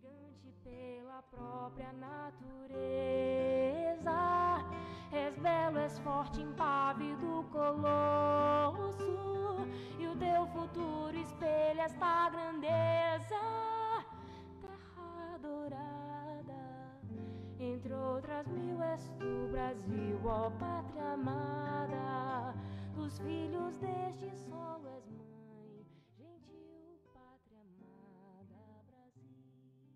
gigante pela própria natureza. És belo, és forte, impávido colosso, e o teu futuro espelha esta grandeza. Terra dourada, entre outras mil, és tu, Brasil, ó pátria amada. Dos filhos deste solo és mãe, gentil pátria amada, Brasil.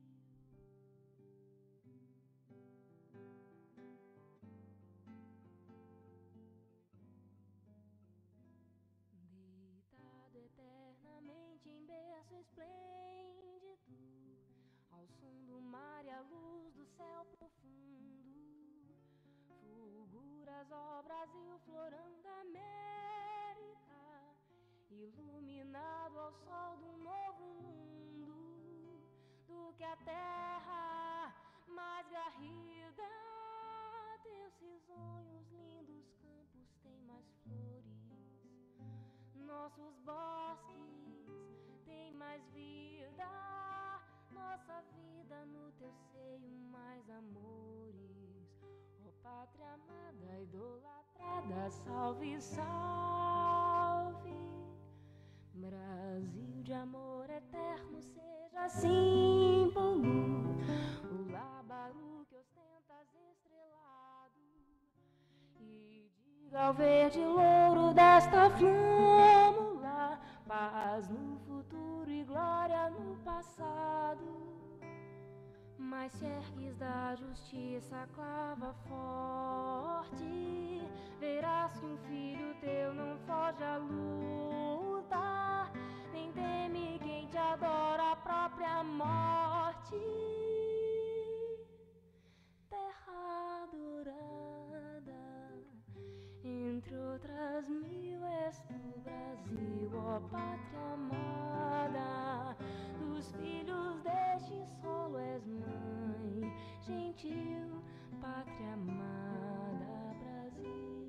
Deitado eternamente em berço esplêndido, ao som do mar e à luz do céu profundo, fulguras, ó Brasil, florão da América, iluminado ao sol do novo mundo, do que a terra mais garrida. Teus risonhos, lindos campos têm mais flores, nossos bosques têm mais vida, nossa vida no teu seio mais amores. Ó pátria amada, idolatrada, salve, salve. Brasil de amor eterno, seja símbolo, o lábaro que ostentas estrelado, e diga ao verde louro desta flâmula, paz no futuro e glória no passado. Mas se ergues da justiça a clava forte, verás que um filho teu não foge à luta, nem teme quem te adora a própria morte. Terra dourada, entre outras mil, és tu, Brasil, ó pátria amada. Dos filhos deste solo és mãe, gentil pátria amada, Brasil.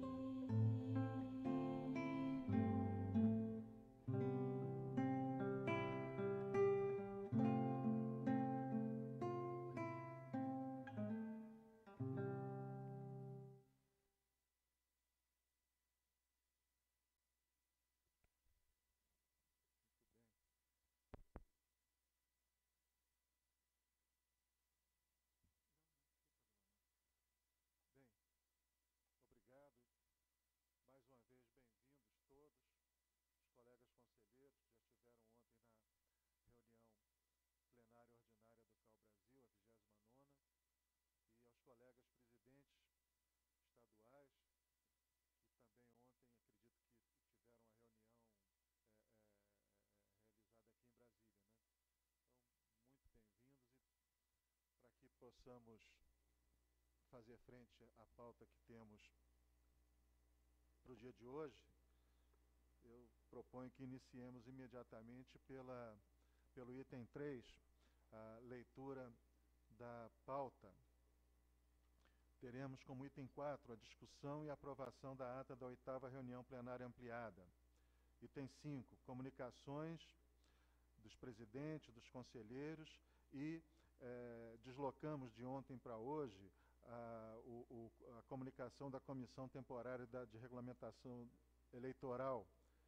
Bem, obrigado. Mais uma vez, bem-vindos todos, os colegas conselheiros que já estiveram ontem na reunião plenária ordinária do CAU Brasil, a 29ª, e aos colegas presidentes estaduais, que também ontem, acredito que tiveram a reunião realizada aqui em Brasília, né? Então, muito bem-vindos, e para que possamos fazer frente à pauta que temos para o dia de hoje, eu proponho que iniciemos imediatamente pelo item 3, a leitura da pauta. Teremos como item 4 a discussão e aprovação da ata da 8ª reunião plenária ampliada. Item 5, comunicações dos presidentes, dos conselheiros, e deslocamos de ontem para hoje a comunicação da Comissão Temporária de Regulamentação Eleitoral,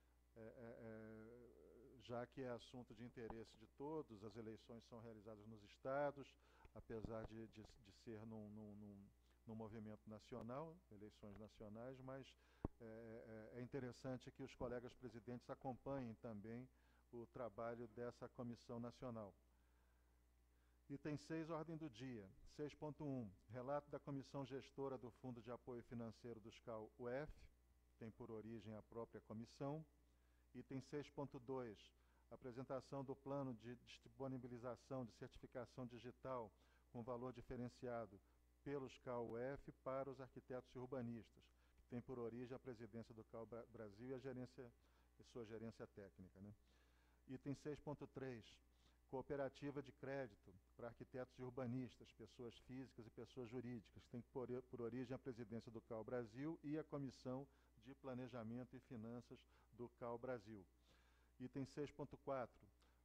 já que é assunto de interesse de todos. As eleições são realizadas nos estados, apesar de ser num movimento nacional, eleições nacionais, mas é interessante que os colegas presidentes acompanhem também o trabalho dessa Comissão Nacional. Item 6, ordem do dia. 6.1, relato da Comissão Gestora do Fundo de Apoio Financeiro dos CAU-UF, tem por origem a própria comissão. Item 6.2, apresentação do plano de disponibilização de certificação digital com valor diferenciado pelos CAU-UF para os arquitetos e urbanistas, que tem por origem a presidência do CAU Brasil e sua gerência técnica, né? Item 6.3, cooperativa de crédito para arquitetos e urbanistas, pessoas físicas e pessoas jurídicas, que tem por origem a presidência do CAU Brasil e a Comissão de Planejamento e Finanças do CAU Brasil. Item 6.4,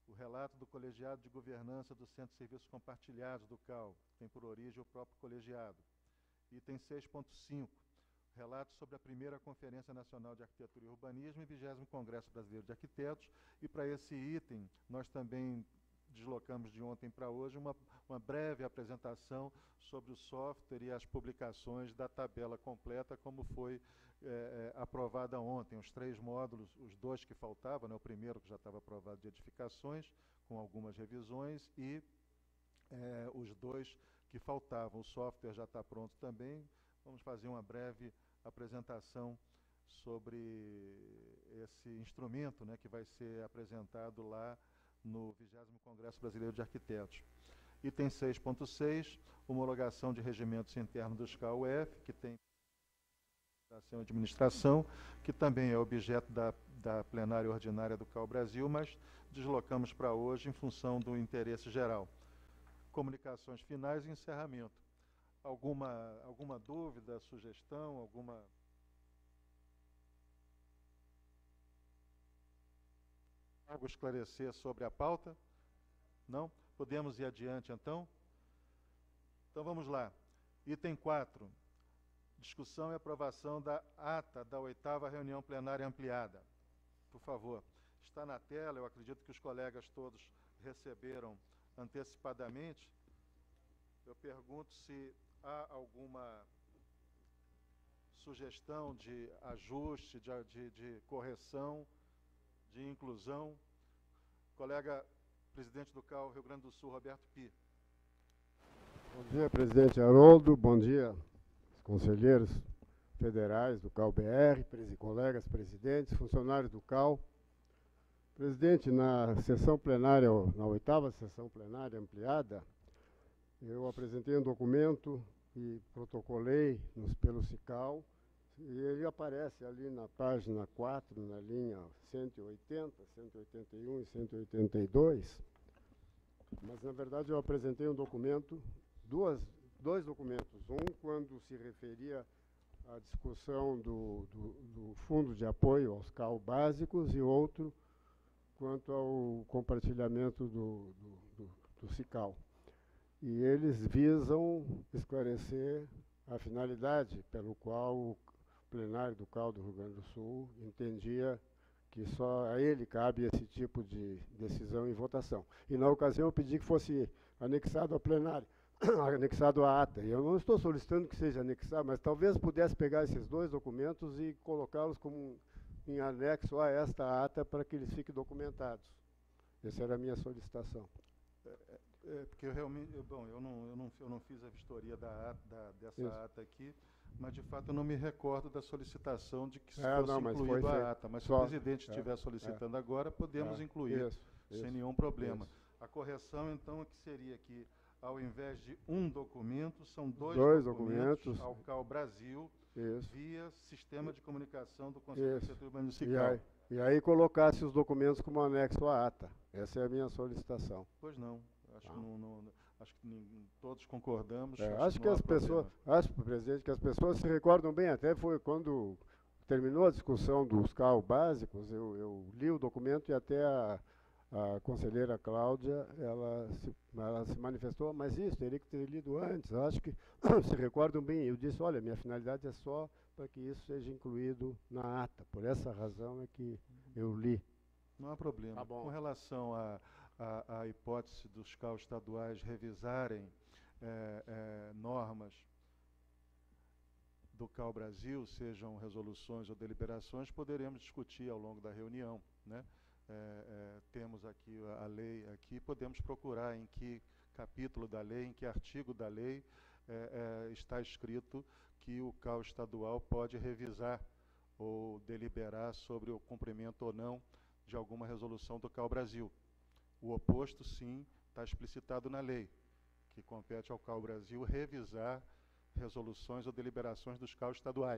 o relato do colegiado de governança do Centro de Serviços Compartilhados do CAU, que tem por origem o próprio colegiado. Item 6.5, relato sobre a primeira Conferência Nacional de Arquitetura e Urbanismo e 20º Congresso Brasileiro de Arquitetos. E para esse item, nós também deslocamos de ontem para hoje uma breve apresentação sobre o software e as publicações da tabela completa, como foi aprovada ontem. Os 3 módulos, os 2 que faltavam, né, o primeiro que já estava aprovado de edificações, com algumas revisões, e os 2 que faltavam. O software já está pronto também. Vamos fazer uma breve apresentação sobre esse instrumento, né, que vai ser apresentado lá no 20º Congresso Brasileiro de Arquitetos. Item 6.6, homologação de regimentos internos dos CAU-UF, que tem administração, que também é objeto da plenária ordinária do CAU Brasil, mas deslocamos para hoje em função do interesse geral. Comunicações finais e encerramento. Alguma dúvida, sugestão, algo esclarecer sobre a pauta? Não? Podemos ir adiante, então? Então, vamos lá. Item 4. Discussão e aprovação da ata da 8ª reunião plenária ampliada. Por favor. Está na tela, eu acredito que os colegas todos receberam antecipadamente. Eu pergunto se há alguma sugestão de ajuste, de correção, de inclusão. Colega presidente do CAU Rio Grande do Sul, Roberto Pi. Bom dia, presidente Haroldo. Bom dia, conselheiros federais do CAU-BR, colegas presidentes, funcionários do CAU. Presidente, na sessão plenária, na 8ª sessão plenária ampliada, eu apresentei um documento e protocolei pelo CICAL, e ele aparece ali na página 4, na linha 180, 181 e 182, mas na verdade eu apresentei um documento, dois documentos, um quando se referia à discussão do fundo de apoio aos CAU básicos e outro quanto ao compartilhamento do CICAL. E eles visam esclarecer a finalidade pelo qual o plenário do CAU do Rio Grande do Sul entendia que só a ele cabe esse tipo de decisão e votação. E na ocasião eu pedi que fosse anexado ao plenário, anexado à ata. E eu não estou solicitando que seja anexado, mas talvez pudesse pegar esses dois documentos e colocá-los como em anexo a esta ata para que eles fiquem documentados. Essa era a minha solicitação. Porque eu realmente, eu não fiz a vistoria dessa ata aqui, mas de fato eu não me recordo da solicitação de que fosse incluído a ata. Mas se o presidente estiver solicitando agora, podemos incluir, sem nenhum problema. A correção, então, é que seria que, ao invés de um documento, são dois documentos ao CAU Brasil, via sistema de comunicação do Conselho de Arquitetura Municipal. E aí colocasse os documentos como anexo à ata. Essa é a minha solicitação. Pois não. Acho que todos concordamos. Acho que as pessoas, presidente, que as pessoas se recordam bem, até foi quando terminou a discussão dos CAU básicos, eu li o documento e até a conselheira Cláudia, ela se manifestou, mas isso, teria que ter lido antes. Acho que se recordam bem. Eu disse, olha, minha finalidade é só para que isso seja incluído na ata. Por essa razão é que eu li. Não há problema. Tá bom. Com relação à hipótese dos CAU estaduais revisarem normas do CAU Brasil, sejam resoluções ou deliberações, poderemos discutir ao longo da reunião, né? Temos aqui a lei, aqui podemos procurar em que capítulo da lei, em que artigo da lei está escrito que o CAU estadual pode revisar ou deliberar sobre o cumprimento ou não de alguma resolução do CAU Brasil. O oposto, sim, está explicitado na lei, que compete ao CAU Brasil revisar resoluções ou deliberações dos CAU estaduais.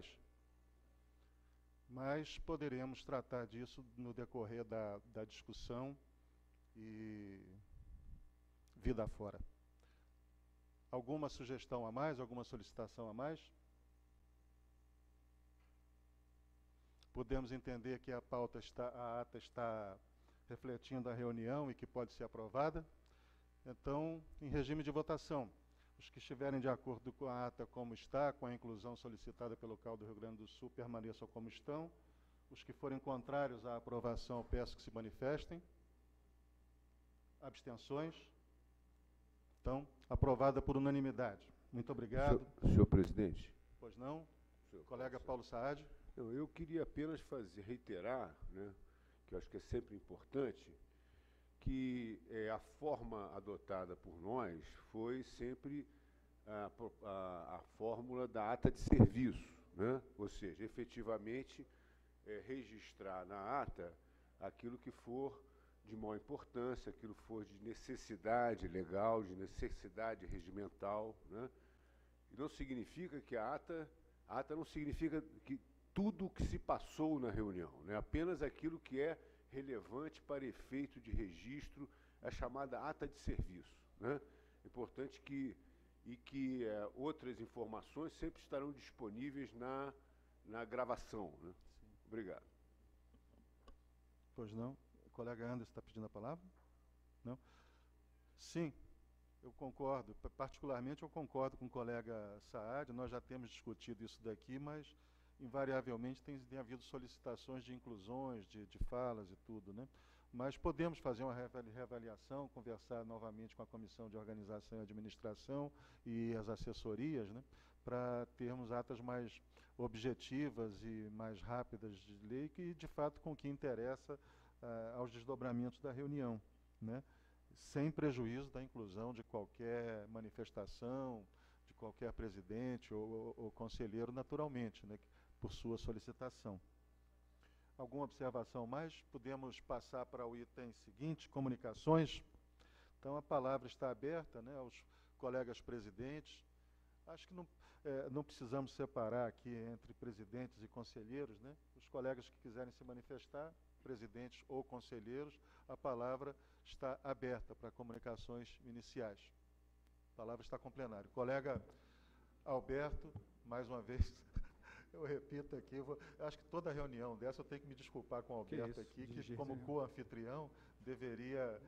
Mas poderemos tratar disso no decorrer da discussão e vida afora. Alguma sugestão a mais? Alguma solicitação a mais? Podemos entender que a ata está refletindo a reunião e que pode ser aprovada. Então, em regime de votação, os que estiverem de acordo com a ata como está, com a inclusão solicitada pelo CAU do Rio Grande do Sul, permaneçam como estão. Os que forem contrários à aprovação, peço que se manifestem. Abstenções? Então, aprovada por unanimidade. Muito obrigado. Senhor presidente. Pois não? Colega Paulo Saad. Eu queria apenas reiterar, né, que eu acho que é sempre importante, que a forma adotada por nós foi sempre a fórmula da ata de serviço, né? Ou seja, efetivamente registrar na ata aquilo que for de maior importância, aquilo que for de necessidade legal, de necessidade regimental, né? E não significa que a ata não significa que tudo o que se passou na reunião, né? Apenas aquilo que é relevante para efeito de registro, a chamada ata de serviço, né? É importante que outras informações sempre estarão disponíveis na gravação, né? Obrigado. Pois não. O colega Anderson está pedindo a palavra? Não? Sim, eu concordo. Particularmente, eu concordo com o colega Saad. Nós já temos discutido isso daqui, mas, invariavelmente, tem havido solicitações de inclusões, de falas e tudo, né? Mas podemos fazer uma reavaliação, conversar novamente com a Comissão de Organização e Administração e as assessorias, né, para termos atas mais objetivas e mais rápidas de lei, que, de fato, com o que interessa aos desdobramentos da reunião, né, sem prejuízo da inclusão de qualquer manifestação, de qualquer presidente ou conselheiro, naturalmente, né, por sua solicitação. Alguma observação mais? Podemos passar para o item seguinte, comunicações. Então, a palavra está aberta, né, aos colegas presidentes. Acho que não precisamos separar aqui entre presidentes e conselheiros, né? Os colegas que quiserem se manifestar, presidentes ou conselheiros, a palavra está aberta para comunicações iniciais. A palavra está com o plenário. Colega Alberto, mais uma vez, eu repito aqui, acho que toda reunião dessa eu tenho que me desculpar com o Alberto aqui, que como co-anfitrião deveria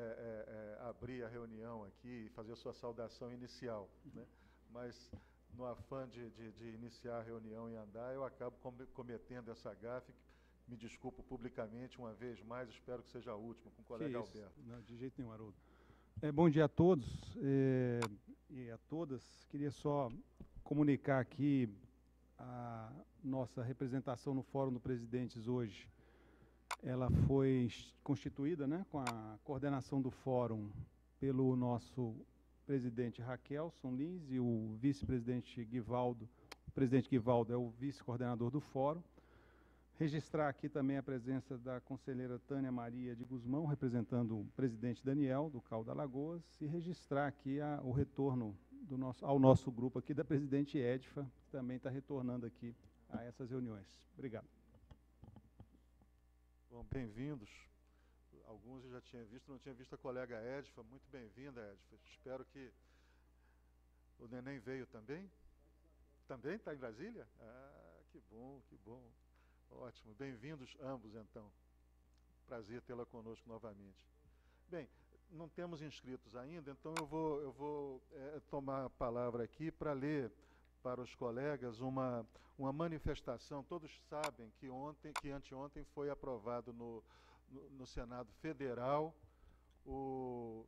abrir a reunião aqui e fazer sua saudação inicial, né? Mas, no afã de iniciar a reunião e andar, eu acabo cometendo essa gafe. Me desculpo publicamente uma vez mais, espero que seja a última, com o colega Alberto. Não, de jeito nenhum, Haroldo. Bom dia a todos e a todas. Queria só comunicar aqui a nossa representação no Fórum do Presidentes hoje. Ela foi constituída, né, com a coordenação do Fórum pelo nosso presidente Raquelson Lins e o vice-presidente Guivaldo. O presidente Guivaldo é o vice-coordenador do Fórum. Registrar aqui também a presença da conselheira Tânia Maria de Guzmão, representando o presidente Daniel, do CAU da Alagoas, e registrar aqui o retorno ao nosso grupo aqui da presidente Edfa, que também está retornando aqui a essas reuniões. Obrigado. Bom, bem-vindos. Alguns eu já tinha visto, não tinha visto a colega Edfa. Muito bem-vinda, Edfa. Espero que... O neném veio também? Também está em Brasília? Ah, que bom, que bom. Ótimo. Bem-vindos ambos, então. Prazer tê-la conosco novamente. Bem, não temos inscritos ainda, então eu vou tomar a palavra aqui para ler para os colegas uma manifestação. Todos sabem que anteontem foi aprovado no Senado Federal o...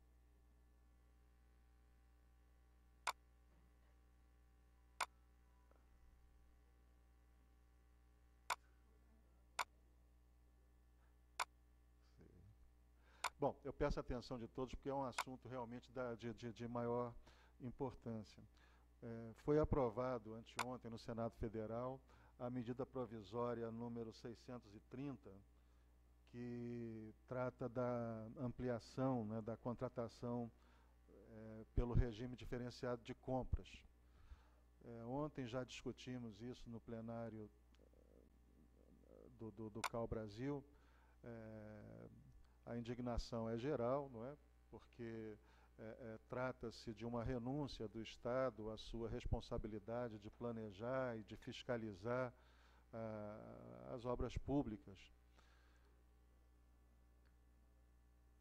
Bom, eu peço a atenção de todos, porque é um assunto realmente de maior importância. Foi aprovado anteontem no Senado Federal a medida provisória número 630, que trata da ampliação, né, da contratação pelo regime diferenciado de compras. Ontem já discutimos isso no plenário do CAU Brasil. A indignação é geral, não é? Porque trata-se de uma renúncia do Estado à sua responsabilidade de planejar e de fiscalizar as obras públicas.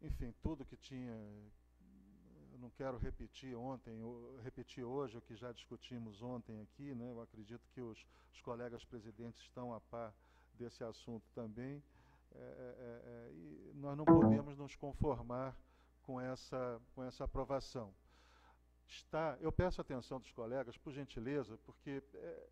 enfim, tudo que tinha. Eu não quero repetir repetir hoje o que já discutimos ontem aqui, né? Eu acredito que os colegas presidentes estão a par desse assunto também, e nós não podemos nos conformar com essa aprovação. Eu peço a atenção dos colegas, por gentileza, porque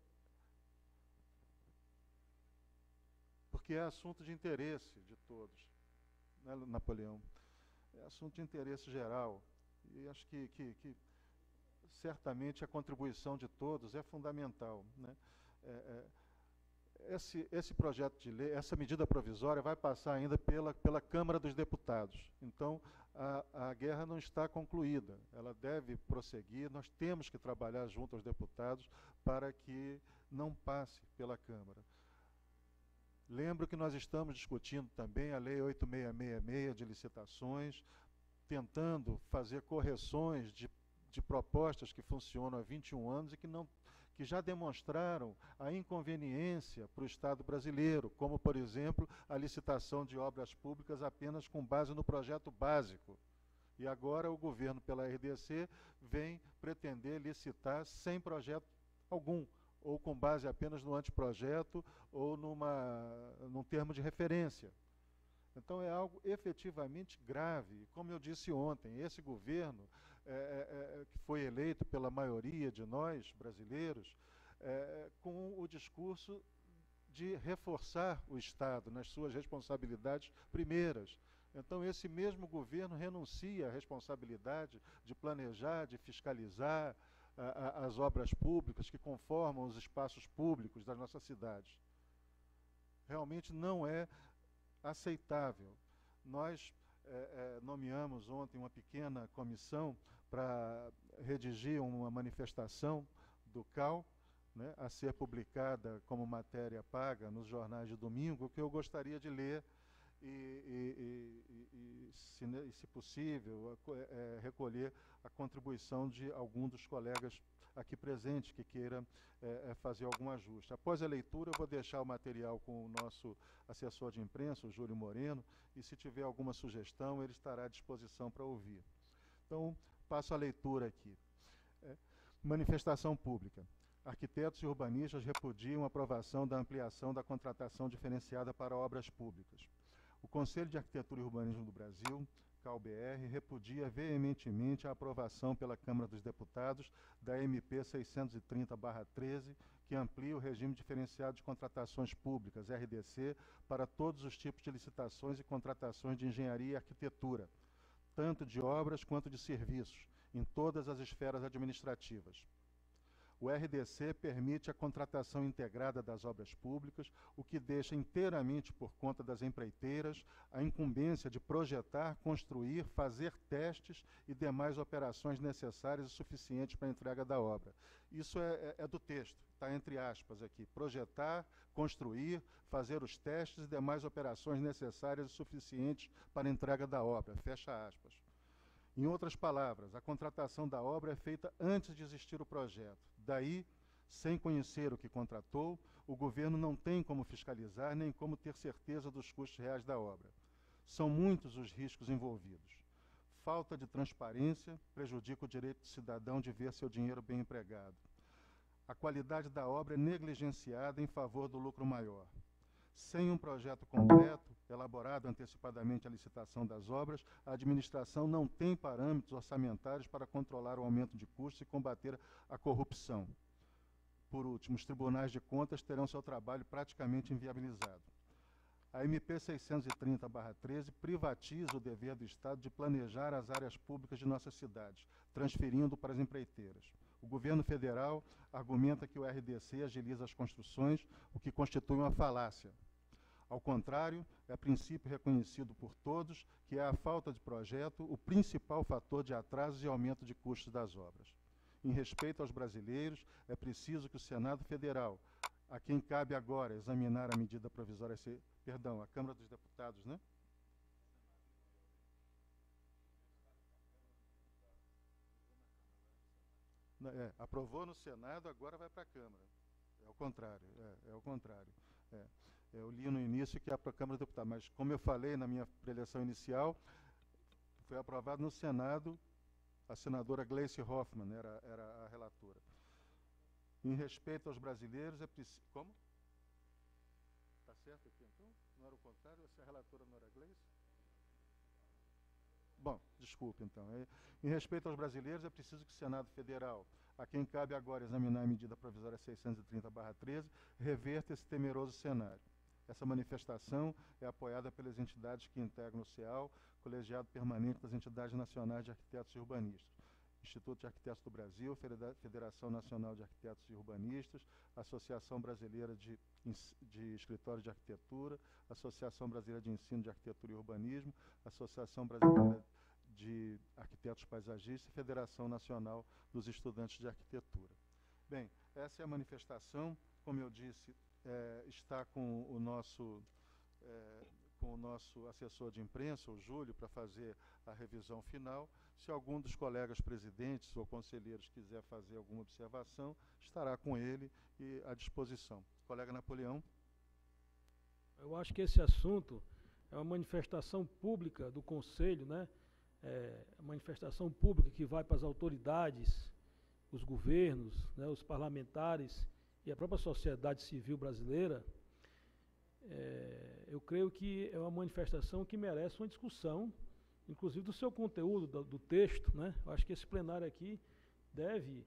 é assunto de interesse de todos, né, Napoleão? É assunto de interesse geral. E acho que certamente a contribuição de todos é fundamental, né? Esse projeto de lei, essa medida provisória vai passar ainda pela Câmara dos Deputados. Então, a guerra não está concluída, ela deve prosseguir, nós temos que trabalhar junto aos deputados para que não passe pela Câmara. Lembro que nós estamos discutindo também a Lei 8666 de licitações, tentando fazer correções de propostas que funcionam há 21 anos e que já demonstraram a inconveniência para o Estado brasileiro, como, por exemplo, a licitação de obras públicas apenas com base no projeto básico. E agora o governo, pela RDC, vem pretender licitar sem projeto algum, ou com base apenas no anteprojeto ou num termo de referência. Então é algo efetivamente grave. Como eu disse ontem, esse governo, que foi eleito pela maioria de nós, brasileiros, com o discurso de reforçar o Estado nas suas responsabilidades primeiras. Então esse mesmo governo renuncia à responsabilidade de planejar, de fiscalizar as obras públicas que conformam os espaços públicos das nossas cidades. Realmente não é aceitável. Nós nomeamos ontem uma pequena comissão para redigir uma manifestação do CAL, né, a ser publicada como matéria paga nos jornais de domingo, que eu gostaria de ler se possível, recolher a contribuição de algum dos colegas aqui presentes que queira fazer algum ajuste. Após a leitura, eu vou deixar o material com o nosso assessor de imprensa, o Júlio Moreno, e se tiver alguma sugestão, ele estará à disposição para ouvir. Então, passo a leitura aqui. Manifestação pública. Arquitetos e urbanistas repudiam a aprovação da ampliação da contratação diferenciada para obras públicas. O Conselho de Arquitetura e Urbanismo do Brasil, CAU-BR, repudia veementemente a aprovação pela Câmara dos Deputados da MP 630/13, que amplia o regime diferenciado de contratações públicas, RDC, para todos os tipos de licitações e contratações de engenharia e arquitetura, tanto de obras quanto de serviços, em todas as esferas administrativas. O RDC permite a contratação integrada das obras públicas, o que deixa inteiramente por conta das empreiteiras a incumbência de projetar, construir, fazer testes e demais operações necessárias e suficientes para a entrega da obra. Isso é do texto, está entre aspas aqui. Projetar, construir, fazer os testes e demais operações necessárias e suficientes para a entrega da obra. Fecha aspas. Em outras palavras, a contratação da obra é feita antes de existir o projeto. Daí, sem conhecer o que contratou, o governo não tem como fiscalizar nem como ter certeza dos custos reais da obra. São muitos os riscos envolvidos. Falta de transparência prejudica o direito do cidadão de ver seu dinheiro bem empregado. A qualidade da obra é negligenciada em favor do lucro maior. Sem um projeto completo, elaborado antecipadamente a licitação das obras, a administração não tem parâmetros orçamentários para controlar o aumento de custos e combater a corrupção. Por último, os tribunais de contas terão seu trabalho praticamente inviabilizado. A MP 630/13 privatiza o dever do Estado de planejar as áreas públicas de nossas cidades, transferindo para as empreiteiras. O governo federal argumenta que o RDC agiliza as construções, o que constitui uma falácia. Ao contrário, é princípio reconhecido por todos que é a falta de projeto o principal fator de atrasos e aumento de custos das obras. Em respeito aos brasileiros, é preciso que o Senado Federal, a quem cabe agora examinar a medida provisória, a Câmara dos Deputados, né? Aprovou no Senado, agora vai para a Câmara. É o contrário, é o contrário. Eu li no início que é para a Câmara dos Deputados, mas como eu falei na minha preleção inicial, Foi aprovado no Senado, a senadora Gleice Hoffmann era a relatora. Em respeito aos brasileiros, é preciso... Como? Está certo aqui, então? Não era o contrário? Essa relatora não era Gleice? Bom, desculpe, então. Em respeito aos brasileiros, é preciso que o Senado Federal, a quem cabe agora examinar a medida provisória 630/13, reverta esse temeroso cenário. Essa manifestação é apoiada pelas entidades que integram o CEAL, Colegiado Permanente das Entidades Nacionais de Arquitetos e Urbanistas, Instituto de Arquitetos do Brasil, Federação Nacional de Arquitetos e Urbanistas, Associação Brasileira de Escritórios de Arquitetura, Associação Brasileira de Ensino de Arquitetura e Urbanismo, Associação Brasileira de Arquitetos Paisagistas e Federação Nacional dos Estudantes de Arquitetura. Bem, essa é a manifestação, como eu disse, está com o nosso assessor de imprensa, o Júlio, para fazer a revisão final. Se algum dos colegas presidentes ou conselheiros quiser fazer alguma observação, estará com ele e à disposição. Colega Napoleão. Eu acho que esse assunto é uma manifestação pública do Conselho, né? A manifestação pública que vai para as autoridades, os governos, né, os parlamentares e a própria sociedade civil brasileira. Eu creio que é uma manifestação que merece uma discussão, inclusive do seu conteúdo, do texto, né? Eu acho que esse plenário aqui deve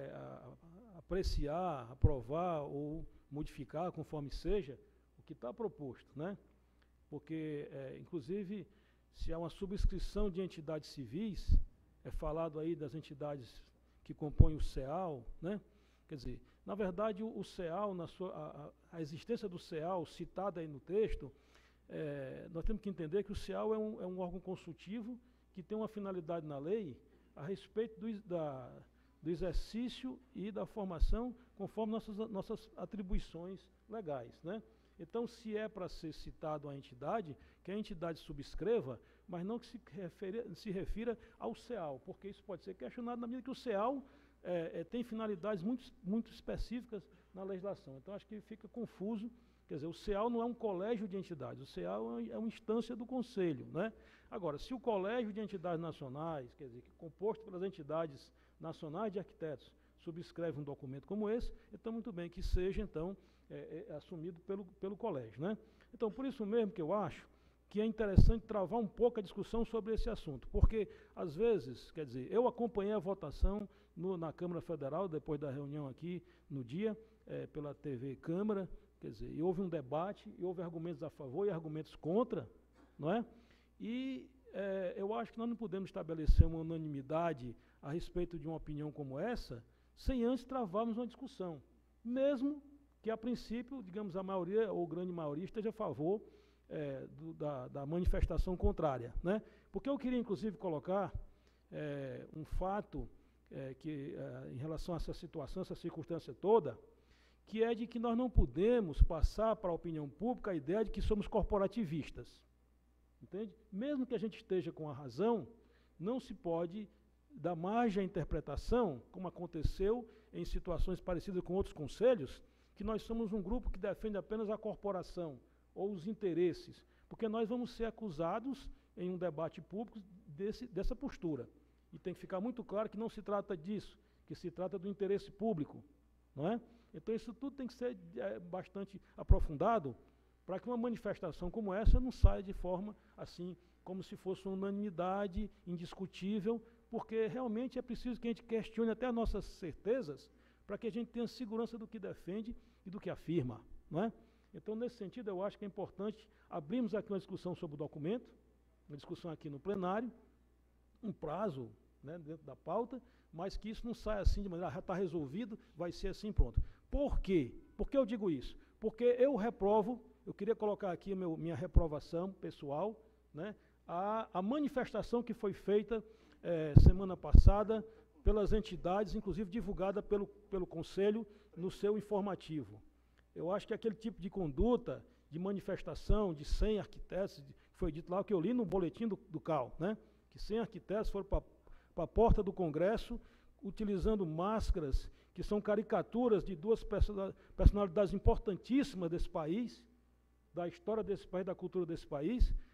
apreciar, aprovar ou modificar, conforme seja, o que está proposto, né? Porque, inclusive, se há uma subscrição de entidades civis, é falado aí das entidades que compõem o CEAL, né? Quer dizer, na verdade, o CEAL, a existência do CEAL, citada aí no texto, nós temos que entender que o CEAL é um órgão consultivo que tem uma finalidade na lei a respeito do exercício e da formação conforme nossas atribuições legais, né? Então, se é para ser citado a entidade, que a entidade subscreva, mas não que se refira ao CEAL, porque isso pode ser questionado na medida que o CEAL tem finalidades muito específicas na legislação. Então, acho que fica confuso. Quer dizer, o CEAL não é um colégio de entidades, o CEAL é uma instância do Conselho, né? Agora, se o colégio de entidades nacionais, quer dizer, composto pelas entidades nacionais de arquitetos, subscreve um documento como esse, então, muito bem, que seja, então, assumido pelo colégio, né? Então, por isso mesmo que eu acho que é interessante travar um pouco a discussão sobre esse assunto, porque, às vezes, quer dizer, eu acompanhei a votação na Câmara Federal, depois da reunião aqui no dia, pela TV Câmara, quer dizer, e houve um debate, e houve argumentos a favor e argumentos contra, não é? E eu acho que nós não podemos estabelecer uma unanimidade a respeito de uma opinião como essa, sem antes travarmos uma discussão, mesmo que, a princípio, digamos, a maioria ou grande maioria esteja a favor da manifestação contrária, né? Porque eu queria, inclusive, colocar um fato em relação a essa situação, essa circunstância toda, que é de que nós não podemos passar para a opinião pública a ideia de que somos corporativistas, entende? Mesmo que a gente esteja com a razão, não se pode dar margem à interpretação, como aconteceu em situações parecidas com outros conselhos, que nós somos um grupo que defende apenas a corporação ou os interesses, porque nós vamos ser acusados em um debate público dessa postura. E tem que ficar muito claro que não se trata disso, que se trata do interesse público, não é? Então isso tudo tem que ser bastante aprofundado para que uma manifestação como essa não saia de forma assim, como se fosse uma unanimidade indiscutível, porque realmente é preciso que a gente questione até as nossas certezas para que a gente tenha segurança do que defende e do que afirma, não é? Então, nesse sentido, eu acho que é importante abrirmos aqui uma discussão sobre o documento, uma discussão aqui no plenário, um prazo, né, dentro da pauta, mas que isso não saia assim de maneira, já está resolvido, vai ser assim, pronto. Por quê? Por que eu digo isso? Porque eu reprovo, eu queria colocar aqui minha reprovação pessoal, né, a manifestação que foi feita semana passada pelas entidades, inclusive divulgada pelo Conselho no seu informativo. Eu acho que aquele tipo de conduta, de manifestação de 100 arquitetos, foi dito lá, o que eu li no boletim do CAL, né, que 100 arquitetos foram para a porta do Congresso, utilizando máscaras que são caricaturas de duas personalidades importantíssimas desse país, da história desse país, da cultura desse país,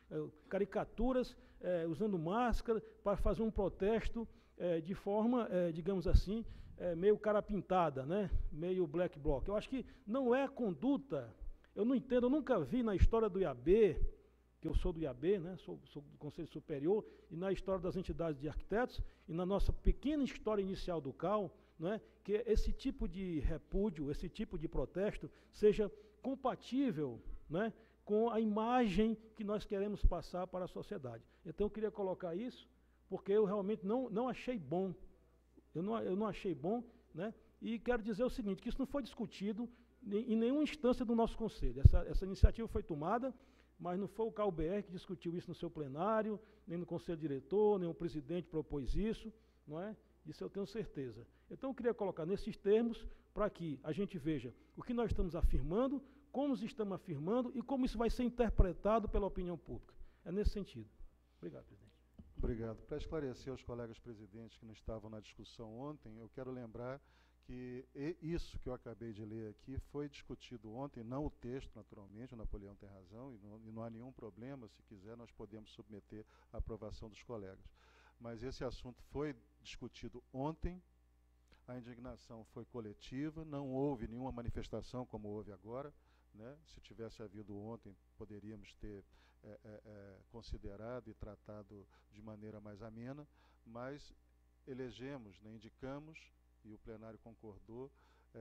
caricaturas, usando máscara, para fazer um protesto de forma, digamos assim, meio cara pintada, né? Meio black bloc. Eu acho que não é conduta, eu não entendo, eu nunca vi na história do IAB, que eu sou do IAB, né? Sou do Conselho Superior, e na história das entidades de arquitetos, e na nossa pequena história inicial do CAL, né? Que esse tipo de repúdio, esse tipo de protesto, seja compatível, né? Com a imagem que nós queremos passar para a sociedade. Então eu queria colocar isso, porque eu realmente não achei bom. Eu não achei bom, né? E quero dizer o seguinte, que isso não foi discutido em nenhuma instância do nosso Conselho. Essa iniciativa foi tomada, mas não foi o CAU-BR que discutiu isso no seu plenário, nem no Conselho Diretor, nem o presidente propôs isso, não é? Isso eu tenho certeza. Então eu queria colocar nesses termos para que a gente veja o que nós estamos afirmando, como estamos afirmando e como isso vai ser interpretado pela opinião pública. É nesse sentido. Obrigado, presidente. Obrigado. Para esclarecer aos colegas presidentes que não estavam na discussão ontem, eu quero lembrar que isso que eu acabei de ler aqui foi discutido ontem, não o texto, naturalmente, o Napoleão tem razão, e não há nenhum problema, se quiser, nós podemos submeter à aprovação dos colegas. Mas esse assunto foi discutido ontem, a indignação foi coletiva, não houve nenhuma manifestação como houve agora, né? Se tivesse havido ontem, poderíamos ter considerado e tratado de maneira mais amena, mas elegemos, né, indicamos, e o plenário concordou,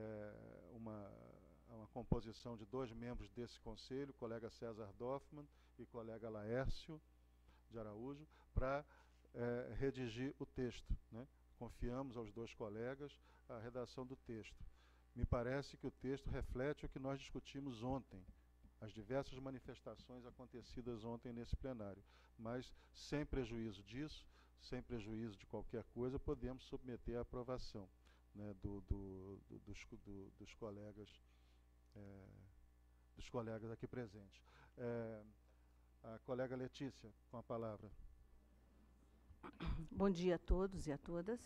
uma composição de 2 membros desse conselho, o colega César Dorfmann e o colega Laércio de Araújo, para redigir o texto, né? Confiamos aos 2 colegas a redação do texto. Me parece que o texto reflete o que nós discutimos ontem, as diversas manifestações acontecidas ontem nesse plenário, mas sem prejuízo disso, sem prejuízo de qualquer coisa, podemos submeter à aprovação, né, dos colegas aqui presentes. A colega Letícia, com a palavra. Bom dia a todos e a todas.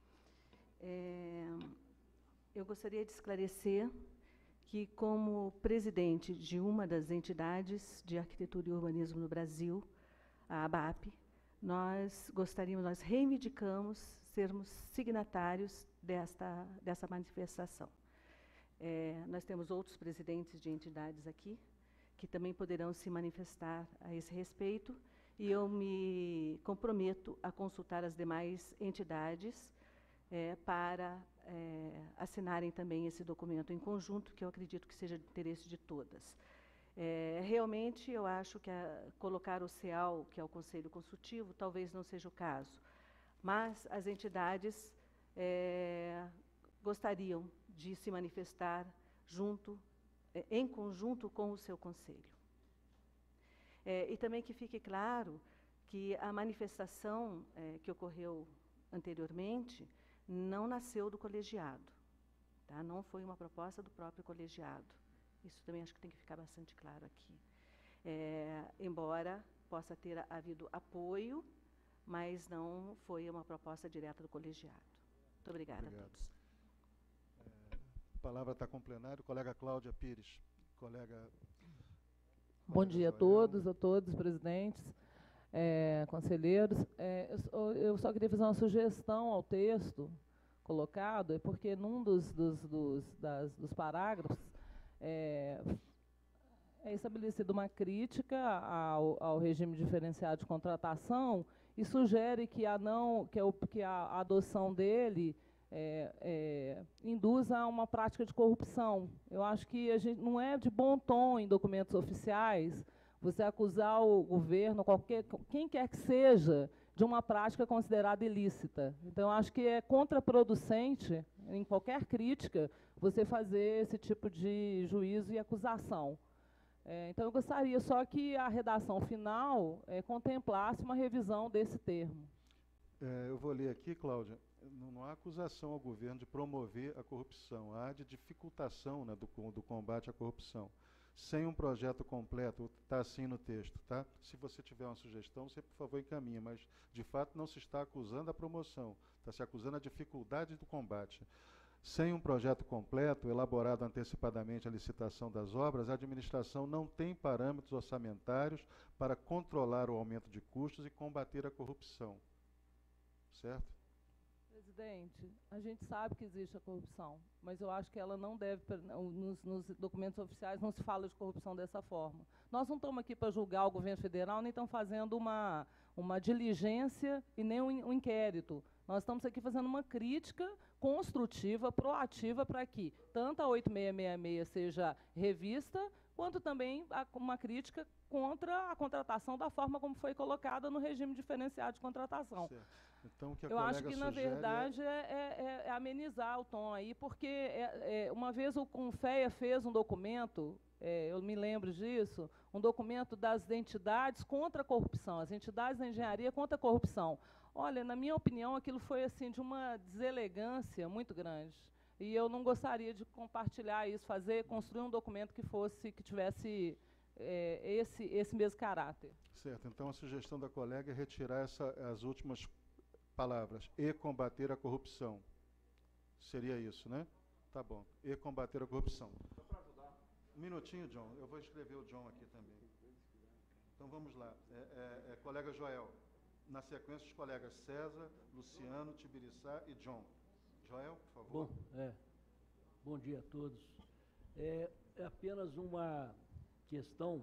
Eu gostaria de esclarecer que, como presidente de uma das entidades de arquitetura e urbanismo no Brasil, a ABAP, nós reivindicamos sermos signatários dessa manifestação. Nós temos outros presidentes de entidades aqui, que também poderão se manifestar a esse respeito, e eu me comprometo a consultar as demais entidades para assinarem também esse documento em conjunto, que eu acredito que seja de interesse de todas. Realmente, eu acho que colocar o CEAL, que é o Conselho Consultivo, talvez não seja o caso, mas as entidades gostariam de se manifestar em conjunto com o seu conselho. E também que fique claro que a manifestação que ocorreu anteriormente não nasceu do colegiado, tá? Não foi uma proposta do próprio colegiado. Isso também acho que tem que ficar bastante claro aqui. Embora possa ter havido apoio, mas não foi uma proposta direta do colegiado. Muito obrigada. Obrigado. A todos. A palavra está com o plenário. Colega Cláudia Pires. Colega... Bom dia a todos, presidentes, conselheiros. Eu só queria fazer uma sugestão ao texto colocado, porque num dos parágrafos é estabelecida uma crítica ao regime diferenciado de contratação e sugere que a adoção dele induz a uma prática de corrupção. Eu acho que a gente não é de bom tom em documentos oficiais você acusar o governo, quem quer que seja, de uma prática considerada ilícita. Então, acho que é contraproducente, em qualquer crítica, você fazer esse tipo de juízo e acusação. Então, eu gostaria só que a redação final contemplasse uma revisão desse termo. Eu vou ler aqui, Cláudia. Não há acusação ao governo de promover a corrupção, há de dificultação, né, do combate à corrupção. Sem um projeto completo, está assim no texto, tá? Se você tiver uma sugestão, você, por favor, encaminha, mas, de fato, não se está acusando a promoção, está se acusando a dificuldade do combate. Sem um projeto completo, elaborado antecipadamente a licitação das obras, a administração não tem parâmetros orçamentários para controlar o aumento de custos e combater a corrupção. Certo? Presidente, a gente sabe que existe a corrupção, mas eu acho que ela não deve, nos documentos oficiais não se fala de corrupção dessa forma. Nós não estamos aqui para julgar o governo federal, nem estamos fazendo uma diligência e nem um inquérito. Nós estamos aqui fazendo uma crítica construtiva, proativa, para que tanto a 8666 seja revista, quanto também uma crítica contra a contratação da forma como foi colocada no regime diferenciado de contratação. Certo. Então, o que a eu acho que, colega na sugere verdade, é amenizar o tom aí, porque uma vez o Confeia fez um documento, eu me lembro disso, um documento das entidades contra a corrupção, as entidades da engenharia contra a corrupção. Olha, na minha opinião, aquilo foi assim de uma deselegância muito grande. E eu não gostaria de compartilhar isso, construir um documento que tivesse esse mesmo caráter. Certo. Então, a sugestão da colega é retirar as últimas palavras, e combater a corrupção. Seria isso, né? Tá bom. E combater a corrupção. Só para ajudar. Um minutinho, John. Eu vou escrever o John aqui também. Então, vamos lá. Colega Joel. Na sequência, os colegas César, Luciano, Tibiriçá e John. Joel, por favor. Bom dia a todos. É apenas uma questão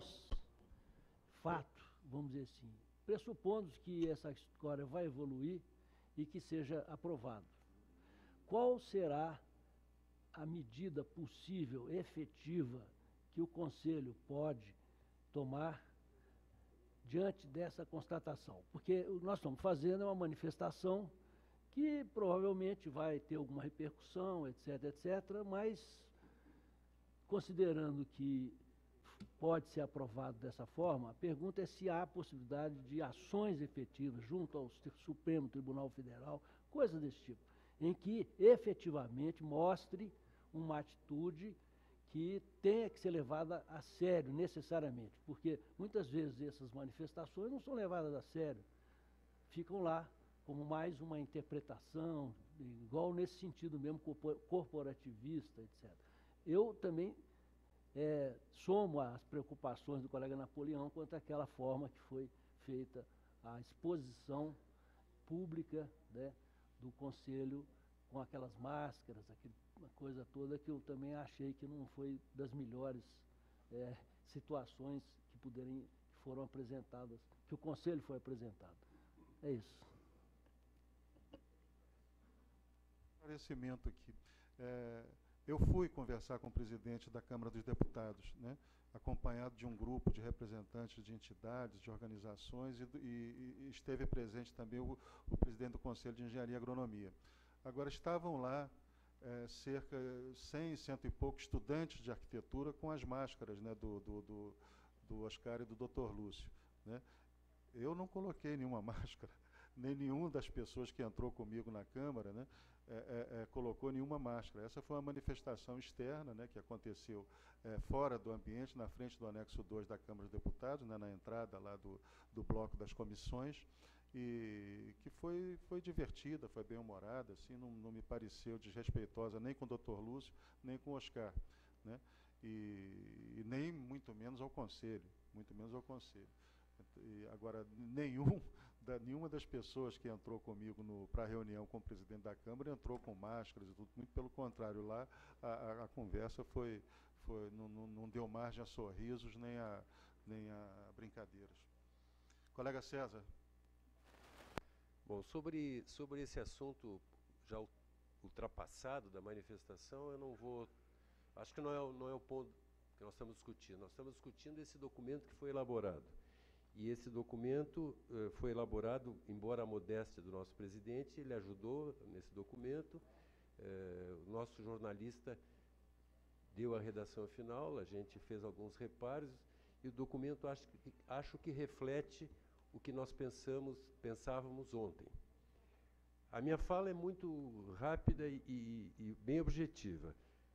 pós-fato, vamos dizer assim. Pressupondo que essa história vai evoluir e que seja aprovado. Qual será a medida possível, efetiva, que o Conselho pode tomar diante dessa constatação? Porque o que nós estamos fazendo é uma manifestação que provavelmente vai ter alguma repercussão, etc., etc., mas, considerando que pode ser aprovado dessa forma, a pergunta é se há possibilidade de ações efetivas junto ao Supremo Tribunal Federal, coisas desse tipo, em que efetivamente mostre uma atitude que tenha que ser levada a sério, necessariamente, porque muitas vezes essas manifestações não são levadas a sério, ficam lá como mais uma interpretação, igual nesse sentido mesmo, corporativista, etc. Eu também somo as preocupações do colega Napoleão quanto àquela forma que foi feita a exposição pública, né, do Conselho com aquelas máscaras, aquela coisa toda que eu também achei que não foi das melhores situações que foram apresentadas, que o Conselho foi apresentado. É isso. Esclarecimento aqui. Eu fui conversar com o presidente da Câmara dos Deputados, né, acompanhado de um grupo de representantes de entidades, de organizações, e esteve presente também o presidente do Conselho de Engenharia e Agronomia. Agora, estavam lá cerca de 100 e poucos estudantes de arquitetura com as máscaras, né, do Oscar e do Dr. Lúcio, né. Eu não coloquei nenhuma máscara, nem nenhuma das pessoas que entrou comigo na Câmara, né, colocou nenhuma máscara. Essa foi uma manifestação externa, né, que aconteceu fora do ambiente, na frente do anexo 2 da Câmara dos Deputados, né, na entrada lá do bloco das comissões, e que foi divertida, foi bem-humorada, assim, não me pareceu desrespeitosa nem com o Dr. Lúcio, nem com o Oscar, né, e nem muito menos ao Conselho, muito menos ao Conselho. E agora, nenhuma das pessoas que entrou comigo para a reunião com o presidente da Câmara entrou com máscaras e tudo, muito pelo contrário, lá a conversa não deu margem a sorrisos nem a brincadeiras. Colega César. Bom, sobre esse assunto já ultrapassado da manifestação, eu não vou... Acho que não é o ponto que nós estamos discutindo. Nós estamos discutindo esse documento que foi elaborado. E esse documento foi elaborado, embora a modéstia do nosso presidente, ele ajudou nesse documento. O nosso jornalista deu a redação final, a gente fez alguns reparos, e o documento acho que reflete o que nós pensávamos ontem. A minha fala é muito rápida e bem objetiva.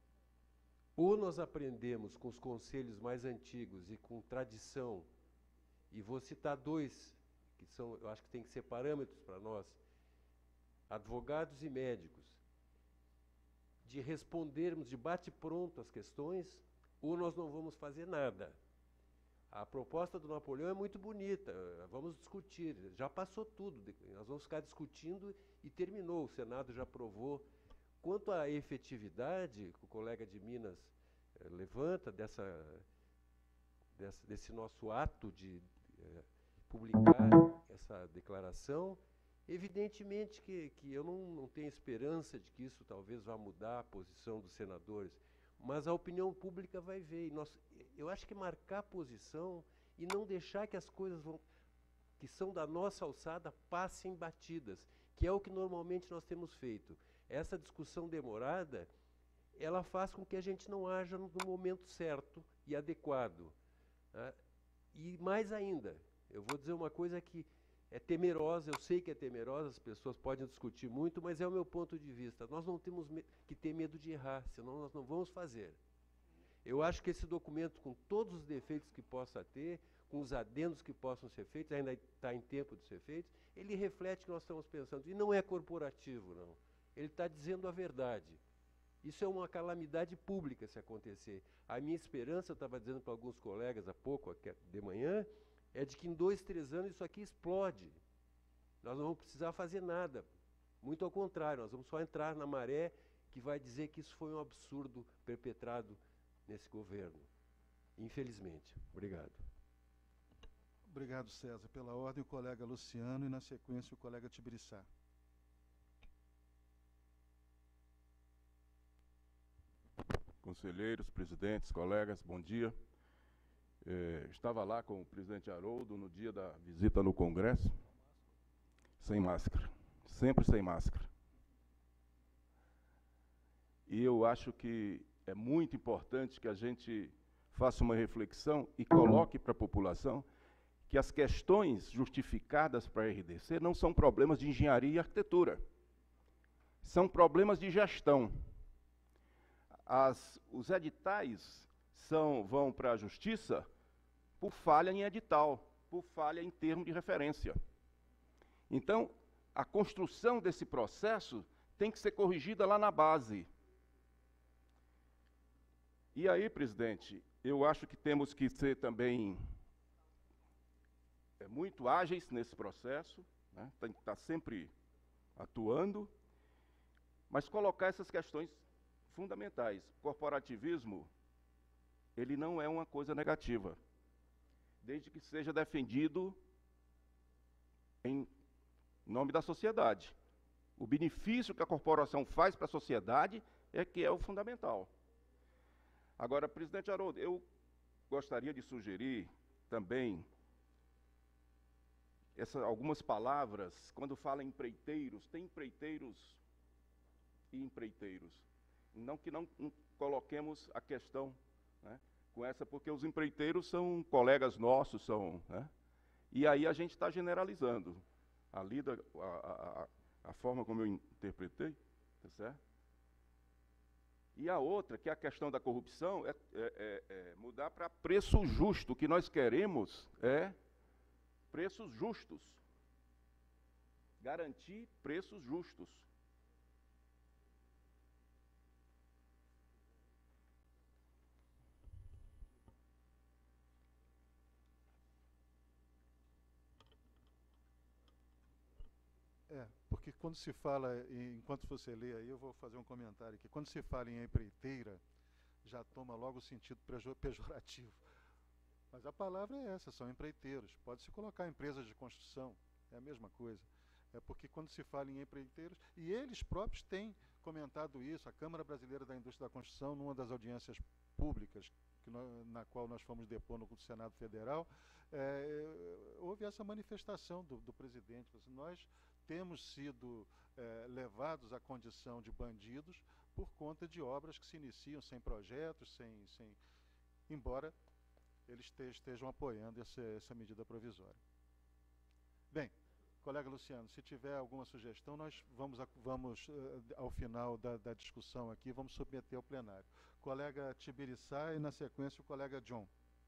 Ou nós aprendemos com os conselhos mais antigos e com tradição, e vou citar dois, que eu acho que tem que ser parâmetros para nós, advogados e médicos, de respondermos de bate-pronto as questões, ou nós não vamos fazer nada. A proposta do Napoleão é muito bonita, vamos discutir, já passou tudo, nós vamos ficar discutindo e terminou, o Senado já aprovou. Quanto à efetividade, que o colega de Minas levanta, desse nosso ato de publicar essa declaração, evidentemente que eu não tenho esperança de que isso talvez vá mudar a posição dos senadores, mas a opinião pública vai ver. Eu acho que marcar posição e não deixar que as coisas que são da nossa alçada passem batidas, que é o que normalmente nós temos feito. Essa discussão demorada, ela faz com que a gente não haja no momento certo e adequado. Né? E mais ainda, eu vou dizer uma coisa que é temerosa, eu sei que é temerosa, as pessoas podem discutir muito, mas é o meu ponto de vista. Nós não temos que ter medo de errar, senão nós não vamos fazer. Eu acho que esse documento, com todos os defeitos que possa ter, com os adendos que possam ser feitos, ainda está em tempo de ser feito, ele reflete o que nós estamos pensando. E não é corporativo, não. Ele está dizendo a verdade. Isso é uma calamidade pública se acontecer. A minha esperança, eu estava dizendo para alguns colegas há pouco, de manhã, é de que em 2, 3 anos isso aqui explode. Nós não vamos precisar fazer nada. Muito ao contrário, nós vamos só entrar na maré que vai dizer que isso foi um absurdo perpetrado nesse governo. Infelizmente. Obrigado. Obrigado, César. Pela ordem, o colega Luciano e, na sequência, o colega Tibiriçá. Conselheiros, presidentes, colegas, bom dia. Estava lá com o presidente Haroldo no dia da visita no Congresso, sem máscara, sempre sem máscara. E eu acho que é muito importante que a gente faça uma reflexão e coloque para a população que as questões justificadas para a RDC não são problemas de engenharia e arquitetura, são problemas de gestão. Os editais vão para a Justiça por falha em edital, por falha em termo de referência. Então, a construção desse processo tem que ser corrigida lá na base. E aí, presidente, eu acho que temos que ser também muito ágeis nesse processo, né? Tem que estar sempre atuando, mas colocar essas questões fundamentais. O corporativismo, ele não é uma coisa negativa, desde que seja defendido em nome da sociedade. O benefício que a corporação faz para a sociedade é que é o fundamental. Agora, presidente Haroldo, eu gostaria de sugerir também algumas palavras, quando fala em empreiteiros, tem empreiteiros e empreiteiros. Não que não coloquemos a questão, né, com essa, porque os empreiteiros são colegas nossos, né, e aí a gente está generalizando. A forma como eu interpretei, tá certo? E a outra, que é a questão da corrupção, é mudar para preço justo. O que nós queremos é preços justos. Garantir preços justos. Porque quando se fala, enquanto você lê aí, eu vou fazer um comentário aqui. Quando se fala em empreiteira, já toma logo o sentido pejorativo. Mas a palavra é essa, são empreiteiros. Pode-se colocar empresas de construção, é a mesma coisa. É porque quando se fala em empreiteiros, e eles próprios têm comentado isso, a Câmara Brasileira da Indústria da Construção, numa das audiências públicas na qual nós fomos depor no Senado Federal, houve essa manifestação do presidente. Nós temos sido levados à condição de bandidos por conta de obras que se iniciam sem projetos, embora eles estejam apoiando essa medida provisória. Bem, colega Luciano, se tiver alguma sugestão, nós vamos ao final da discussão aqui, vamos submeter ao plenário. Colega Tibiriçá e, na sequência, o colega John.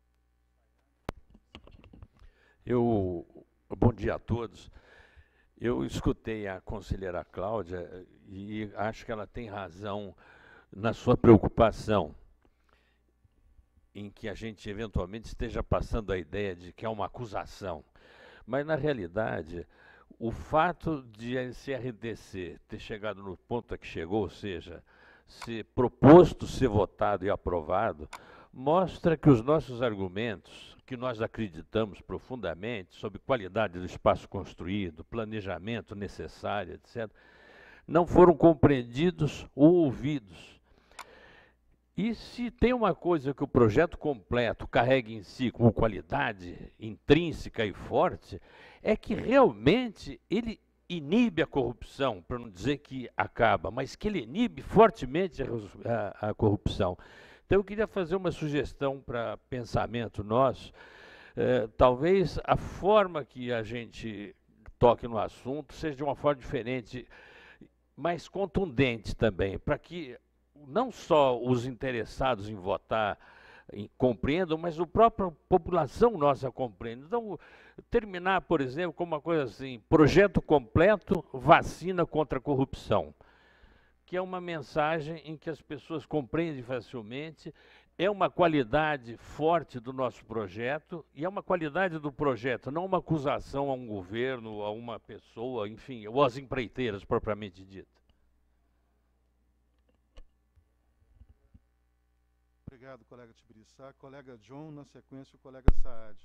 Bom dia a todos. Eu escutei a conselheira Cláudia e acho que ela tem razão na sua preocupação em que a gente eventualmente esteja passando a ideia de que é uma acusação. Mas, na realidade, o fato de a CRDC ter chegado no ponto a que chegou, ou seja, ser proposto, ser votado e aprovado, mostra que os nossos argumentos, que nós acreditamos profundamente sobre qualidade do espaço construído, planejamento necessário, etc., não foram compreendidos ou ouvidos. E se tem uma coisa que o projeto completo carrega em si como qualidade intrínseca e forte, é que realmente ele inibe a corrupção, para não dizer que acaba, mas que ele inibe fortemente a corrupção. Então eu queria fazer uma sugestão para pensamento nosso. Talvez a forma que a gente toque no assunto seja de uma forma diferente, mais contundente também, para que não só os interessados em votar compreendam, mas a própria população nossa compreenda. Então, terminar, por exemplo, com uma coisa assim: projeto completo, vacina contra a corrupção, que é uma mensagem em que as pessoas compreendem facilmente, é uma qualidade forte do nosso projeto, e é uma qualidade do projeto, não uma acusação a um governo, a uma pessoa, enfim, ou às empreiteiras propriamente dita. Obrigado, colega Tibiriçá. Colega John, na sequência, o colega Saad.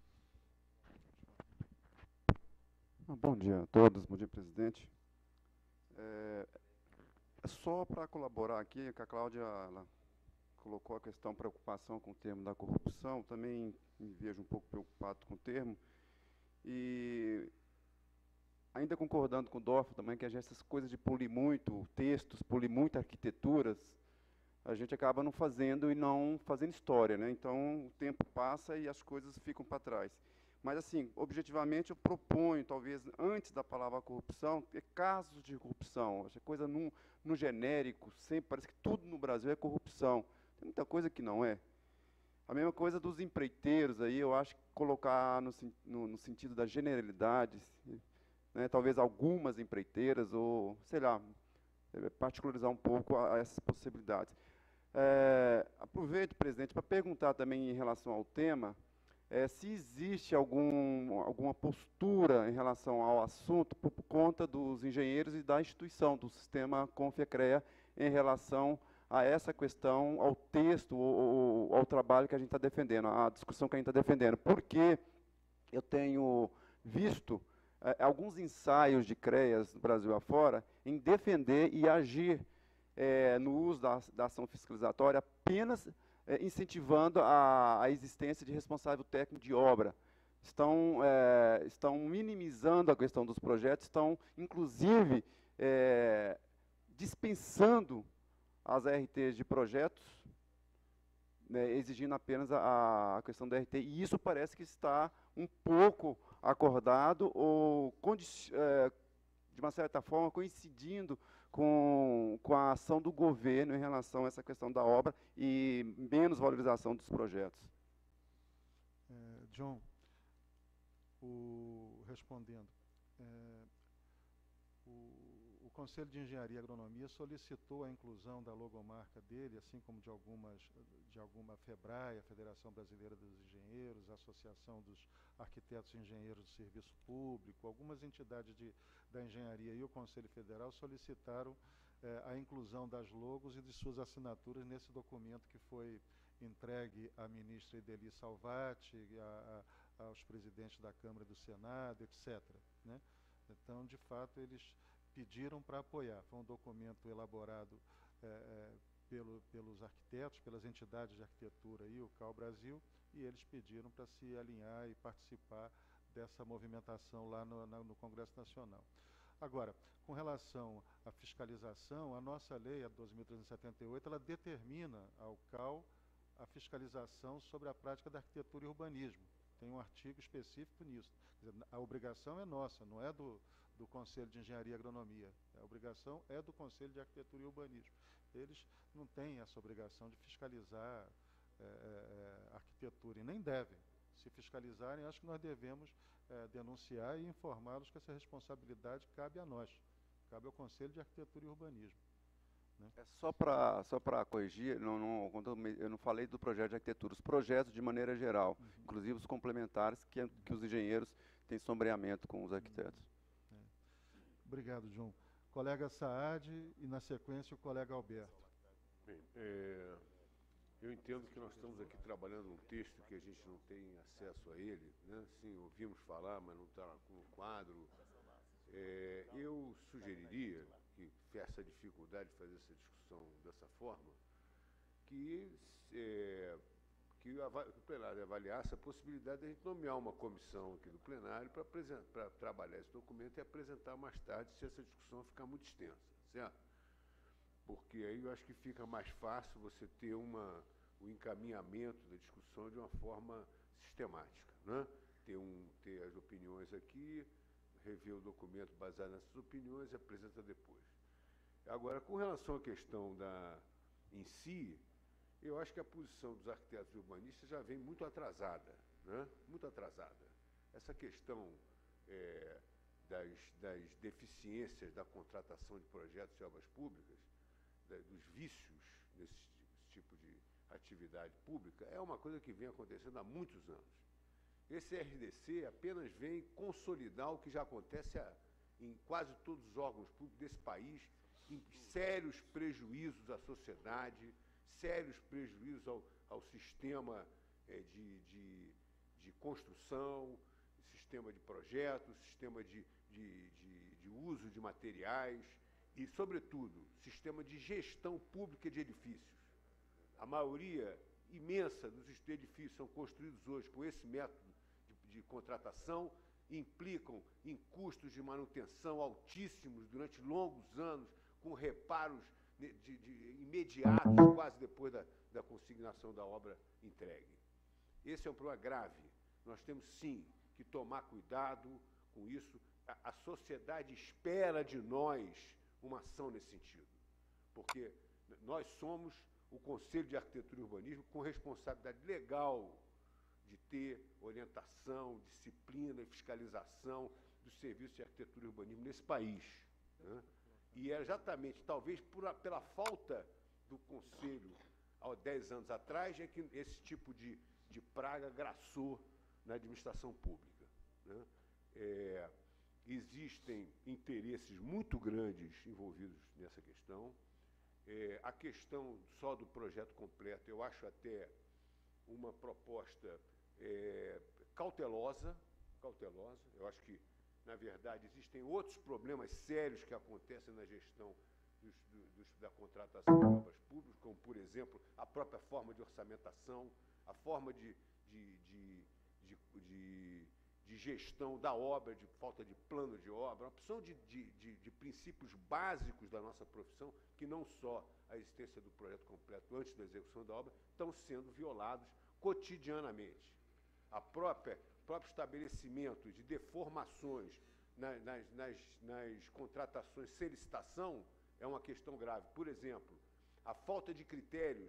Bom dia a todos, bom dia, presidente. É só para colaborar aqui, que a Cláudia ela colocou a questão preocupação com o termo da corrupção, também me vejo um pouco preocupado com o termo, e ainda concordando com o Dorf também, que essas coisas de polir muito textos, polir muito arquiteturas, a gente acaba não fazendo e não fazendo história, né? Então, o tempo passa e as coisas ficam para trás. Mas, assim, objetivamente, eu proponho, talvez, antes da palavra corrupção, casos de corrupção. Essa coisa no genérico, sempre parece que tudo no Brasil é corrupção. Tem muita coisa que não é. A mesma coisa dos empreiteiros, aí, eu acho que colocar no sentido da generalidade, né? Talvez algumas empreiteiras, ou, sei lá, particularizar um pouco a essas possibilidades. Aproveito, presidente, para perguntar também em relação ao tema, se existe alguma postura em relação ao assunto por conta dos engenheiros e da instituição, do sistema Confiecrea, em relação a essa questão, ao texto, ou ao trabalho que a gente está defendendo, à discussão que a gente está defendendo. Porque eu tenho visto alguns ensaios de CREAs no Brasil afora em defender e agir no uso da ação fiscalizatória, apenas incentivando a existência de responsável técnico de obra. Estão minimizando a questão dos projetos, estão, inclusive, dispensando as RTs de projetos, né, exigindo apenas a questão da RT. E isso parece que está um pouco acordado ou, de uma certa forma, coincidindo com a ação do governo em relação a essa questão da obra e menos valorização dos projetos. John, respondendo, o Conselho de Engenharia e Agronomia solicitou a inclusão da logomarca dele, assim como de alguma FEBRAE, a Federação Brasileira dos Engenheiros, a Associação dos Arquitetos e Engenheiros do Serviço Público, algumas entidades da engenharia e o Conselho Federal solicitaram a inclusão das logos e de suas assinaturas nesse documento que foi entregue à ministra Ideli Salvati, aos presidentes da Câmara e do Senado, etc., né? Então, de fato, eles pediram para apoiar. Foi um documento elaborado pelos arquitetos, pelas entidades de arquitetura e o CAU Brasil, e eles pediram para se alinhar e participar dessa movimentação lá no Congresso Nacional. Agora, com relação à fiscalização, a nossa lei, a 12.378, ela determina ao CAU a fiscalização sobre a prática da arquitetura e urbanismo. Tem um artigo específico nisso. Quer dizer, a obrigação é nossa, não é do Conselho de Engenharia e Agronomia. A obrigação é do Conselho de Arquitetura e Urbanismo. Eles não têm essa obrigação de fiscalizar arquitetura, e nem devem. Se fiscalizarem, acho que nós devemos denunciar e informá-los que essa responsabilidade cabe a nós, cabe ao Conselho de Arquitetura e Urbanismo. né? Só para corrigir, eu não falei do projeto de arquitetura, os projetos de maneira geral, inclusive os complementares que os engenheiros têm sombreamento com os arquitetos. Obrigado, João. Colega Saad e, na sequência, o colega Alberto. Bem, eu entendo que nós estamos aqui trabalhando um texto que a gente não tem acesso a ele, né? Sim, ouvimos falar, mas não está com o quadro. Eu sugeriria que essa dificuldade de fazer essa discussão dessa forma, que o plenário avaliasse a possibilidade de a gente nomear uma comissão aqui do plenário para trabalhar esse documento e apresentar mais tarde, se essa discussão ficar muito extensa, certo? Porque aí eu acho que fica mais fácil você ter o encaminhamento da discussão de uma forma sistemática, né? Ter as opiniões aqui, rever o documento baseado nessas opiniões e apresenta depois. Agora, com relação à questão em si, eu acho que a posição dos arquitetos e urbanistas já vem muito atrasada, né? Muito atrasada. Essa questão das deficiências da contratação de projetos e obras públicas, dos vícios desse tipo de atividade pública, é uma coisa que vem acontecendo há muitos anos. Esse RDC apenas vem consolidar o que já acontece em quase todos os órgãos públicos desse país, em sérios prejuízos à sociedade, sérios prejuízos ao sistema de construção, sistema de projetos, sistema de uso de materiais e, sobretudo, sistema de gestão pública de edifícios. A maioria imensa dos edifícios são construídos hoje com esse método de contratação, implicam em custos de manutenção altíssimos durante longos anos, com reparos imediatos, quase depois da consignação da obra entregue. Esse é um problema grave. Nós temos, sim, que tomar cuidado com isso. A sociedade espera de nós uma ação nesse sentido, porque nós somos o Conselho de Arquitetura e Urbanismo com responsabilidade legal de ter orientação, disciplina e fiscalização dos serviços de arquitetura e urbanismo nesse país, né? E é exatamente, talvez pela falta do Conselho há 10 anos atrás, é que esse tipo de praga graçou na administração pública, né? Existem interesses muito grandes envolvidos nessa questão. A questão só do projeto completo, eu acho até uma proposta cautelosa. Eu acho que, na verdade, existem outros problemas sérios que acontecem na gestão da contratação de obras públicas, como, por exemplo, a própria forma de orçamentação, a forma de gestão da obra, de falta de plano de obra, uma opção de princípios básicos da nossa profissão, que não só a existência do projeto completo antes da execução da obra, estão sendo violados cotidianamente. O próprio estabelecimento de deformações nas contratações sem licitação é uma questão grave. Por exemplo, a falta de critérios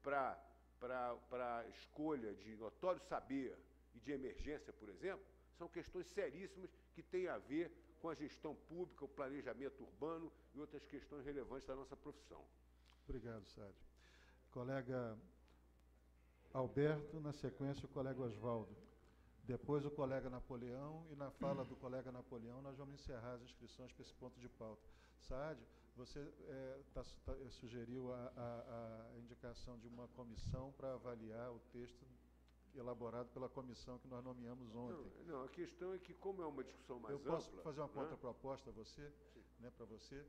para escolha de notório saber e de emergência, por exemplo, são questões seríssimas que têm a ver com a gestão pública, o planejamento urbano e outras questões relevantes da nossa profissão. Obrigado, Sádio. Colega Alberto, na sequência, o colega Oswaldo. Depois, o colega Napoleão, e na fala do colega Napoleão, nós vamos encerrar as inscrições para esse ponto de pauta. Sádio, você sugeriu a indicação de uma comissão para avaliar o texto elaborado pela comissão que nós nomeamos ontem. Não, a questão é que, como é uma discussão mais ampla... Eu posso fazer uma contraproposta a você, né, para você,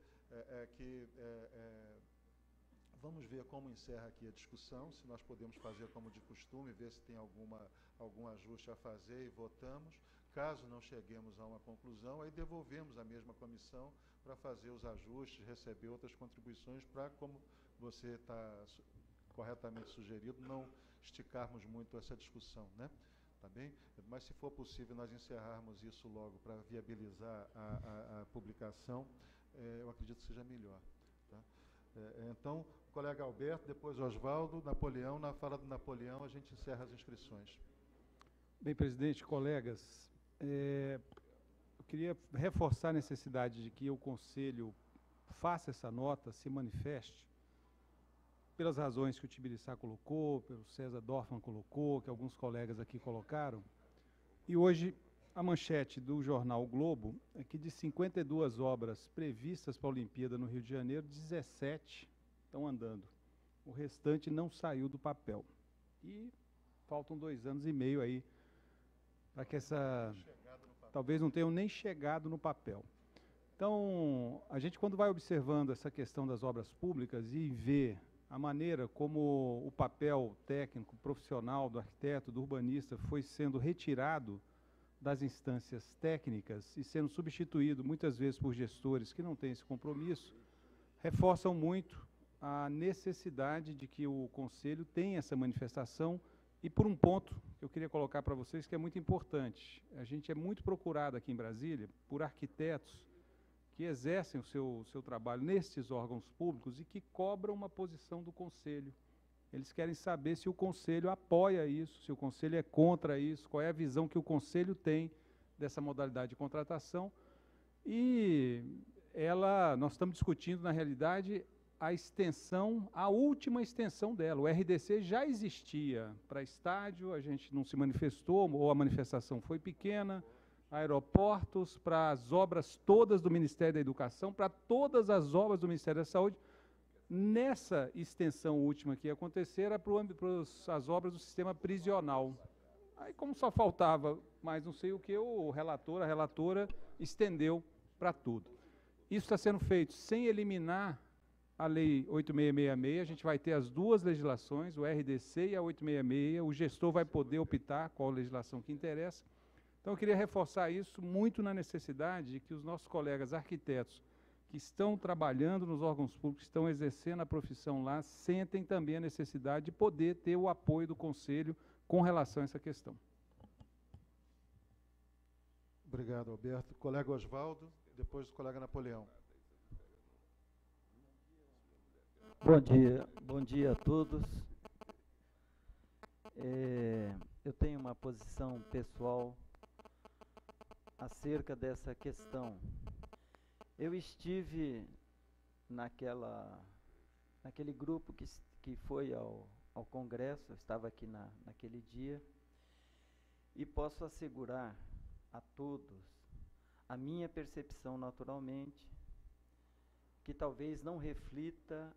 vamos ver como encerra aqui a discussão, se nós podemos fazer como de costume, ver se tem algum ajuste a fazer e votamos. Caso não cheguemos a uma conclusão, aí devolvemos a mesma comissão para fazer os ajustes, receber outras contribuições para, como você está corretamente sugerido, não esticarmos muito essa discussão, né? Tá bem? Mas, se for possível, nós encerrarmos isso logo para viabilizar a publicação, eu acredito que seja melhor. Tá? Então, colega Alberto, depois Oswaldo, Napoleão. Na fala do Napoleão, a gente encerra as inscrições. Bem, presidente, colegas, eu queria reforçar a necessidade de que o Conselho faça essa nota, se manifeste, pelas razões que o Tibiriçá colocou, pelo César Dorfman colocou, que alguns colegas aqui colocaram. E hoje a manchete do jornal o Globo é que de 52 obras previstas para a Olimpíada no Rio de Janeiro, 17 estão andando. O restante não saiu do papel. E faltam 2 anos e meio aí para que essa... talvez não tenham nem chegado no papel. Então, a gente quando vai observando essa questão das obras públicas e vê a maneira como o papel técnico, profissional do arquiteto, do urbanista foi sendo retirado das instâncias técnicas e sendo substituído muitas vezes por gestores que não têm esse compromisso, reforçam muito a necessidade de que o Conselho tenha essa manifestação. E por um ponto que eu queria colocar para vocês que é muito importante, a gente é muito procurado aqui em Brasília por arquitetos que exercem o seu trabalho nestes órgãos públicos e que cobram uma posição do Conselho. Eles querem saber se o Conselho apoia isso, se o Conselho é contra isso, qual é a visão que o Conselho tem dessa modalidade de contratação. E nós estamos discutindo, na realidade, a extensão, a última extensão dela. O RDC já existia para estádio, a gente não se manifestou, ou a manifestação foi pequena, aeroportos, para as obras todas do Ministério da Educação, para todas as obras do Ministério da Saúde. Nessa extensão última que ia acontecer, era para as obras do sistema prisional. Aí, como só faltava mais não sei o que, a relatora estendeu para tudo. Isso está sendo feito sem eliminar a Lei 8666, a gente vai ter as 2 legislações, o RDC e a 866, o gestor vai poder optar qual legislação que interessa. Então, eu queria reforçar isso muito na necessidade de que os nossos colegas arquitetos que estão trabalhando nos órgãos públicos, estão exercendo a profissão lá, sentem também a necessidade de poder ter o apoio do Conselho com relação a essa questão. Obrigado, Alberto. Colega Oswaldo, depois do colega Napoleão. Bom dia a todos. Eu tenho uma posição pessoal acerca dessa questão. Eu estive naquele grupo que foi ao Congresso, eu estava aqui naquele dia, e posso assegurar a todos a minha percepção, naturalmente, que talvez não reflita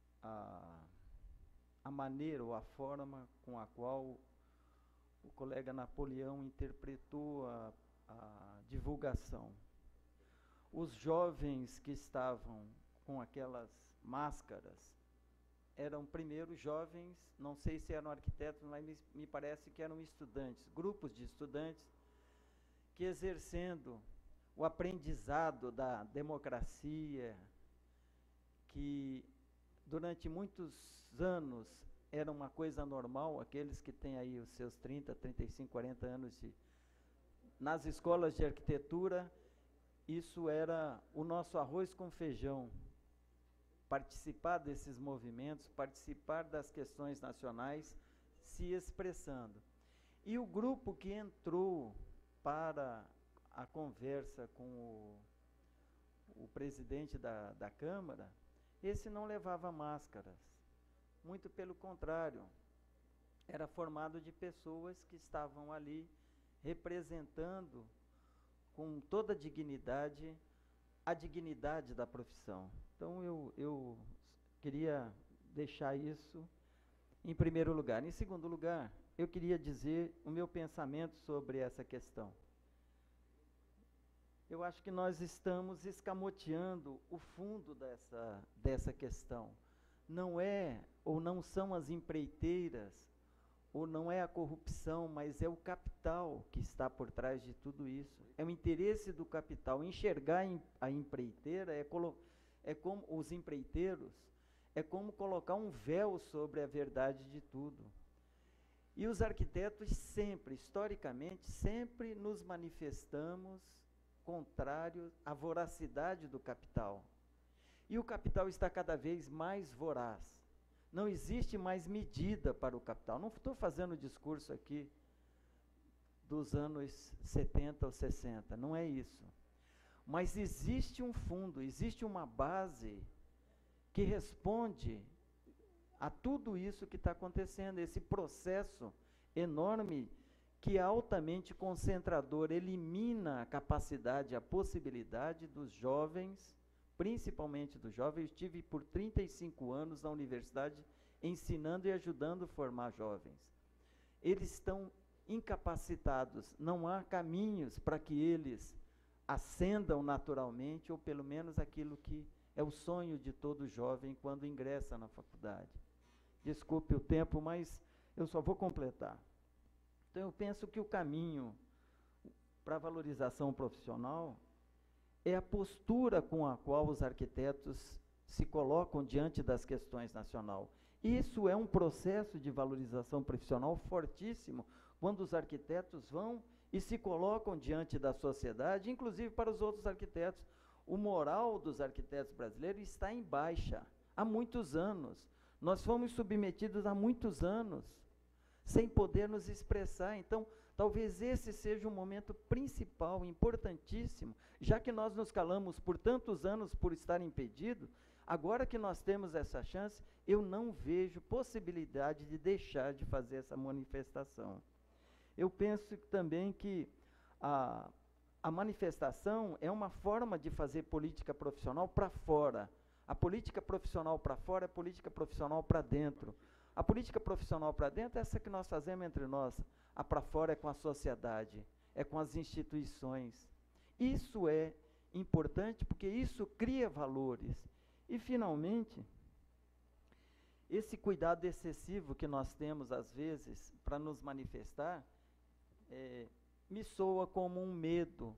a maneira ou a forma com a qual o colega Napoleão interpretou a divulgação. Os jovens que estavam com aquelas máscaras eram primeiro jovens, não sei se eram arquitetos, mas me parece que eram estudantes, grupos de estudantes que, exercendo o aprendizado da democracia, que durante muitos anos era uma coisa normal, aqueles que têm aí os seus 30, 35, 40 anos nas escolas de arquitetura, isso era o nosso arroz com feijão. Participar desses movimentos, participar das questões nacionais, se expressando. E o grupo que entrou para a conversa com o presidente da Câmara, esse não levava máscaras. Muito pelo contrário, era formado de pessoas que estavam ali representando com toda a dignidade da profissão. Então, eu queria deixar isso em primeiro lugar. Em segundo lugar, eu queria dizer o meu pensamento sobre essa questão. Eu acho que nós estamos escamoteando o fundo dessa questão. Não é ou não são as empreiteiras, ou não é a corrupção, mas é o capital que está por trás de tudo isso. É o interesse do capital. Enxergar a empreiteira é como os empreiteiros, é como colocar um véu sobre a verdade de tudo. E os arquitetos sempre, historicamente, sempre nos manifestamos contrários à voracidade do capital. E o capital está cada vez mais voraz. Não existe mais medida para o capital. Não estou fazendo discurso aqui dos anos 70 ou 60, não é isso. mas existe um fundo, existe uma base que responde a tudo isso que está acontecendo, esse processo enorme que é altamente concentrador, elimina a capacidade, a possibilidade dos jovens, principalmente dos jovens. Eu estive por 35 anos na universidade ensinando e ajudando a formar jovens. Eles estão incapacitados, não há caminhos para que eles ascendam naturalmente, ou pelo menos aquilo que é o sonho de todo jovem quando ingressa na faculdade. Desculpe o tempo, mas eu só vou completar. Então, eu penso que o caminho para a valorização profissional é a postura com a qual os arquitetos se colocam diante das questões nacionais. Isso é um processo de valorização profissional fortíssimo, quando os arquitetos vão e se colocam diante da sociedade, inclusive para os outros arquitetos. O moral dos arquitetos brasileiros está em baixa há muitos anos. Nós fomos submetidos há muitos anos, sem poder nos expressar. Então, talvez esse seja o momento principal, importantíssimo, já que nós nos calamos por tantos anos por estar impedidos, agora que nós temos essa chance, eu não vejo possibilidade de deixar de fazer essa manifestação. Eu penso também que a manifestação é uma forma de fazer política profissional para fora. A política profissional para fora é política profissional para dentro. A política profissional para dentro é essa que nós fazemos entre nós. A para fora é com a sociedade, é com as instituições. Isso é importante porque isso cria valores. E, finalmente, esse cuidado excessivo que nós temos, às vezes, para nos manifestar, me soa como um medo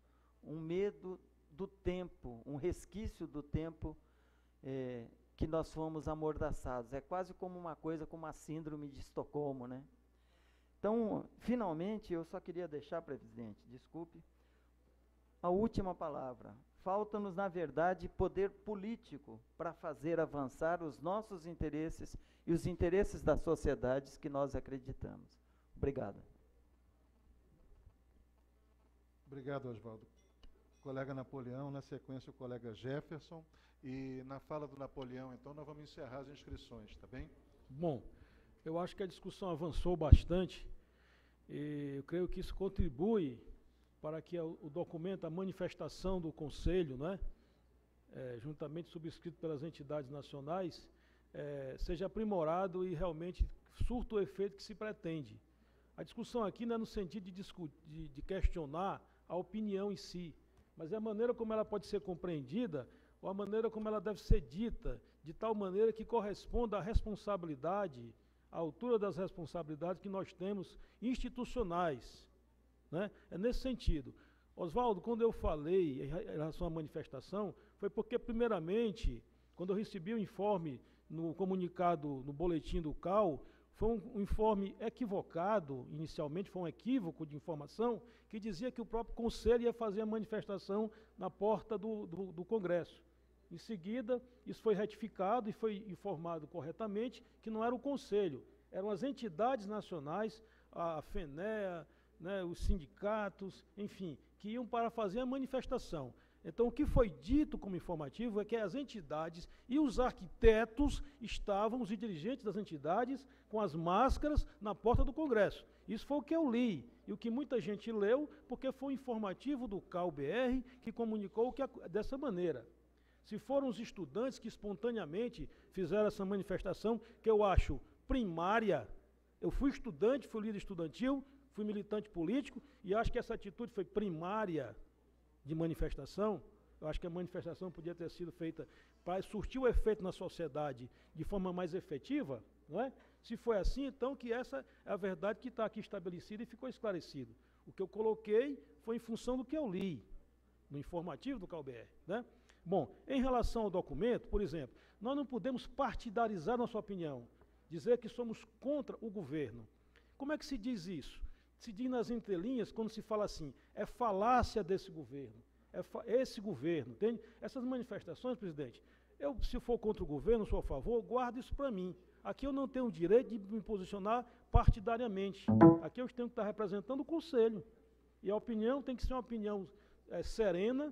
do tempo, um resquício do tempo que nós fomos amordaçados. É quase como uma coisa, como a síndrome de Estocolmo, né? Então, finalmente, eu só queria deixar, presidente, desculpe, a última palavra. Falta-nos, na verdade, poder político para fazer avançar os nossos interesses e os interesses das sociedades que nós acreditamos. Obrigado. Obrigado, Oswaldo. Colega Napoleão, na sequência o colega Jefferson, e na fala do Napoleão, então, nós vamos encerrar as inscrições, tá bem? Bom, eu acho que a discussão avançou bastante, e eu creio que isso contribui para que o documento, a manifestação do Conselho, né, juntamente subscrito pelas entidades nacionais, seja aprimorado e realmente surta o efeito que se pretende. A discussão aqui não é no sentido de questionar a opinião em si, mas é a maneira como ela pode ser compreendida, ou a maneira como ela deve ser dita, de tal maneira que corresponda à responsabilidade, à altura das responsabilidades que nós temos institucionais, né? É nesse sentido. Oswaldo, quando eu falei em relação à manifestação, foi porque, primeiramente, quando eu recebi o informe no comunicado, no boletim do CAU, foi um informe equivocado, inicialmente foi um equívoco de informação, que dizia que o próprio Conselho ia fazer a manifestação na porta do Congresso. Em seguida, isso foi retificado e foi informado corretamente que não era o Conselho, eram as entidades nacionais, a FENEA, né, os sindicatos, enfim, que iam para fazer a manifestação. Então, o que foi dito como informativo é que as entidades e os arquitetos estavam, os dirigentes das entidades, com as máscaras na porta do Congresso. Isso foi o que eu li, e o que muita gente leu, porque foi o informativo do CAU-BR que comunicou dessa maneira. Se foram os estudantes que espontaneamente fizeram essa manifestação, que eu acho primária, eu fui estudante, fui líder estudantil, fui militante político, e acho que essa atitude foi primária de manifestação. Eu acho que a manifestação podia ter sido feita para surtir o efeito na sociedade de forma mais efetiva, não é? Se foi assim, então que essa é a verdade que está aqui estabelecida e ficou esclarecido. O que eu coloquei foi em função do que eu li, no informativo do CAU-BR, né? Bom, em relação ao documento, por exemplo, nós não podemos partidarizar nossa opinião, dizer que somos contra o governo. Como é que se diz isso? Se diz nas entrelinhas, quando se fala assim, é falácia desse governo, esse governo, entende? Essas manifestações, presidente, se for contra o governo, sou a favor, guardo isso para mim. Aqui eu não tenho o direito de me posicionar partidariamente. Aqui eu tenho que estar representando o Conselho. E a opinião tem que ser uma opinião serena,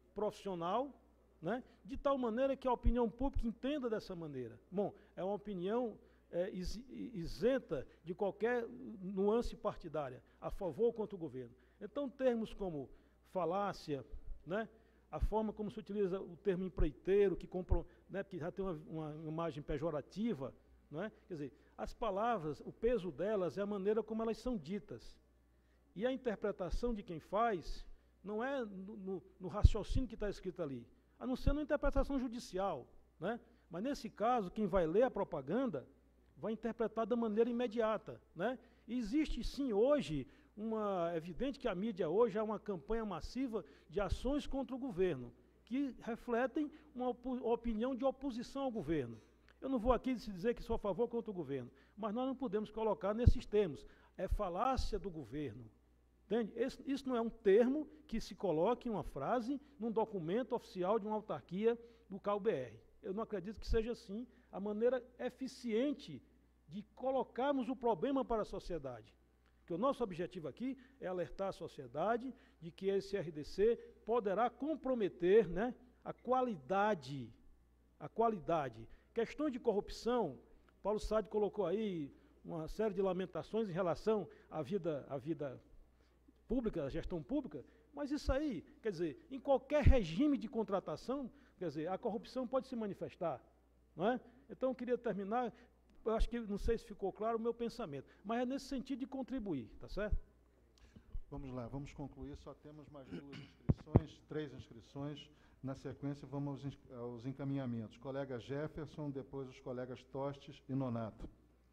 profissional, né, de tal maneira que a opinião pública entenda dessa maneira. Bom, é uma opinião isenta de qualquer nuance partidária, a favor ou contra o governo. Então, termos como falácia, né, a forma como se utiliza o termo empreiteiro, né, que já tem uma imagem pejorativa, né, quer dizer, as palavras, o peso delas é a maneira como elas são ditas. E a interpretação de quem faz não é no raciocínio que está escrito ali, a não ser na interpretação judicial, né? Mas nesse caso, quem vai ler a propaganda vai interpretar da maneira imediata, né? E existe sim hoje é evidente que a mídia hoje é uma campanha massiva de ações contra o governo, que refletem uma opinião de oposição ao governo. Eu não vou aqui dizer que sou a favor ou contra o governo, mas nós não podemos colocar nesses termos. É falácia do governo. Entende? Isso não é um termo que se coloque em uma frase, num documento oficial de uma autarquia do CAU-BR. Eu não acredito que seja assim a maneira eficiente de colocarmos o problema para a sociedade. Porque o nosso objetivo aqui é alertar a sociedade de que esse RDC poderá comprometer, né, a qualidade. Questões de corrupção, Paulo Sade colocou aí uma série de lamentações em relação à vida pública, a gestão pública, mas isso aí, quer dizer, em qualquer regime de contratação, quer dizer, a corrupção pode se manifestar, não é? Então, eu queria terminar, eu acho que, não sei se ficou claro o meu pensamento, mas é nesse sentido de contribuir, tá certo? Vamos lá, vamos concluir, só temos mais 3 inscrições, na sequência vamos aos encaminhamentos. Colega Jefferson, depois os colegas Tostes e Nonato.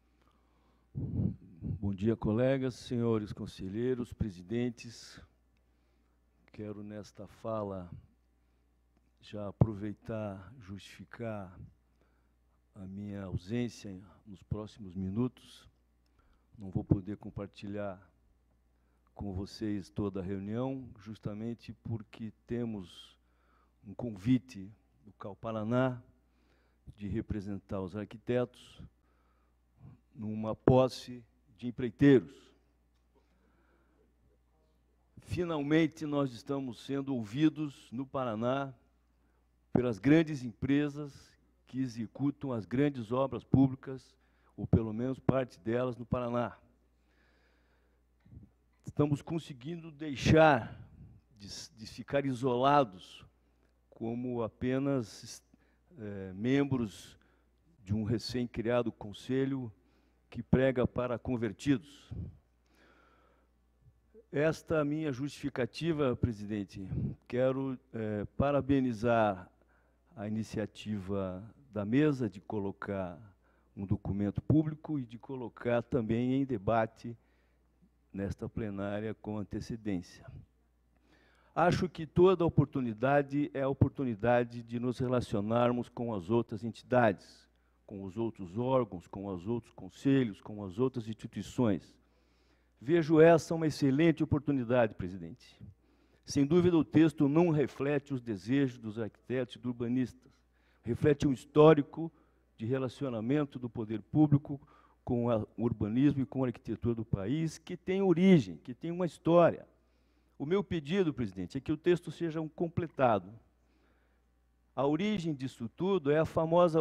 Bom dia, colegas, senhores conselheiros, presidentes. Quero, nesta fala, já aproveitar, justificar a minha ausência nos próximos minutos. Não vou poder compartilhar com vocês toda a reunião, justamente porque temos um convite do CAU Paraná de representar os arquitetos numa posse de empreiteiros. Finalmente, nós estamos sendo ouvidos no Paraná pelas grandes empresas que executam as grandes obras públicas, ou pelo menos parte delas, no Paraná. Estamos conseguindo deixar de ficar isolados como apenas membros de um recém-criado conselho que prega para convertidos. Esta minha justificativa, presidente, quero parabenizar a iniciativa da mesa de colocar um documento público e de colocar também em debate nesta plenária com antecedência. Acho que toda oportunidade é a oportunidade de nos relacionarmos com as outras entidades, com os outros órgãos, com os outros conselhos, com as outras instituições. Vejo essa uma excelente oportunidade, presidente. Sem dúvida, o texto não reflete os desejos dos arquitetos e dos urbanistas. Reflete um histórico de relacionamento do poder público com o urbanismo e com a arquitetura do país, que tem origem, que tem uma história. O meu pedido, presidente, é que o texto seja completado. A origem disso tudo é a famosa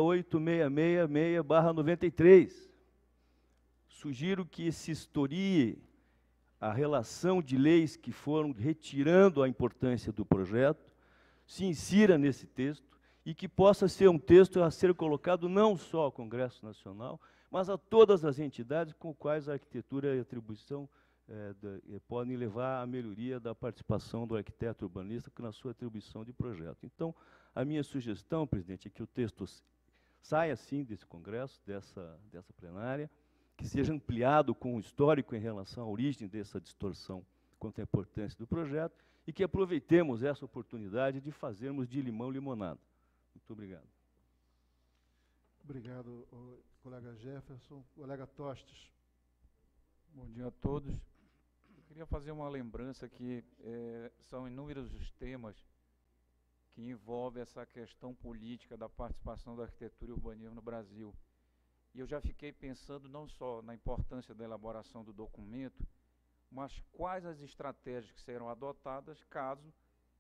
8666/93. Sugiro que se historie a relação de leis que foram retirando a importância do projeto, se insira nesse texto e que possa ser um texto a ser colocado não só ao Congresso Nacional, mas a todas as entidades com quais a arquitetura e a atribuição podem levar à melhoria da participação do arquiteto urbanista na sua atribuição de projeto. Então, a minha sugestão, presidente, é que o texto saia, sim, desse Congresso, dessa plenária, que seja ampliado com o histórico em relação à origem dessa distorção quanto à importância do projeto e que aproveitemos essa oportunidade de fazermos de limão limonada. Muito obrigado. Obrigado, colega Jefferson. Colega Tostes. Bom dia a todos. Eu queria fazer uma lembrança que são inúmeros os temas que envolvem essa questão política da participação da arquitetura e urbanismo no Brasil. E eu já fiquei pensando não só na importância da elaboração do documento, mas quais as estratégias que serão adotadas caso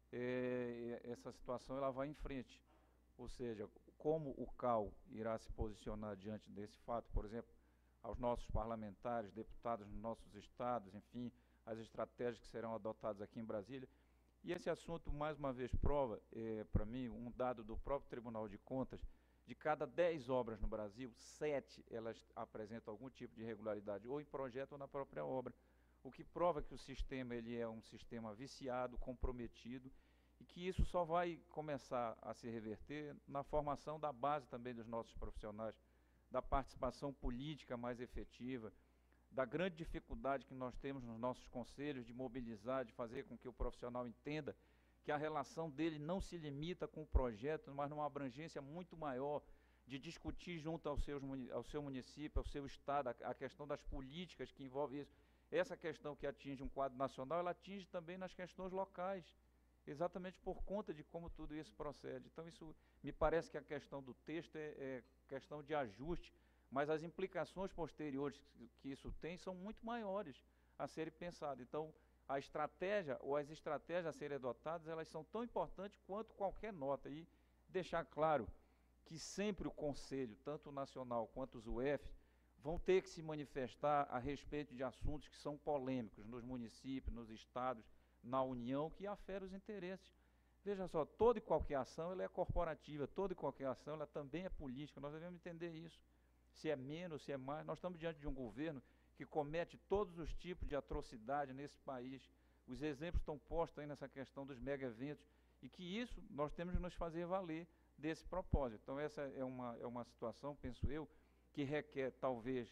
essa situação ela vai em frente. Ou seja, como o CAL irá se posicionar diante desse fato, por exemplo, aos nossos parlamentares, deputados nos nossos estados, enfim, as estratégias que serão adotadas aqui em Brasília. E esse assunto, mais uma vez, prova, para mim, um dado do próprio Tribunal de Contas, de cada 10 obras no Brasil, 7 elas apresentam algum tipo de irregularidade, ou em projeto ou na própria obra, o que prova que o sistema ele é um sistema viciado, comprometido, e que isso só vai começar a se reverter na formação da base também dos nossos profissionais, da participação política mais efetiva, da grande dificuldade que nós temos nos nossos conselhos de mobilizar, de fazer com que o profissional entenda que a relação dele não se limita com o projeto, mas numa abrangência muito maior, de discutir junto ao seu município, ao seu estado, a questão das políticas que envolve isso. Essa questão que atinge um quadro nacional, ela atinge também nas questões locais, exatamente por conta de como tudo isso procede. Então, isso me parece que a questão do texto é questão de ajuste, mas as implicações posteriores que isso tem são muito maiores a serem pensadas. Então, a estratégia ou as estratégias a serem adotadas, elas são tão importantes quanto qualquer nota. E deixar claro que sempre o Conselho, tanto o nacional quanto os UF, vão ter que se manifestar a respeito de assuntos que são polêmicos nos municípios, nos estados, na União, que aferem os interesses. Veja só, toda e qualquer ação ela é corporativa, toda e qualquer ação ela também é política, nós devemos entender isso. Se é menos, se é mais, nós estamos diante de um governo que comete todos os tipos de atrocidade nesse país. Os exemplos estão postos aí nessa questão dos mega-eventos, e que isso nós temos que nos fazer valer desse propósito. Então, essa é uma situação, penso eu, que requer, talvez,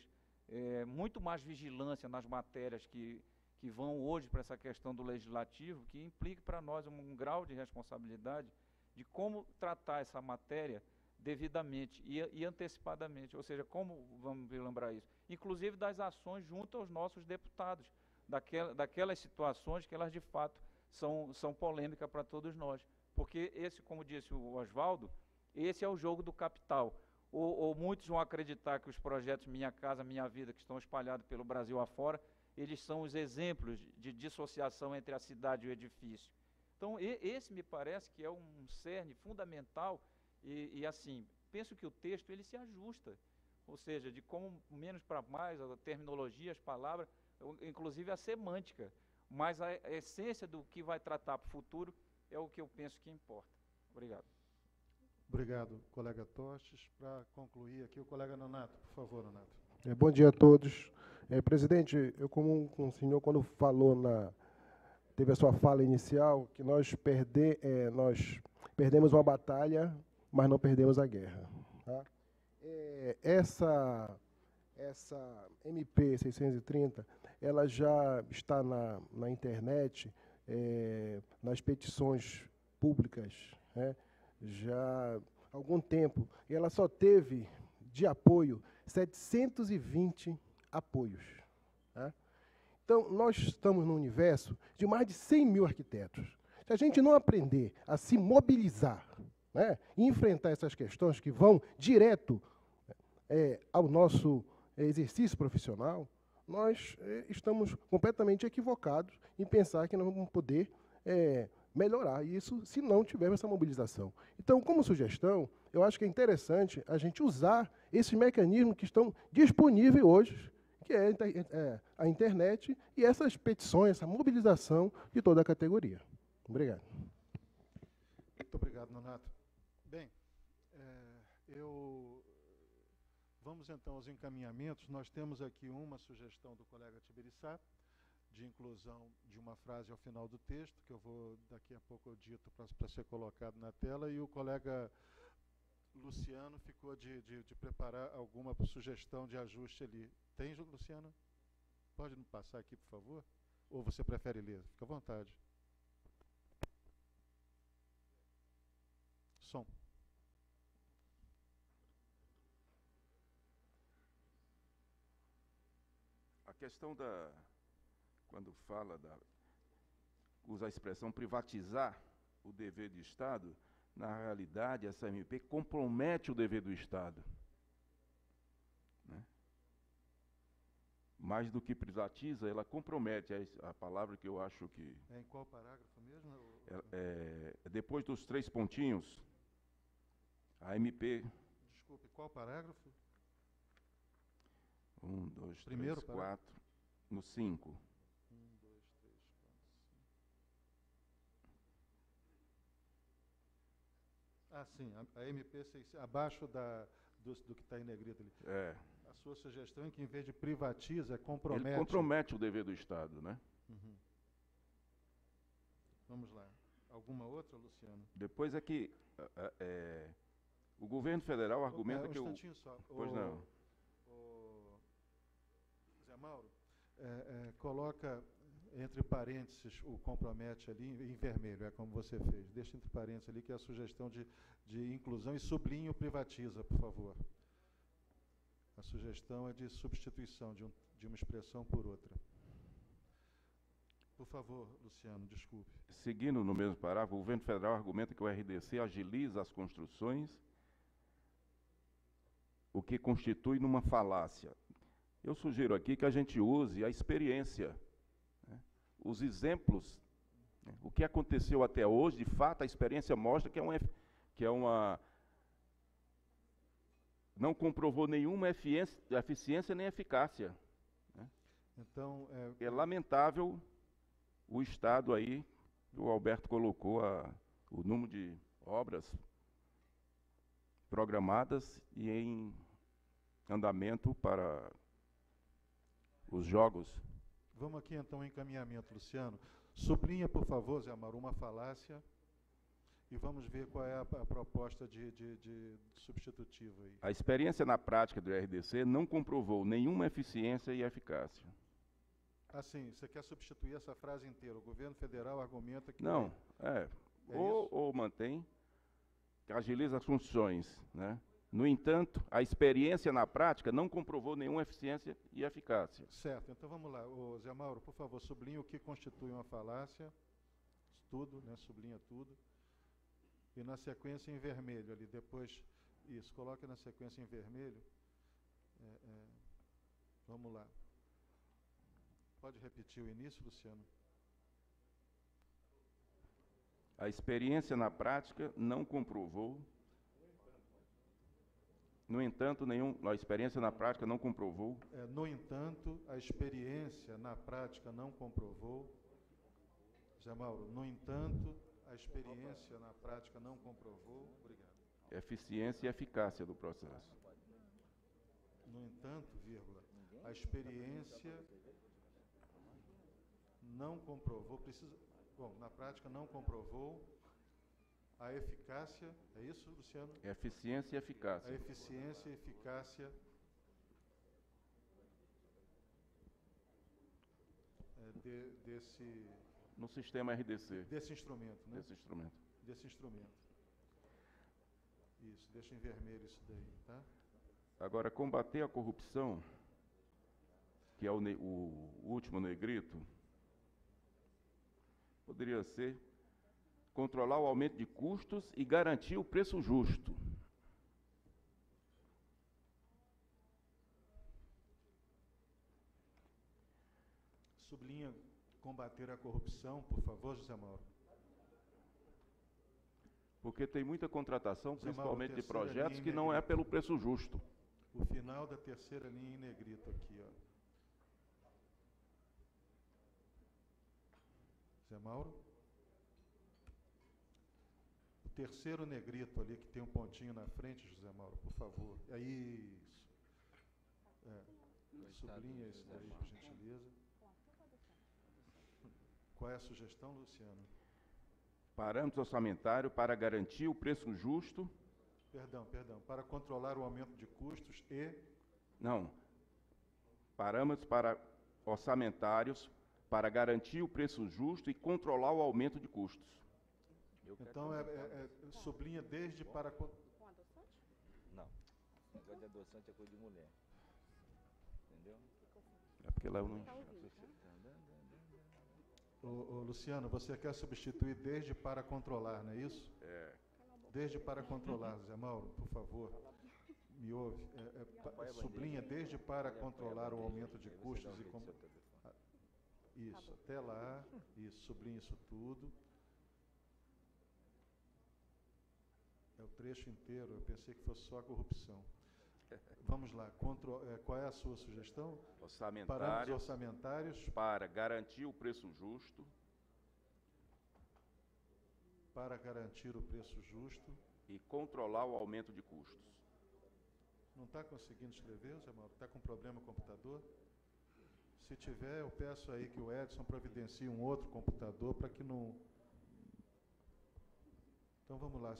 muito mais vigilância nas matérias que vão hoje para essa questão do legislativo, que implique para nós um grau de responsabilidade de como tratar essa matéria devidamente e antecipadamente, ou seja, como vamos lembrar isso? Inclusive das ações junto aos nossos deputados, daquelas situações que elas de fato são polêmicas para todos nós, porque esse, como disse o Oswaldo, esse é o jogo do capital. Ou muitos vão acreditar que os projetos Minha Casa Minha Vida, que estão espalhados pelo Brasil afora, eles são os exemplos de dissociação entre a cidade e o edifício. Então, esse me parece que é um cerne fundamental e assim, penso que o texto ele se ajusta, ou seja, de como menos para mais, a terminologia, as palavras, inclusive a semântica, mas a essência do que vai tratar para o futuro é o que eu penso que importa. Obrigado. Obrigado, colega Tostes. Para concluir aqui, o colega Nonato, por favor, Nonato. Bom dia a todos. Presidente, eu como o senhor, quando falou teve a sua fala inicial, que nós perdemos uma batalha, mas não perdemos a guerra. Tá? Essa MP 630, ela já está na internet, nas petições públicas, né? Já há algum tempo, e ela só teve de apoio 720 apoios. Né? Então, nós estamos num universo de mais de 100 mil arquitetos. Se a gente não aprender a se mobilizar, né, e enfrentar essas questões que vão direto ao nosso exercício profissional, nós estamos completamente equivocados em pensar que nós vamos poder melhorar isso se não tivermos essa mobilização. Então, como sugestão, eu acho que é interessante a gente usar esses mecanismos que estão disponíveis hoje, que é a internet e essas petições, essa mobilização de toda a categoria. Obrigado. Muito obrigado, Nonato. Bem, vamos então aos encaminhamentos. Nós temos aqui uma sugestão do colega Tibiriçá, de inclusão de uma frase ao final do texto, que eu vou, daqui a pouco eu dito para ser colocado na tela, e o colega Luciano ficou de preparar alguma sugestão de ajuste ali. Tem, Luciano? Pode me passar aqui, por favor? Ou você prefere ler? Fica à vontade. Som. A questão quando usa a expressão privatizar o dever do Estado, na realidade, essa MP compromete o dever do Estado. Né? Mais do que privatiza, ela compromete, a palavra que eu acho que... Em qual parágrafo mesmo? depois dos 3 pontinhos, a MP... Desculpe, qual parágrafo? 1, 2, Primeiro 3, 4, no 5. 1, 2, 3, 4, 5. Ah, sim, a MP 600, abaixo do que está em negrito ali. É. A sua sugestão é que, em vez de privatiza, compromete... Ele compromete o dever do Estado, né? Uhum. Vamos lá. Alguma outra, Luciano? Depois é que o governo federal argumenta que um instantinho só. Pois não. Zé Mauro, coloca entre parênteses o compromete ali em vermelho, é como você fez. Deixa entre parênteses ali que é a sugestão de inclusão e sublinhe o privatiza, por favor. A sugestão é de substituição de uma expressão por outra. Por favor, Luciano, desculpe. Seguindo no mesmo parágrafo, o governo federal argumenta que o RDC agiliza as construções, o que constitui numa falácia. Eu sugiro aqui que a gente use a experiência, né, os exemplos, né, o que aconteceu até hoje, de fato, a experiência mostra que não comprovou nenhuma eficiência nem eficácia. Né. Então, é lamentável o Estado aí, o Alberto colocou o número de obras programadas e em andamento para os jogos. Vamos aqui então ao encaminhamento, Luciano. Sublinha, por favor, Zé Mauro, uma falácia e vamos ver qual é a proposta de substitutivo aí. A experiência na prática do RDC não comprovou nenhuma eficiência e eficácia. Assim, você quer substituir essa frase inteira. O governo federal argumenta que... Não, ou mantém, que agiliza as funções, né? No entanto, a experiência na prática não comprovou nenhuma eficiência e eficácia. Certo, então vamos lá. Ô, Zé Mauro, por favor, sublinhe o que constitui uma falácia, tudo, né? Sublinha tudo. E na sequência em vermelho ali, depois, isso, coloque na sequência em vermelho. Vamos lá. Pode repetir o início, Luciano? A experiência na prática não comprovou. No entanto, a experiência na prática não comprovou. No entanto, a experiência na prática não comprovou. Zé Mauro, no entanto, a experiência na prática não comprovou. Obrigado. Eficiência e eficácia do processo. No entanto, vírgula, a experiência não comprovou, na prática não comprovou a eficácia, é isso, Luciano? Eficiência e eficácia. A eficiência e eficácia desse... No sistema RDC. Desse instrumento, né? Desse instrumento. Desse instrumento. Isso, deixa em vermelho isso daí, tá? Agora, combater a corrupção, que é o último negrito, poderia ser controlar o aumento de custos e garantir o preço justo. Sublinha combater a corrupção, por favor, José Mauro. Porque tem muita contratação, Zé principalmente Mauro, de projetos, que linha não é negrito. pelo preço justo. O final da terceira linha em negrito aqui, ó. Zé Mauro? O terceiro negrito ali, que tem um pontinho na frente, José Mauro, por favor. É isso. Sublinha isso daí, por gentileza. Qual é a sugestão, Luciano? Parâmetro orçamentário para garantir o preço justo. Perdão. Para controlar o aumento de custos e... Não. Parâmetros orçamentários para garantir o preço justo e controlar o aumento de custos. Então, sublinha desde para... Com adoçante? Não. Negócio de adoçante é coisa de mulher. Entendeu? É porque lá eu não... Ô, Luciano, você quer substituir desde para controlar, não é isso? Desde para controlar, Zé Mauro, por favor, me ouve. Sublinha desde para controlar o aumento de custos e... Isso, até lá. Isso, sublinha isso tudo. trecho inteiro, eu pensei que fosse só a corrupção. Vamos lá, qual é a sua sugestão? Parâmetros orçamentários para garantir o preço justo. Para garantir o preço justo. E controlar o aumento de custos. Não está conseguindo escrever, Zé Mauro? Está com problema no computador? Se tiver, eu peço aí que o Edson providencie um outro computador para que não... Então vamos lá.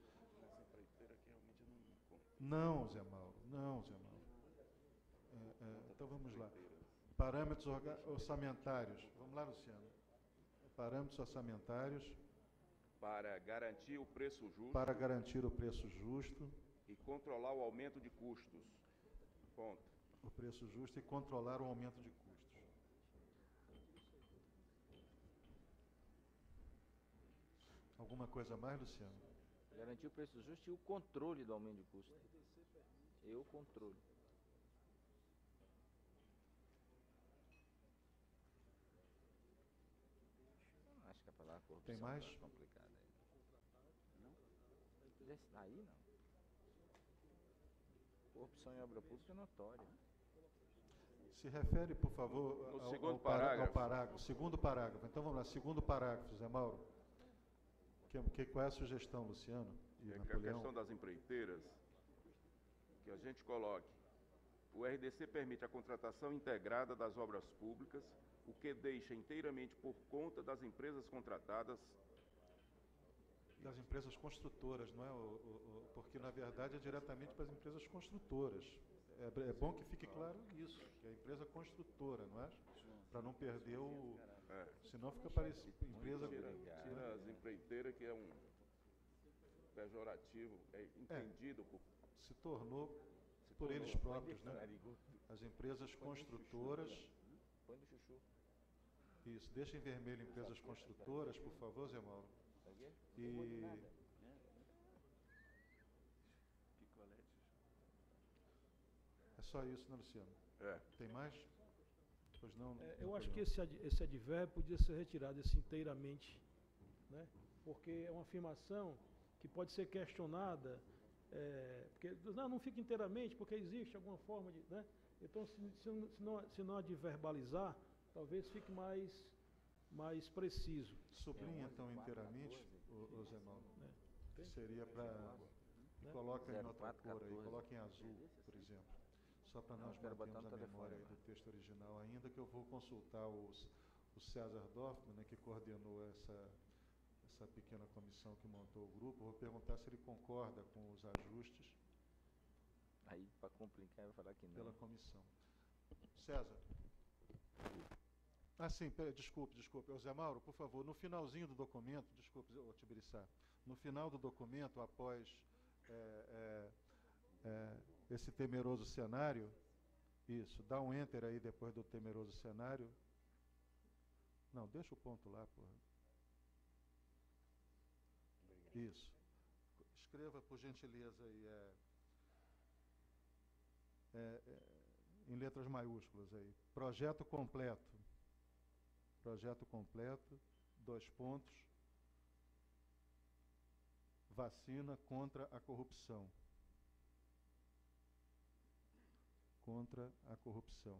Não, Zé Mauro. Não, Zé Mauro. Então vamos lá. Parâmetros orçamentários. Vamos lá, Luciano. Parâmetros orçamentários. Para garantir o preço justo. Para garantir o preço justo. E controlar o aumento de custos. Ponto. O preço justo e controlar o aumento de custos. Alguma coisa mais, Luciano? Garantir o preço justo e o controle do aumento de custo. E o controle. Acho que a palavra corrupção tem mais? É complicada. Não? Desse daí não. Corrupção em obra pública é notória. Se refere, por favor, ao parágrafo. Segundo parágrafo. Então vamos lá, segundo parágrafo, Zé Mauro. Qual é a sugestão, Luciano? E a questão das empreiteiras, que a gente coloque. O RDC permite a contratação integrada das obras públicas, o que deixa inteiramente por conta das empresas contratadas. Das empresas construtoras, não é? Porque, na verdade, é diretamente para as empresas construtoras. É bom que fique claro isso, que é a empresa construtora, não é? Para não perder o... Senão fica parecendo empresa... Tira as empreiteiras, que é um pejorativo, entendido por... Se tornou por eles próprios, né? As empresas construtoras... Põe no chuchu. Isso, deixa em vermelho empresas construtoras, por favor, Zé Mauro. E... É só isso, né, Luciano? Tem mais? Pois não. Eu acho que esse advérbio podia ser retirado, esse inteiramente, né? Porque é uma afirmação que pode ser questionada, porque não fica inteiramente, porque existe alguma forma de... Né? Então, se não adverbalizar, talvez fique mais preciso. Sublinha, então, inteiramente, o Zé Mauro. Seria para... Coloca em outra cor aí, coloca em azul, por exemplo. Só para nós mantermos a memória aí do texto original, ainda que eu vou consultar o César Dorfman, né, que coordenou essa pequena comissão que montou o grupo, vou perguntar se ele concorda com os ajustes. Aí, para complicar, eu vou falar que não. Pela comissão. César. Sim, desculpe. O Zé Mauro, por favor, no finalzinho do documento, desculpe, Tibiriçá, no final do documento, após esse temeroso cenário, isso, dá um enter aí depois do temeroso cenário. Não, deixa o ponto lá, porra. Isso. Escreva, por gentileza, aí, em letras maiúsculas aí. Projeto completo. Projeto completo, 2 pontos. Vacina contra a corrupção. Contra a corrupção.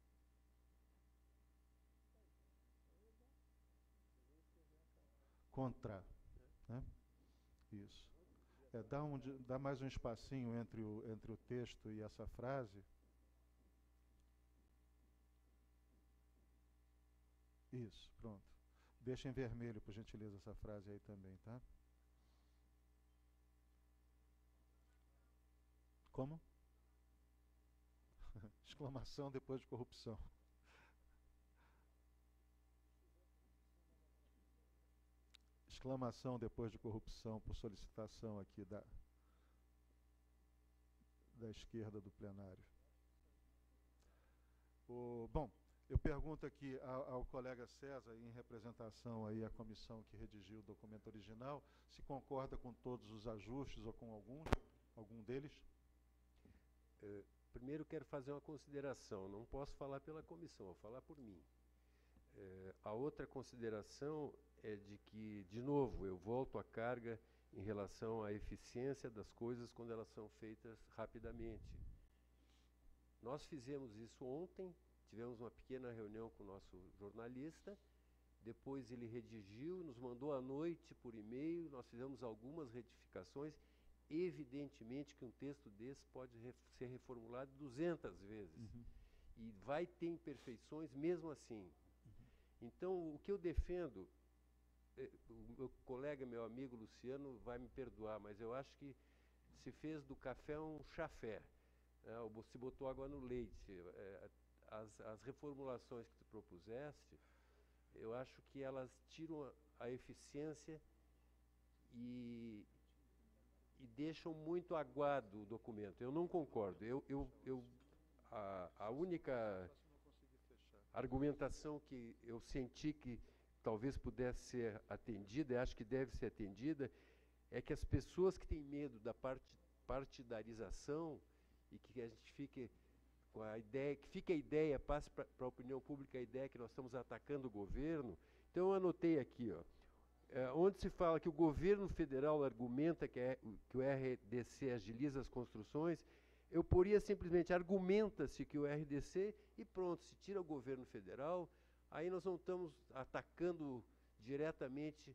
Contra, né? Isso. Dá mais um espacinho entre o texto e essa frase. Isso, pronto. Deixa em vermelho, por gentileza, essa frase aí também, tá? Como? Exclamação depois de corrupção. Exclamação depois de corrupção por solicitação aqui da esquerda do plenário. Bom, eu pergunto aqui ao colega César, em representação aí à comissão que redigiu o documento original, se concorda com todos os ajustes ou com algum deles? Primeiro quero fazer uma consideração, não posso falar pela comissão, vou falar por mim. A outra consideração é de que, de novo, eu volto à carga em relação à eficiência das coisas quando elas são feitas rapidamente. Nós fizemos isso ontem, tivemos uma pequena reunião com o nosso jornalista, depois ele redigiu, nos mandou à noite por e-mail, nós fizemos algumas retificações. Evidentemente que um texto desse pode ser reformulado 200 vezes. E vai ter imperfeições mesmo assim. Então, o que eu defendo, o meu colega, meu amigo Luciano vai me perdoar, mas eu acho que se fez do café um chafé, né? Se botou água no leite. As reformulações que tu propuseste, eu acho que elas tiram a eficiência e deixam muito aguado o documento. Eu não concordo. A única argumentação que eu senti que talvez pudesse ser atendida, e acho que deve ser atendida, é que as pessoas que têm medo da partidarização e que a gente fique com a ideia, que fique a ideia, passe para a opinião pública a ideia que nós estamos atacando o governo. Então eu anotei aqui, onde se fala que o governo federal argumenta que o RDC agiliza as construções, eu poria simplesmente argumenta-se que o RDC e pronto, se tira o governo federal, aí nós não estamos atacando diretamente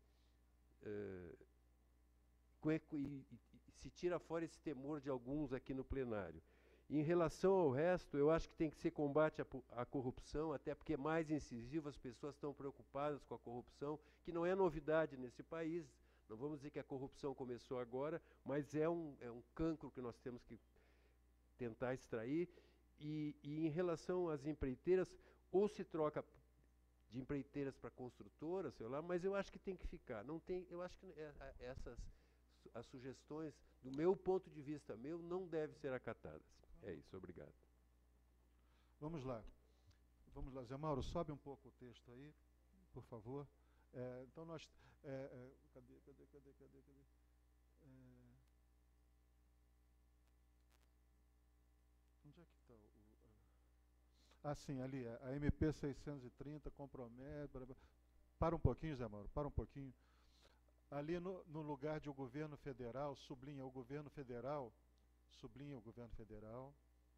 e se tira fora esse temor de alguns aqui no plenário. Em relação ao resto, eu acho que tem que ser combate à corrupção, até porque mais incisivo, as pessoas estão preocupadas com a corrupção, que não é novidade nesse país. Não vamos dizer que a corrupção começou agora, mas é um cancro que nós temos que tentar extrair. E em relação às empreiteiras, ou se troca de empreiteiras para construtoras, sei lá, mas eu acho que tem que ficar. Não tem, eu acho que as sugestões, do meu ponto de vista não devem ser acatadas. É isso, obrigado. Vamos lá. Vamos lá, Zé Mauro, sobe um pouco o texto aí, por favor. Então nós... cadê? Onde é que está o... sim, ali, a MP 630 compromete... Para um pouquinho, Zé Mauro, para um pouquinho. Ali no lugar de o governo federal, sublinha o governo federal, sublinha o governo federal.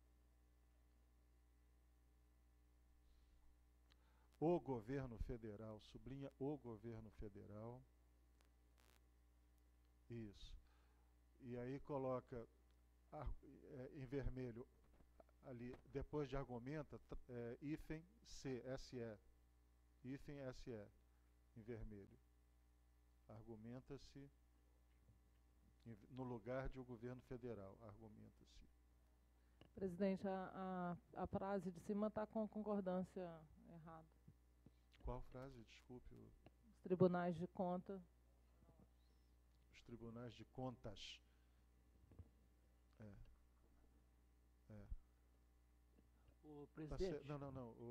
O governo federal, sublinha o governo federal. Isso. E aí coloca em vermelho, ali, depois de argumenta, hífen C, SE. Hífen SE, em vermelho. Argumenta-se no lugar de o governo federal. Argumenta-se. Presidente, a frase de cima está com concordância errada. Qual frase? Desculpe. Os tribunais de conta. Os tribunais de contas. O presidente. Não.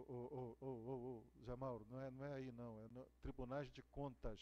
Zé Mauro, não é aí não. É tribunais de contas.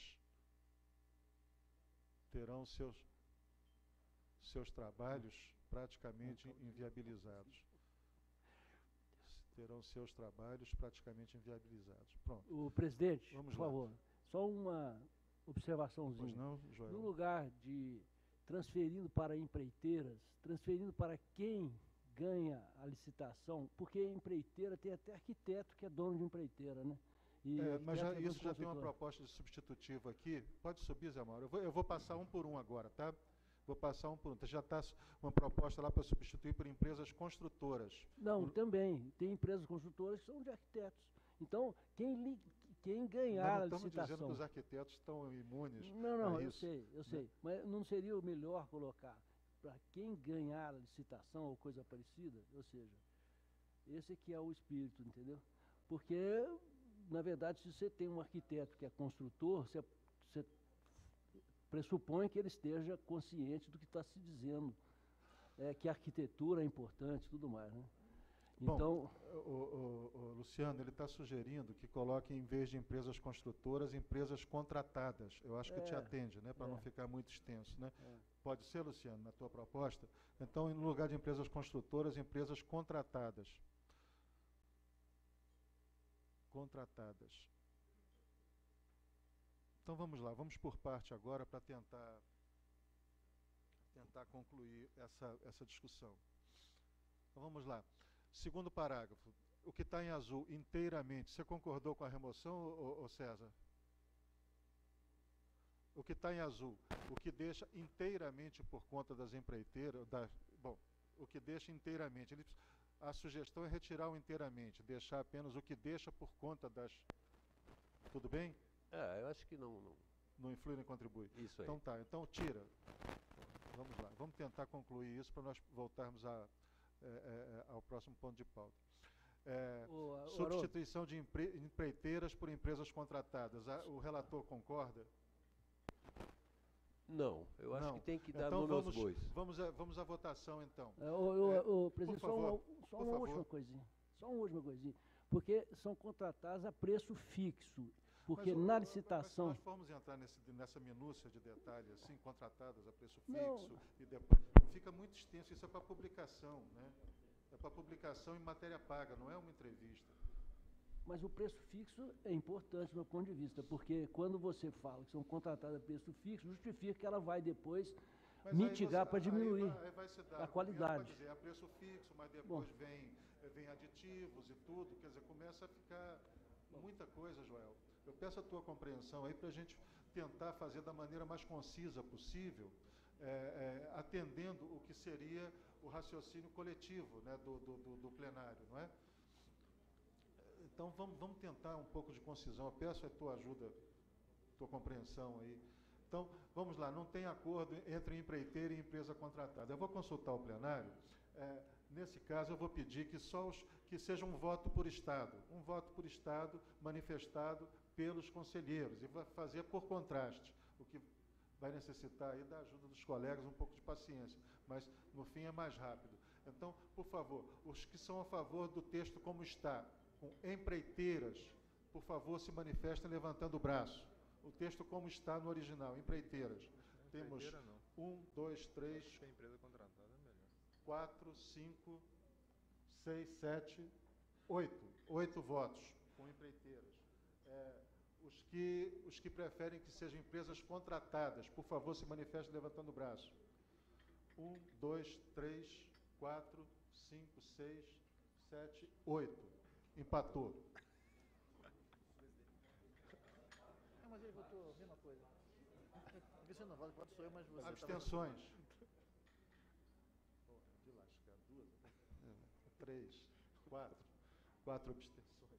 Terão seus trabalhos praticamente inviabilizados. Terão seus trabalhos praticamente inviabilizados. Pronto. O presidente, vamos por favor, só uma observaçãozinha. Pois não, Joel? No lugar de transferindo para empreiteiras, transferindo para quem ganha a licitação, porque empreiteira tem até arquiteto que é dono de empreiteira, né? Mas isso já tem uma proposta de substitutivo aqui. Pode subir, Zé Mauro. Eu vou passar um por um agora, tá? Vou passar um por um. Já está uma proposta lá para substituir por empresas construtoras. Não, também. Tem empresas construtoras que são de arquitetos. Então, quem ganhar a licitação... Não estamos dizendo que os arquitetos estão imunes Não, a eu isso. sei. Mas não seria o melhor colocar para quem ganhar a licitação ou coisa parecida? Ou seja, esse aqui é o espírito, entendeu? Porque... Na verdade, se você tem um arquiteto que é construtor, você pressupõe que ele esteja consciente do que está se dizendo, que a arquitetura é importante e tudo mais, né? Então, o Luciano, ele está sugerindo que coloque, em vez de empresas construtoras, empresas contratadas. Eu acho que te atende, né, para não ficar muito extenso, né? Pode ser, Luciano, na tua proposta? Então, no lugar de empresas construtoras, empresas contratadas. Então vamos lá, vamos por parte agora para tentar concluir essa discussão. Então vamos lá. Segundo parágrafo, o que está em azul inteiramente, você concordou com a remoção, ô César? O que está em azul, o que deixa inteiramente por conta das empreiteiras, bom, o que deixa inteiramente, a sugestão é retirar o inteiramente, deixar apenas o que deixa por conta das... Tudo bem? Eu acho que não... Não influi nem contribui. Isso aí. Então tá, então tira. Vamos lá, vamos tentar concluir isso para nós voltarmos ao próximo ponto de pauta. Substituição de empreiteiras por empresas contratadas. O relator concorda? Não, eu acho que tem que dar então nome aos bois. Vamos à votação, então. Presidente, só uma última coisinha. Só uma última coisinha. Porque são contratadas a preço fixo. Porque na licitação... Mas se nós formos entrar nessa minúcia de detalhe, assim, contratadas a preço fixo, e depois, fica muito extenso. Isso é para publicação, né? É para publicação em matéria paga, não é uma entrevista. Mas o preço fixo é importante do meu ponto de vista, porque quando você fala que são contratadas a preço fixo, justifica que ela vai depois mitigar para diminuir aí vai se dar a qualidade. Pode dizer, é preço fixo, mas depois vem aditivos e tudo, quer dizer, começa a ficar muita coisa, Joel. Eu peço a tua compreensão aí para a gente tentar fazer da maneira mais concisa possível, atendendo o que seria o raciocínio coletivo, né, do plenário, não é? Então vamos tentar um pouco de concisão. Eu peço a tua ajuda, tua compreensão aí. Então, vamos lá, não tem acordo entre empreiteira e empresa contratada. Eu vou consultar o plenário. Nesse caso, eu vou pedir que seja um voto por Estado. Um voto por Estado manifestado pelos conselheiros. E vai fazer por contraste, o que vai necessitar aí da ajuda dos colegas, um pouco de paciência. Mas, no fim, é mais rápido. Então, por favor, os que são a favor do texto como está, com empreiteiras, por favor, se manifestem levantando o braço. O texto como está no original, empreiteiras. Temos 1, 2, 3, 4, 5, 6, 7, 8. 8 votos com empreiteiras. Os que preferem que sejam empresas contratadas, por favor, se manifestem levantando o braço. 1, 2, 3, 4, 5, 6, 7, 8. Empatou. Mas ele votou a mesma coisa. Você não vota, pode sou eu, mas você... Abstenções. De lascar, 2, 3, 4. 4 abstenções.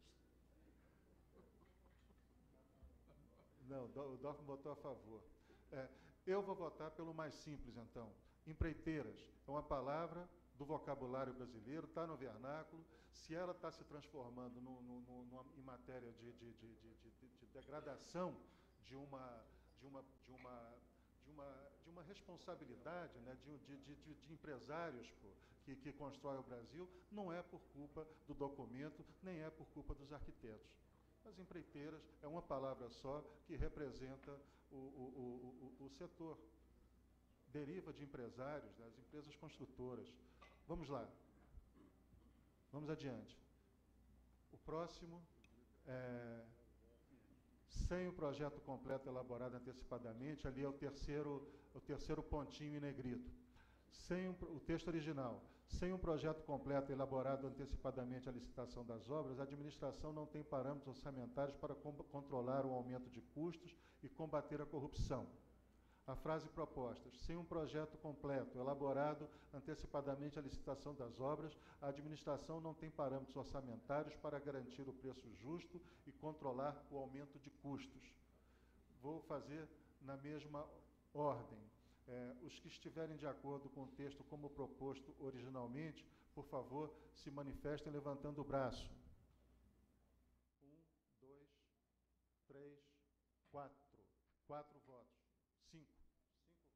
Não, o Dorf votou a favor. Eu vou votar pelo mais simples, então. Empreiteiras é uma palavra do vocabulário brasileiro, está no vernáculo. Se ela está se transformando em matéria de degradação de uma responsabilidade, né, de empresários que constroem o Brasil, não é por culpa do documento, nem é por culpa dos arquitetos. As empreiteiras é uma palavra só que representa o setor. Deriva de empresários, né, as empresas construtoras. Vamos lá. Vamos adiante. O próximo, sem o projeto completo elaborado antecipadamente, ali é o terceiro pontinho em negrito. Sem o texto original. Sem um projeto completo elaborado antecipadamente à licitação das obras, a administração não tem parâmetros orçamentários para controlar o aumento de custos e combater a corrupção. A frase proposta: sem um projeto completo elaborado antecipadamente à licitação das obras, a administração não tem parâmetros orçamentários para garantir o preço justo e controlar o aumento de custos. Vou fazer na mesma ordem. Os que estiverem de acordo com o texto como proposto originalmente, por favor, se manifestem levantando o braço. 1, 2, 3, 4. 4 votos. 5. 5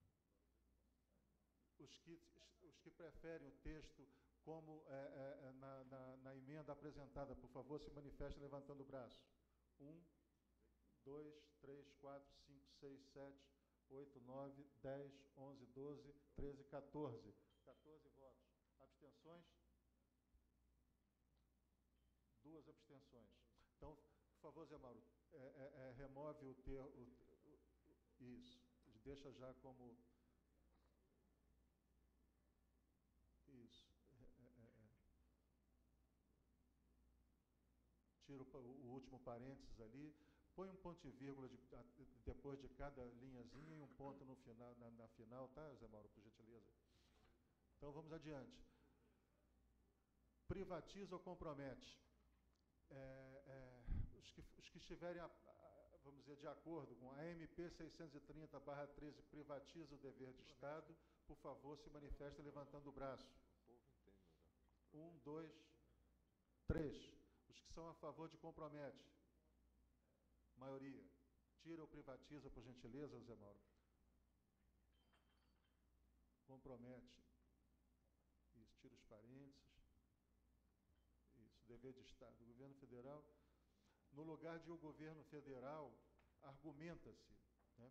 votos. Os que preferem o texto como na emenda apresentada, por favor, se manifestem levantando o braço. 1, 2, 3, 4, 5, 6, 7, 8, 9, 10, 11, 12, 13, 14. 14 votos. Abstenções? 2 abstenções. Então, por favor, Zé Mauro, remove o termo, isso, deixa já como, isso, tira o último parênteses ali, põe um ponto e vírgula depois de cada linhazinha e um ponto no final, na final, tá, Zé Mauro, por gentileza? Então vamos adiante. Privatiza ou compromete? Os que estiverem, vamos dizer, de acordo com a MP 630/13, privatiza o dever de Estado, por favor, se manifesta levantando o braço. 1, 2, 3. Os que são a favor de compromete? Maioria. Tira ou privatiza, por gentileza, Zé Mauro? Compromete. Isso, tira os parênteses. Isso, dever de Estado. O governo federal, no lugar de o governo federal, argumenta-se, né?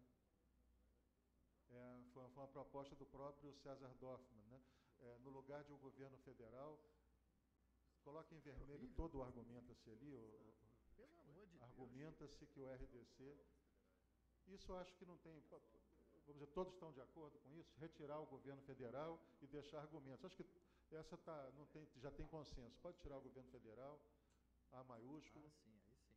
Foi uma proposta do próprio César Dorfman, né? No lugar de o governo federal, coloque em vermelho todo o argumenta-se ali, Pelo amor de Deus. Argumenta-se que o RDC, isso eu acho que não tem, vamos dizer, todos estão de acordo com isso, retirar o governo federal e deixar argumentos. Acho que essa não tem, já tem consenso. Pode tirar o governo federal, A maiúsculo. Sim, aí sim.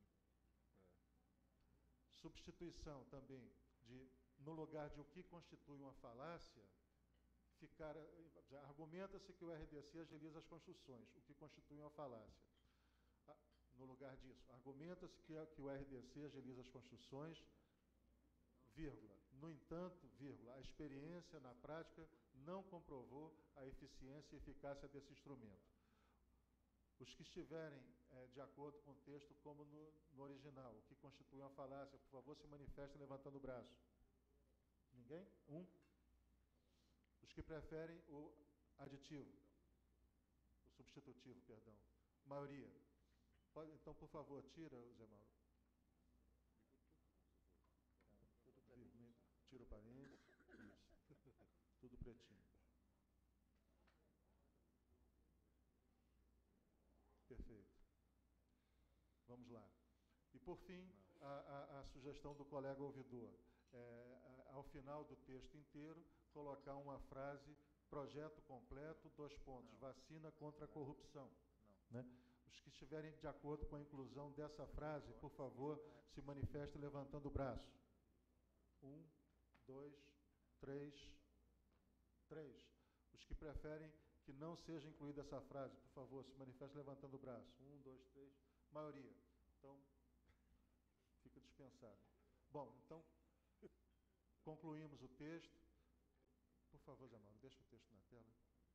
Substituição também de, no lugar de o que constitui uma falácia, argumenta-se que o RDC agiliza as construções, o que constitui uma falácia. No lugar disso, argumenta-se que o RDC agiliza as construções, vírgula. No entanto, vírgula, a experiência na prática não comprovou a eficiência e eficácia desse instrumento. Os que estiverem de acordo com o texto como no original, o que constitui uma falácia, por favor, se manifestem levantando o braço. Ninguém? 1. Os que preferem o aditivo, o substitutivo, perdão. Maioria. Então, por favor, tira, Zé Mauro. Tira o parênteses. Isso. Tudo pretinho. Perfeito. Vamos lá. E, por fim, a sugestão do colega ouvidor. Ao final do texto inteiro, colocar uma frase, projeto completo, 2 pontos, vacina contra a corrupção. Né? Os que estiverem de acordo com a inclusão dessa frase, por favor, se manifestem levantando o braço. 1, 2, 3, 3. Os que preferem que não seja incluída essa frase, por favor, se manifestem levantando o braço. 1, 2, 3. Maioria. Então, fica dispensado. Bom, então, concluímos o texto. Por favor, Zé Mauro, deixa o texto na tela.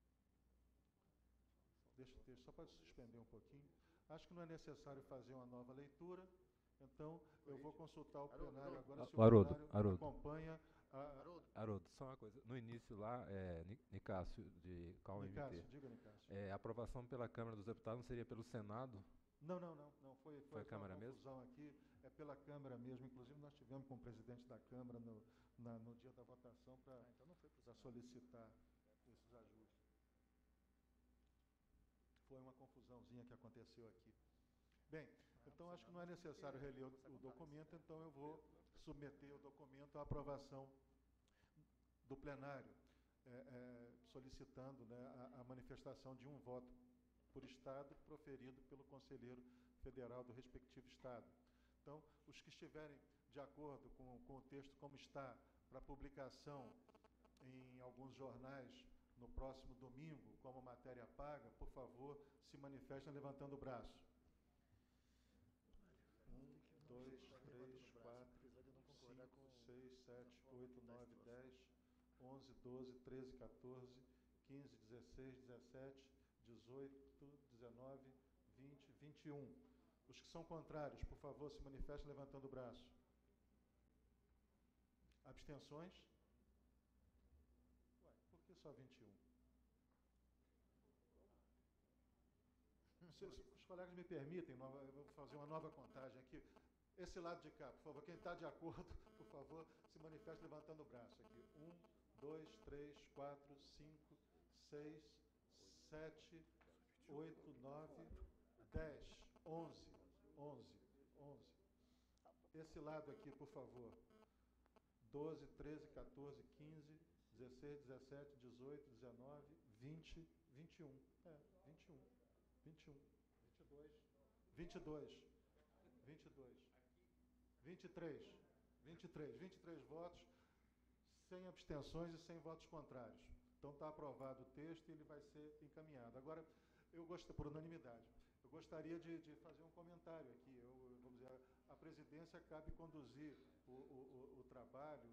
Deixa o texto, só pode suspender um pouquinho. Acho que não é necessário fazer uma nova leitura, então eu vou consultar o plenário agora, se o plenário acompanha a... Haroldo, só uma coisa. No início lá, Nicásio, de CAU-MT. Nicásio, diga, Nicásio. A aprovação pela Câmara dos Deputados não seria pelo Senado? Não. Foi a Câmara mesmo? Confusão aqui, é pela Câmara mesmo. Inclusive, nós tivemos com o presidente da Câmara no dia da votação para solicitar esses ajustes. Foi uma confusãozinha que aconteceu aqui. Bem, então acho que não é necessário reler o documento, então eu vou submeter o documento à aprovação do plenário, solicitando, né, a manifestação de um voto por Estado proferido pelo conselheiro federal do respectivo Estado. Então, os que estiverem de acordo com o texto como está, para publicação em alguns jornais no próximo domingo, como matéria paga, por favor, se manifestem levantando o braço. 1, 2, 3, 4, 5, 6, 7, 8, 9, 10, 11, 12, 13, 14, 15, 16, 17, 18, 19, 20, 21. Os que são contrários, por favor, se manifestem levantando o braço. Abstenções? Ué, por que só 21? Se os colegas me permitem, eu vou fazer uma nova contagem aqui. Esse lado de cá, por favor, quem está de acordo, por favor, se manifeste levantando o braço aqui. 1, 2, 3, 4, 5, 6, 7, 8, 9, 10, 11. Esse lado aqui, por favor. 12, 13, 14, 15, 16, 17, 18, 19, 20, 21. 21, 21, 22, 22, 22, 23, 23 votos, sem abstenções e sem votos contrários. Então está aprovado o texto e ele vai ser encaminhado. Agora, eu gosto, por unanimidade, eu gostaria de fazer um comentário aqui. Vamos dizer, a presidência cabe conduzir o trabalho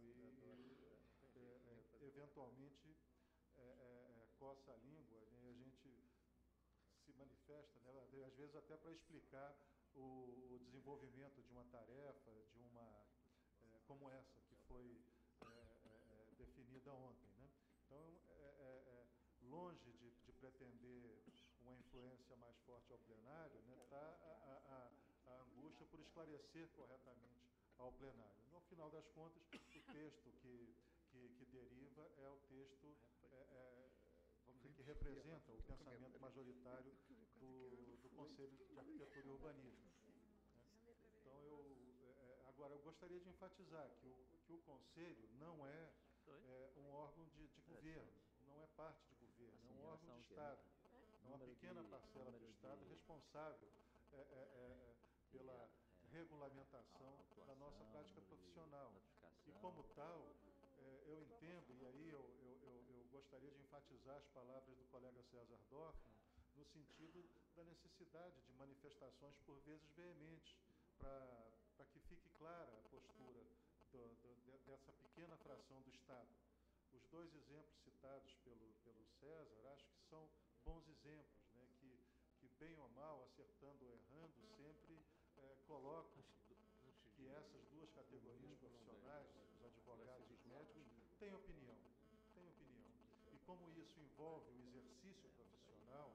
e eventualmente, coça a língua, né, a gente se manifesta, né, às vezes até para explicar o desenvolvimento de uma tarefa, de uma como essa que foi definida ontem, né? Então, longe de pretender uma influência mais forte ao plenário, né, está a angústia por esclarecer corretamente ao plenário. No final das contas, o texto que deriva é o texto, vamos dizer, que representa o pensamento majoritário do Conselho de Arquitetura e Urbanismo. Né? Então, agora, eu gostaria de enfatizar que o Conselho não é um órgão de governo, não é parte de governo, é um órgão de Estado. É uma pequena parcela do Estado responsável pela regulamentação da nossa prática profissional. E como tal, eu entendo, e aí eu gostaria de enfatizar as palavras do colega César Dorfman, no sentido da necessidade de manifestações, por vezes veementes, para que fique clara a postura dessa pequena fração do Estado. Os dois exemplos citados pelo César, acho que são bons exemplos, né, que bem ou mal, acertando ou errando, sempre colocam que essas duas categorias profissionais, os advogados e os médicos, têm opinião. E como isso envolve o exercício profissional,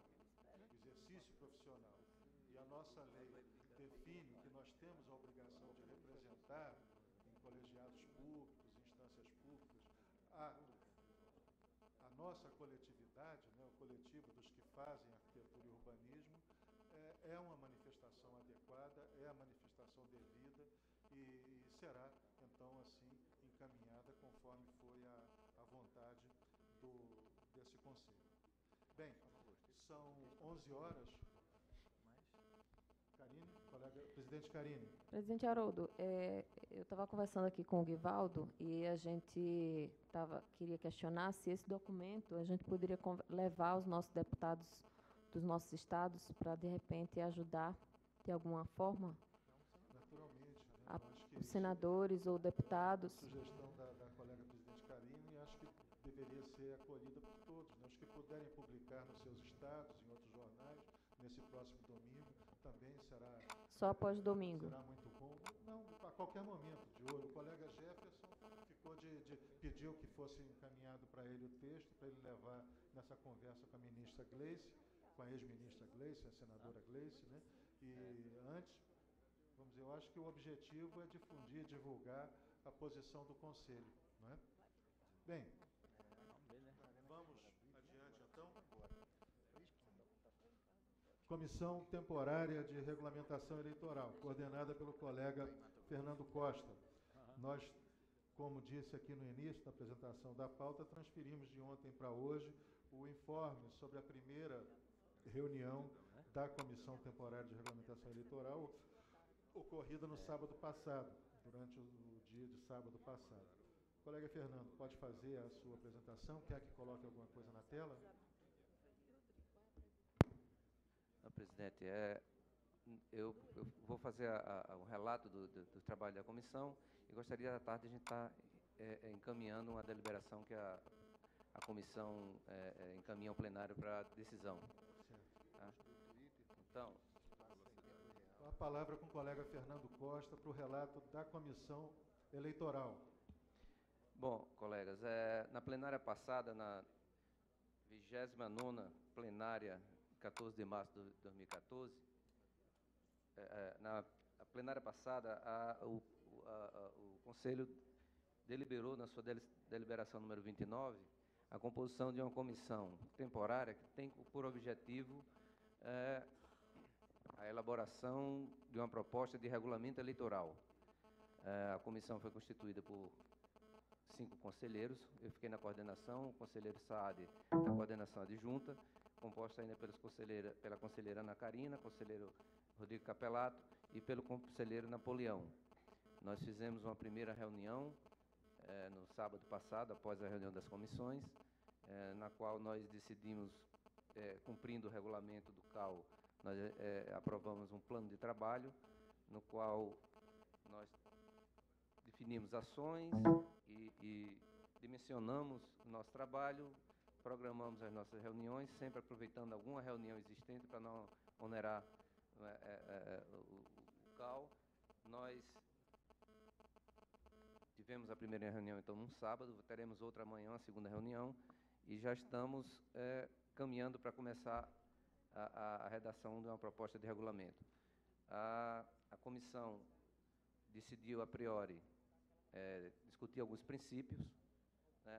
e a nossa lei define que nós temos a obrigação de representar em colegiados públicos, instâncias públicas, a nossa coletividade, né, o coletivo dos que fazem arquitetura e urbanismo, é uma manifestação adequada, é a manifestação devida e será, então, assim, encaminhada conforme foi a vontade desse Conselho. Bem, são 11 horas. Carine, colega, presidente Carine. Presidente Haroldo, eu estava conversando aqui com o Guivaldo e a gente queria questionar se esse documento a gente poderia levar os nossos deputados dos nossos estados para, de repente, ajudar de alguma forma? Naturalmente, né? Os senadores ou deputados. Sugestão da colega presidente Carine, e acho que deveria ser acolhida por todos, né? Os que puderem publicar nos seus estados, em outros jornais, nesse próximo domingo, também será... Só após domingo? Será muito bom. Não, a qualquer momento de olho. O colega Jefferson pediu que fosse encaminhado para ele o texto, para ele levar nessa conversa com a ministra Gleice, com a ex-ministra Gleice, a senadora Gleice, né? E antes, vamos dizer, eu acho que o objetivo é difundir, divulgar a posição do Conselho, não é? Bem, vamos adiante então. Comissão Temporária de Regulamentação Eleitoral, coordenada pelo colega Fernando Costa. Nós, como disse aqui no início da apresentação da pauta, transferimos de ontem para hoje o informe sobre a primeira reunião da Comissão Temporária de Regulamentação Eleitoral, ocorrida no sábado passado, durante o dia de sábado passado. Colega Fernando, pode fazer a sua apresentação? Quer que coloque alguma coisa na tela? Não, presidente, eu vou fazer um relato do trabalho da comissão e gostaria, à tarde, a gente estar encaminhando uma deliberação que a comissão encaminha ao plenário para decisão. Tá? Então, a palavra com o colega Fernando Costa para o relato da comissão eleitoral. Bom, colegas, na plenária passada, na 29ª plenária, 14 de março de 2014, na plenária passada, o Conselho deliberou, na sua deliberação número 29, a composição de uma comissão temporária que tem por objetivo a elaboração de uma proposta de regulamento eleitoral. A comissão foi constituída por 5 conselheiros. Eu fiquei na coordenação, o conselheiro Saad na coordenação adjunta, composta ainda pela conselheira Ana Karina, conselheiro Rodrigo Capelato e pelo conselheiro Napoleão. Nós fizemos uma primeira reunião no sábado passado, após a reunião das comissões, na qual nós decidimos, cumprindo o regulamento do CAU, nós aprovamos um plano de trabalho, no qual nós definimos ações e dimensionamos o nosso trabalho, programamos as nossas reuniões, sempre aproveitando alguma reunião existente para não onerar o CAU. Nós tivemos a primeira reunião, então, num sábado, teremos outra amanhã, a segunda reunião, e já estamos caminhando para começar a redação de uma proposta de regulamento. A comissão decidiu, a priori, discutir alguns princípios, né?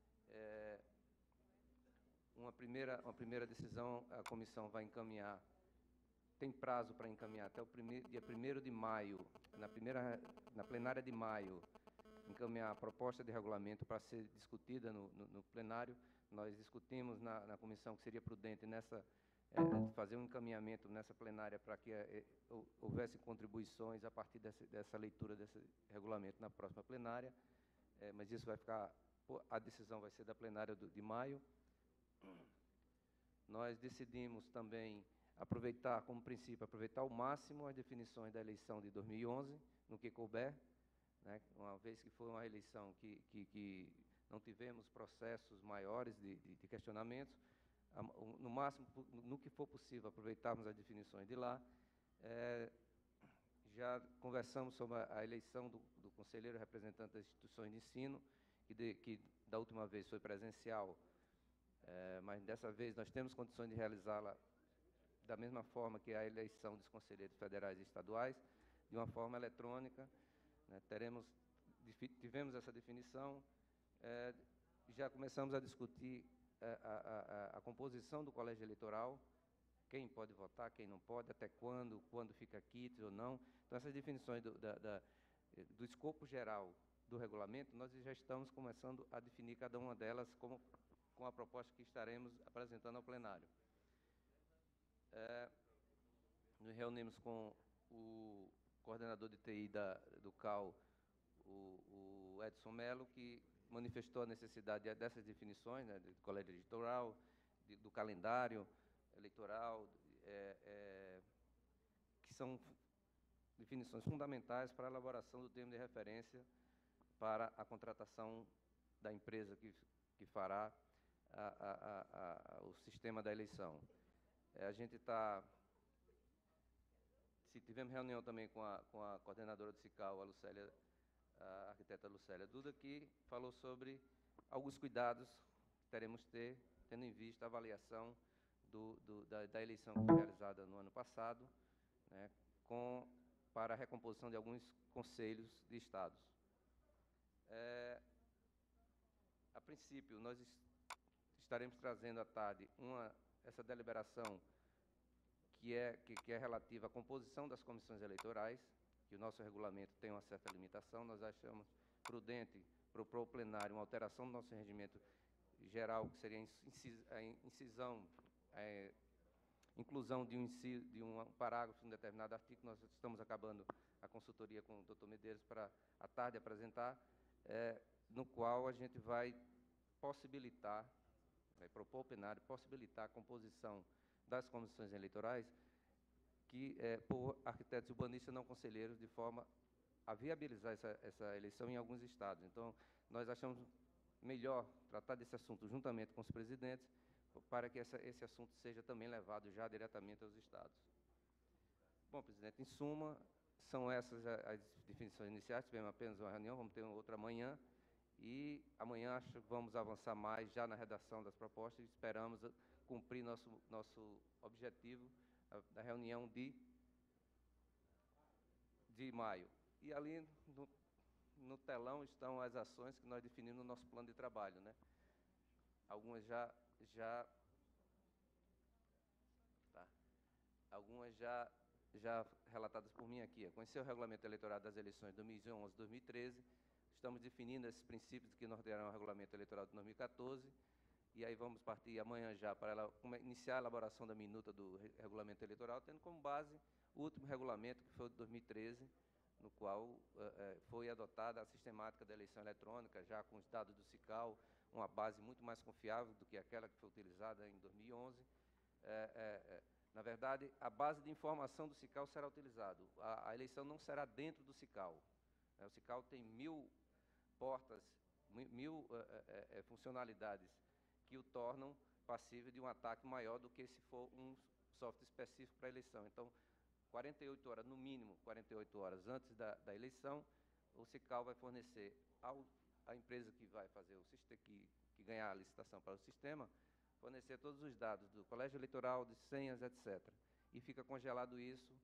Uma primeira decisão, a comissão vai encaminhar, tem prazo para encaminhar até o dia 1º de maio, na plenária de maio, encaminhar a proposta de regulamento para ser discutida no plenário. Nós discutimos na comissão que seria prudente fazer um encaminhamento nessa plenária para que houvesse contribuições a partir dessa leitura desse regulamento na próxima plenária, mas isso vai ficar, a decisão vai ser da plenária de maio. Nós decidimos também aproveitar, como princípio, aproveitar ao máximo as definições da eleição de 2011, no que couber, né, uma vez que foi uma eleição que não tivemos processos maiores de questionamentos, no máximo, no que for possível, aproveitarmos as definições de lá. Já conversamos sobre a eleição do conselheiro representante das instituições de ensino, que da última vez foi presencial, mas dessa vez nós temos condições de realizá-la da mesma forma que a eleição dos conselheiros federais e estaduais, de uma forma eletrônica, né? Tivemos essa definição, já começamos a discutir a composição do colégio eleitoral, quem pode votar, quem não pode, até quando fica quite ou não. Então, essas definições do escopo geral do regulamento, nós já estamos começando a definir cada uma delas com a proposta que estaremos apresentando ao plenário. Nos reunimos com o coordenador de TI do CAU, o Edson Mello, que manifestou a necessidade dessas definições, né, do colégio eleitoral, do calendário eleitoral, que são definições fundamentais para a elaboração do termo de referência para a contratação da empresa que fará o sistema da eleição. Tivemos reunião também com a coordenadora do CICAU, a arquiteta Lucélia Duda, que falou sobre alguns cuidados que teremos que ter, tendo em vista a avaliação da eleição que foi realizada no ano passado, né, para a recomposição de alguns conselhos de estados. A princípio, nós estaremos trazendo à tarde essa deliberação que é relativa à composição das comissões eleitorais, que o nosso regulamento tem uma certa limitação. Nós achamos prudente propor ao plenário uma alteração do nosso regimento geral, que seria inclusão de um parágrafo em um determinado artigo. Nós estamos acabando a consultoria com o doutor Medeiros para, à tarde, apresentar, no qual a gente vai possibilitar, vai propor ao plenário possibilitar a composição das comissões eleitorais por arquitetos urbanistas não conselheiros, de forma a viabilizar essa eleição em alguns estados. Então, nós achamos melhor tratar desse assunto juntamente com os presidentes, para que esse assunto seja também levado já diretamente aos estados. Bom, presidente, em suma, são essas as definições iniciais. Tivemos apenas uma reunião, vamos ter outra amanhã, e amanhã acho que vamos avançar mais já na redação das propostas e esperamos cumprir nosso objetivo da reunião de maio. E ali no telão estão as ações que nós definimos no nosso plano de trabalho, né? Algumas algumas já relatadas por mim aqui. Conhecer o regulamento eleitoral das eleições de 2011 e 2013. Estamos definindo esses princípios que nortearão o regulamento eleitoral de 2014. E aí vamos partir amanhã já para iniciar a elaboração da minuta do regulamento eleitoral, tendo como base o último regulamento, que foi o de 2013, no qual foi adotada a sistemática da eleição eletrônica, já com os dados do SICAL, uma base muito mais confiável do que aquela que foi utilizada em 2011. Na verdade, a base de informação do SICAL será utilizada. A eleição não será dentro do SICAL. O SICAL tem 1000 portas, 1000 funcionalidades que o tornam passível de um ataque maior do que se for um software específico para a eleição. Então, 48 horas, no mínimo 48 horas antes da eleição, o SICAL vai fornecer à empresa que vai fazer o sistema, que ganhar a licitação para o sistema, fornecer todos os dados do colégio eleitoral, de senhas, etc. E fica congelado isso,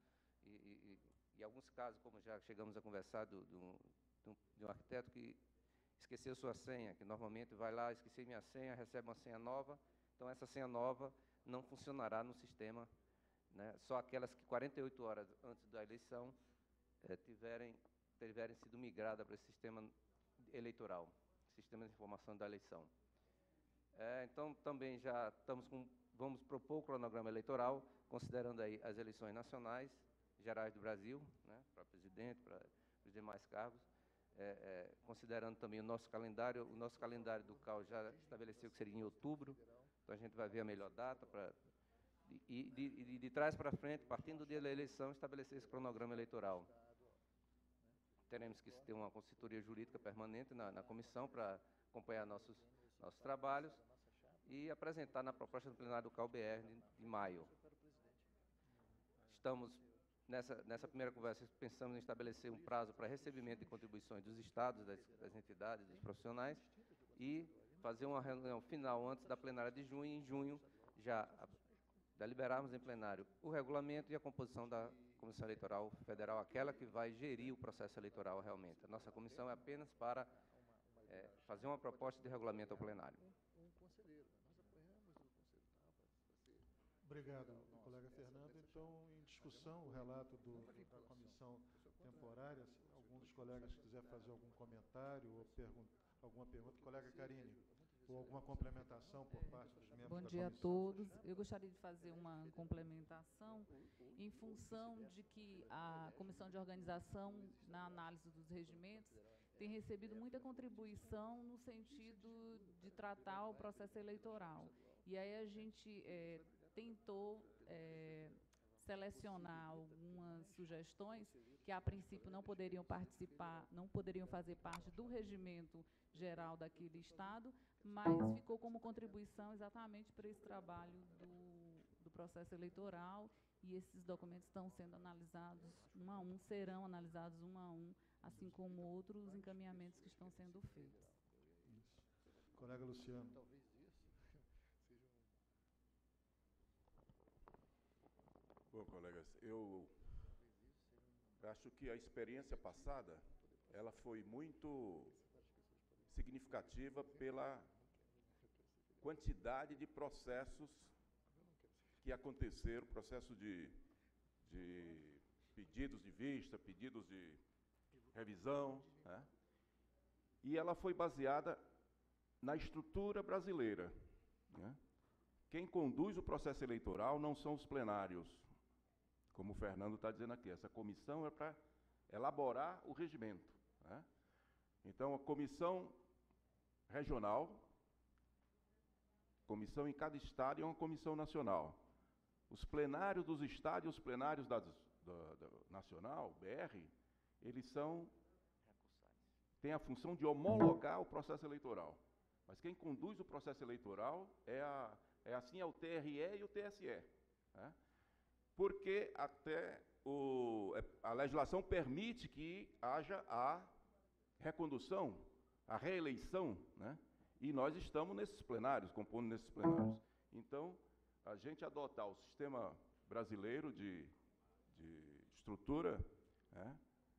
e alguns casos, como já chegamos a conversar, de um arquiteto que esqueceu sua senha, que normalmente vai lá, esqueci minha senha, recebe uma senha nova, então essa senha nova não funcionará no sistema, né? Só aquelas que 48 horas antes da eleição tiverem sido migradas para esse sistema eleitoral, sistema de informação da eleição. Então, também já vamos propor o cronograma eleitoral, considerando aí as eleições nacionais, gerais do Brasil, né, para presidente, para os demais cargos, considerando também o nosso calendário do CAL já estabeleceu que seria em outubro, então a gente vai ver a melhor data para de trás para frente, partindo do dia da eleição, estabelecer esse cronograma eleitoral. Teremos que ter uma consultoria jurídica permanente na comissão para acompanhar nossos trabalhos e apresentar na proposta do plenário do CAL-BR de maio. Estamos, nessa primeira conversa, pensamos em estabelecer um prazo para recebimento de contribuições dos estados, das entidades, dos profissionais, e fazer uma reunião final antes da plenária de junho, e em junho já deliberarmos em plenário o regulamento e a composição da Comissão Eleitoral Federal, aquela que vai gerir o processo eleitoral realmente. A nossa comissão é apenas para fazer uma proposta de regulamento ao plenário. Obrigado, colega Fernando. Então, em discussão, o relato da comissão temporária, se algum dos colegas quiser fazer algum comentário ou alguma pergunta. Colega Karine, ou alguma complementação por parte dos membros da comissão? Bom dia a todos. Eu gostaria de fazer uma complementação em função de que a Comissão de Organização, na análise dos regimentos, tem recebido muita contribuição no sentido de tratar o processo eleitoral. E aí a gente tentou selecionar algumas sugestões que, a princípio, não poderiam fazer parte do regimento geral daquele Estado, mas ficou como contribuição exatamente para esse trabalho do processo eleitoral, e esses documentos estão sendo analisados um a um, serão analisados um a um, assim como outros encaminhamentos que estão sendo feitos. Isso. Colega Luciano. Bom, colegas, eu acho que a experiência passada, ela foi muito significativa pela quantidade de processos que aconteceram, processo de pedidos de vista, pedidos de revisão, né? E ela foi baseada na estrutura brasileira, né? Quem conduz o processo eleitoral não são os plenários, como o Fernando está dizendo aqui. Essa comissão é para elaborar o regimento, né? Então, a comissão regional, comissão em cada estado, e uma comissão nacional. Os plenários dos estados e os plenários da nacional, BR, eles têm a função de homologar o processo eleitoral. Mas quem conduz o processo eleitoral é o TRE e o TSE, né? Porque até a legislação permite que haja a recondução, a reeleição, né? E nós estamos nesses plenários, compondo nesses plenários. Então, a gente adotar o sistema brasileiro de estrutura, né,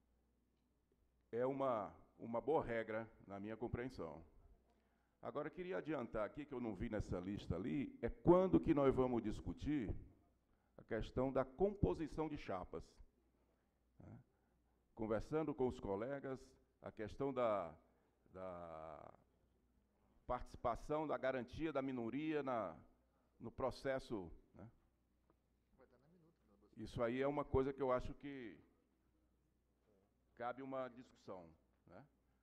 é uma boa regra, na minha compreensão. Agora, queria adiantar aqui, que eu não vi nessa lista ali, é quando que nós vamos discutir a questão da composição de chapas. conversando com os colegas, a questão da participação, da garantia da minoria no processo, né? Isso aí é uma coisa que eu acho que cabe uma discussão, né?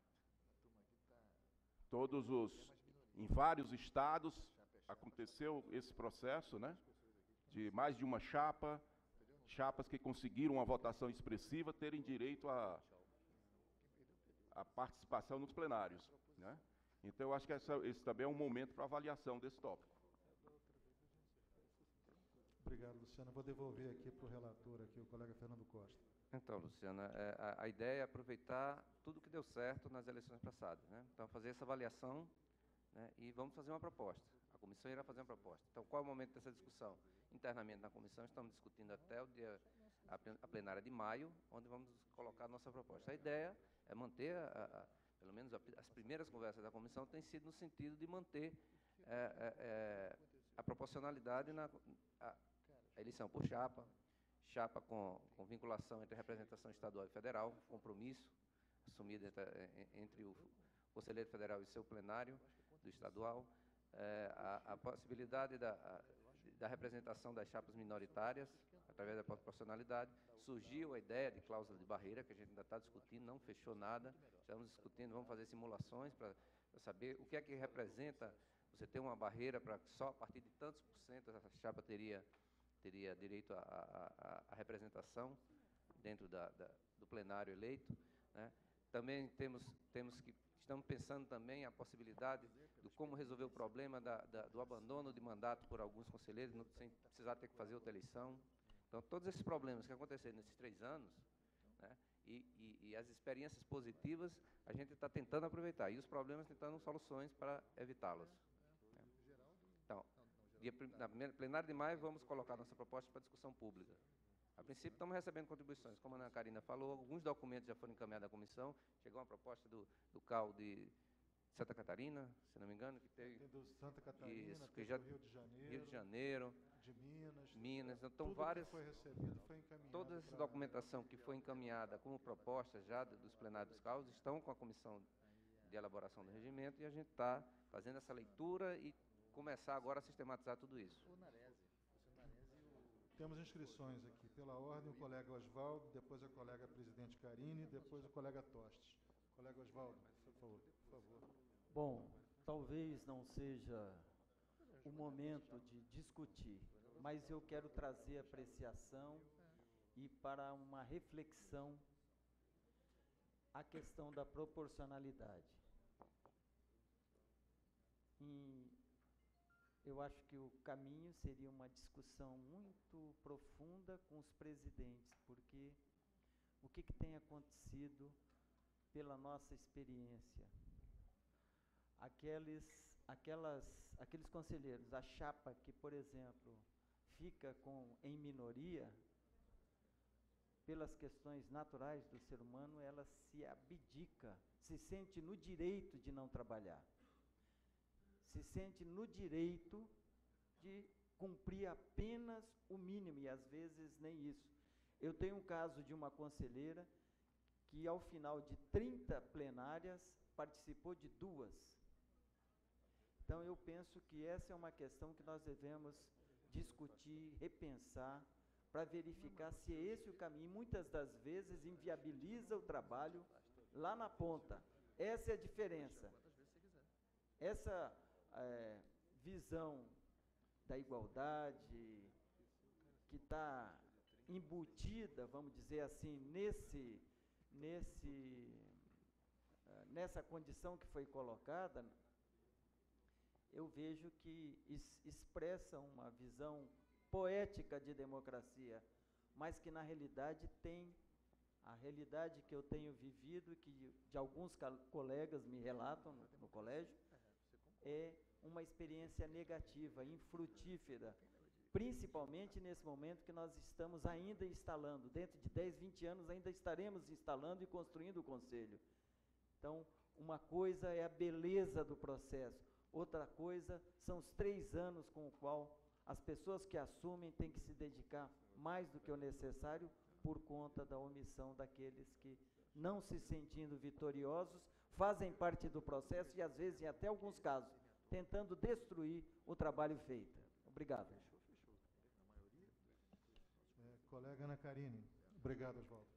Em vários estados aconteceu esse processo, né? De mais de uma chapas que conseguiram uma votação expressiva terem direito à participação nos plenários, né? Então, eu acho que esse também é um momento para avaliação desse tópico. Obrigado, Luciana. Vou devolver aqui para o relator, aqui, o colega Fernando Costa. Então, Luciana, a ideia é aproveitar tudo que deu certo nas eleições passadas, né? Então, fazer essa avaliação, né? E vamos fazer uma proposta. A comissão irá fazer uma proposta. Então, qual é o momento dessa discussão? Internamente na comissão, estamos discutindo até a plenária de maio, onde vamos colocar a nossa proposta. A ideia é manter, pelo menos as primeiras conversas da comissão têm sido no sentido de manter a proporcionalidade a eleição por chapa com vinculação entre a representação estadual e federal, compromisso assumido entre o conselheiro federal e seu plenário do estadual, a possibilidade da representação das chapas minoritárias, através da proporcionalidade. Surgiu a ideia de cláusula de barreira, que a gente ainda está discutindo, não fechou nada, estamos discutindo, vamos fazer simulações para saber o que é que representa você ter uma barreira para que só a partir de tantos por cento essa chapa teria direito à representação dentro do plenário eleito, né? Também estamos pensando também a possibilidade de como resolver o problema do abandono de mandato por alguns conselheiros, sem precisar ter que fazer outra eleição. Então, todos esses problemas que aconteceram nesses 3 anos, né, e as experiências positivas, a gente está tentando aproveitar, e os problemas tentando soluções para evitá-los. Então, na primeira plenária de maio, vamos colocar nossa proposta para discussão pública. A princípio, estamos recebendo contribuições. Como a Ana Karina falou, alguns documentos já foram encaminhados à comissão. Chegou uma proposta do CAU de Santa Catarina, se não me engano, que teve... Tem do Santa Catarina, isso, tem do Rio de Janeiro, de Minas. Então, tudo várias... que foi recebido foi encaminhado. Toda essa documentação que foi encaminhada como proposta já dos plenários dos CAUs estão com a comissão de elaboração do regimento, e a gente está fazendo essa leitura e começar agora a sistematizar tudo isso. Temos inscrições aqui. Pela ordem, o colega Oswaldo, depois a colega presidente Karine, depois o colega Tostes. Colega Oswaldo, por favor. Bom, talvez não seja o momento de discutir, mas eu quero trazer apreciação e para uma reflexão a questão da proporcionalidade. Eu acho que o caminho seria uma discussão muito profunda com os presidentes, porque o que tem acontecido pela nossa experiência? Aqueles conselheiros, a chapa que, por exemplo, fica em minoria, pelas questões naturais do ser humano, ela se abdica, se sente no direito de não trabalhar. Se sente no direito de cumprir apenas o mínimo, e às vezes nem isso. Eu tenho um caso de uma conselheira que, ao final de 30 plenárias, participou de 2. Então, eu penso que essa é uma questão que nós devemos discutir, repensar, para verificar se é esse o caminho. Muitas das vezes inviabiliza o trabalho lá na ponta. Essa é a diferença. Essa visão da igualdade que está embutida, vamos dizer assim, nessa condição que foi colocada, eu vejo que expressa uma visão poética de democracia, mas que na realidade tem a realidade que eu tenho vivido e que de alguns colegas me relatam no colégio, é uma experiência negativa, infrutífera, principalmente nesse momento que nós estamos ainda instalando. Dentro de 10, 20 anos ainda estaremos instalando e construindo o Conselho. Então, uma coisa é a beleza do processo, outra coisa são os 3 anos com o qual as pessoas que assumem têm que se dedicar mais do que o necessário por conta da omissão daqueles que, não se sentindo vitoriosos, fazem parte do processo e, às vezes, em até alguns casos, tentando destruir o trabalho feito. Obrigado. Colega Ana Carine. Obrigado, Oswaldo.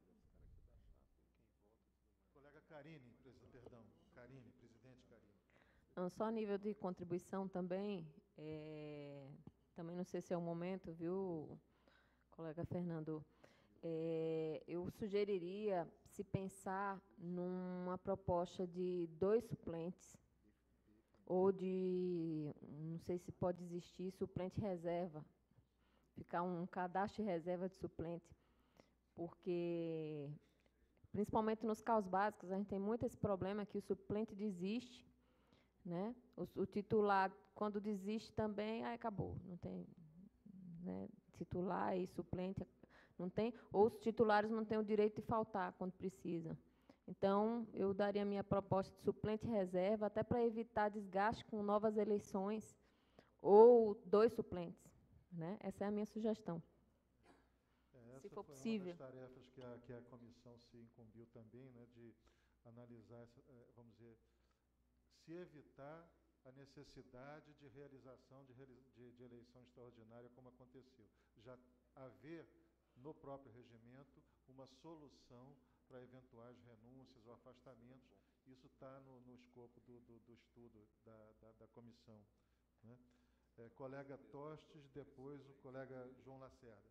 Colega Carine, perdão. Carine, presidente Carine. Só a nível de contribuição também, também não sei se é o momento, viu, colega Fernando? Eu sugeriria se pensar numa proposta de 2 suplentes, ou de, não sei se pode existir, suplente reserva, ficar um cadastro de reserva de suplente, porque, principalmente nos CAUs básicos, a gente tem muito esse problema que o suplente desiste, né? O titular, quando desiste também, aí acabou, não tem, né? Titular e suplente não tem, ou os titulares não têm o direito de faltar quando precisam. Então, eu daria a minha proposta de suplente reserva, até para evitar desgaste com novas eleições, ou 2 suplentes, né? Essa é a minha sugestão. Se for possível. Essa foi uma das tarefas que a comissão se incumbiu também, né, de analisar, vamos dizer, se evitar a necessidade de realização de eleição extraordinária, como aconteceu. Já haver no próprio regimento uma solução para eventuais renúncias ou afastamentos. Isso está no escopo do estudo da comissão, né? Colega Tostes, depois o colega João Lacerda.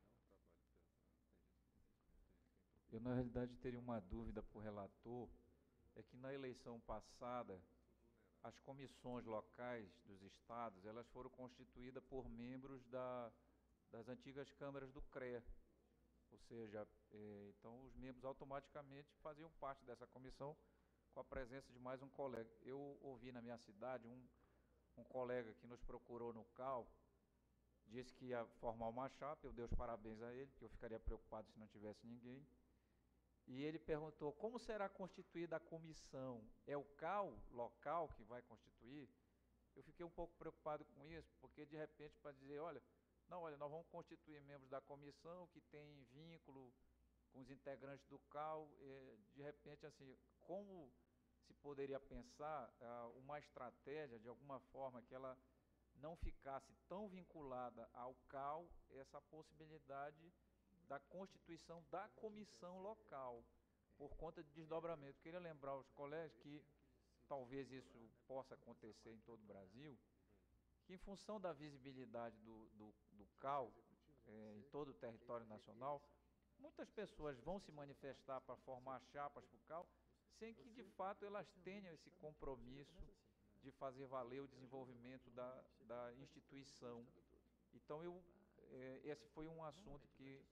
Eu, na realidade, teria uma dúvida para o relator, é que na eleição passada, as comissões locais dos estados, elas foram constituídas por membros das antigas câmaras do CREA. Ou seja, então os membros automaticamente faziam parte dessa comissão com a presença de mais um colega. Eu ouvi na minha cidade um colega que nos procurou no CAU, disse que ia formar uma chapa, eu dei os parabéns a ele, que eu ficaria preocupado se não tivesse ninguém. E ele perguntou, como será constituída a comissão? É o CAU local que vai constituir? Eu fiquei um pouco preocupado com isso, porque de repente para dizer, olha, nós vamos constituir membros da comissão que tem vínculo com os integrantes do CAU, de repente, assim, como se poderia pensar uma estratégia, de alguma forma, que ela não ficasse tão vinculada ao CAU, essa possibilidade da constituição da comissão local, por conta de desdobramento. Queria lembrar aos colegas que talvez isso possa acontecer em todo o Brasil, que em função da visibilidade do CAU em todo o território nacional, muitas pessoas vão se manifestar para formar chapas para o CAU, sem que de fato elas tenham esse compromisso de fazer valer o desenvolvimento da instituição. Então, esse foi um assunto que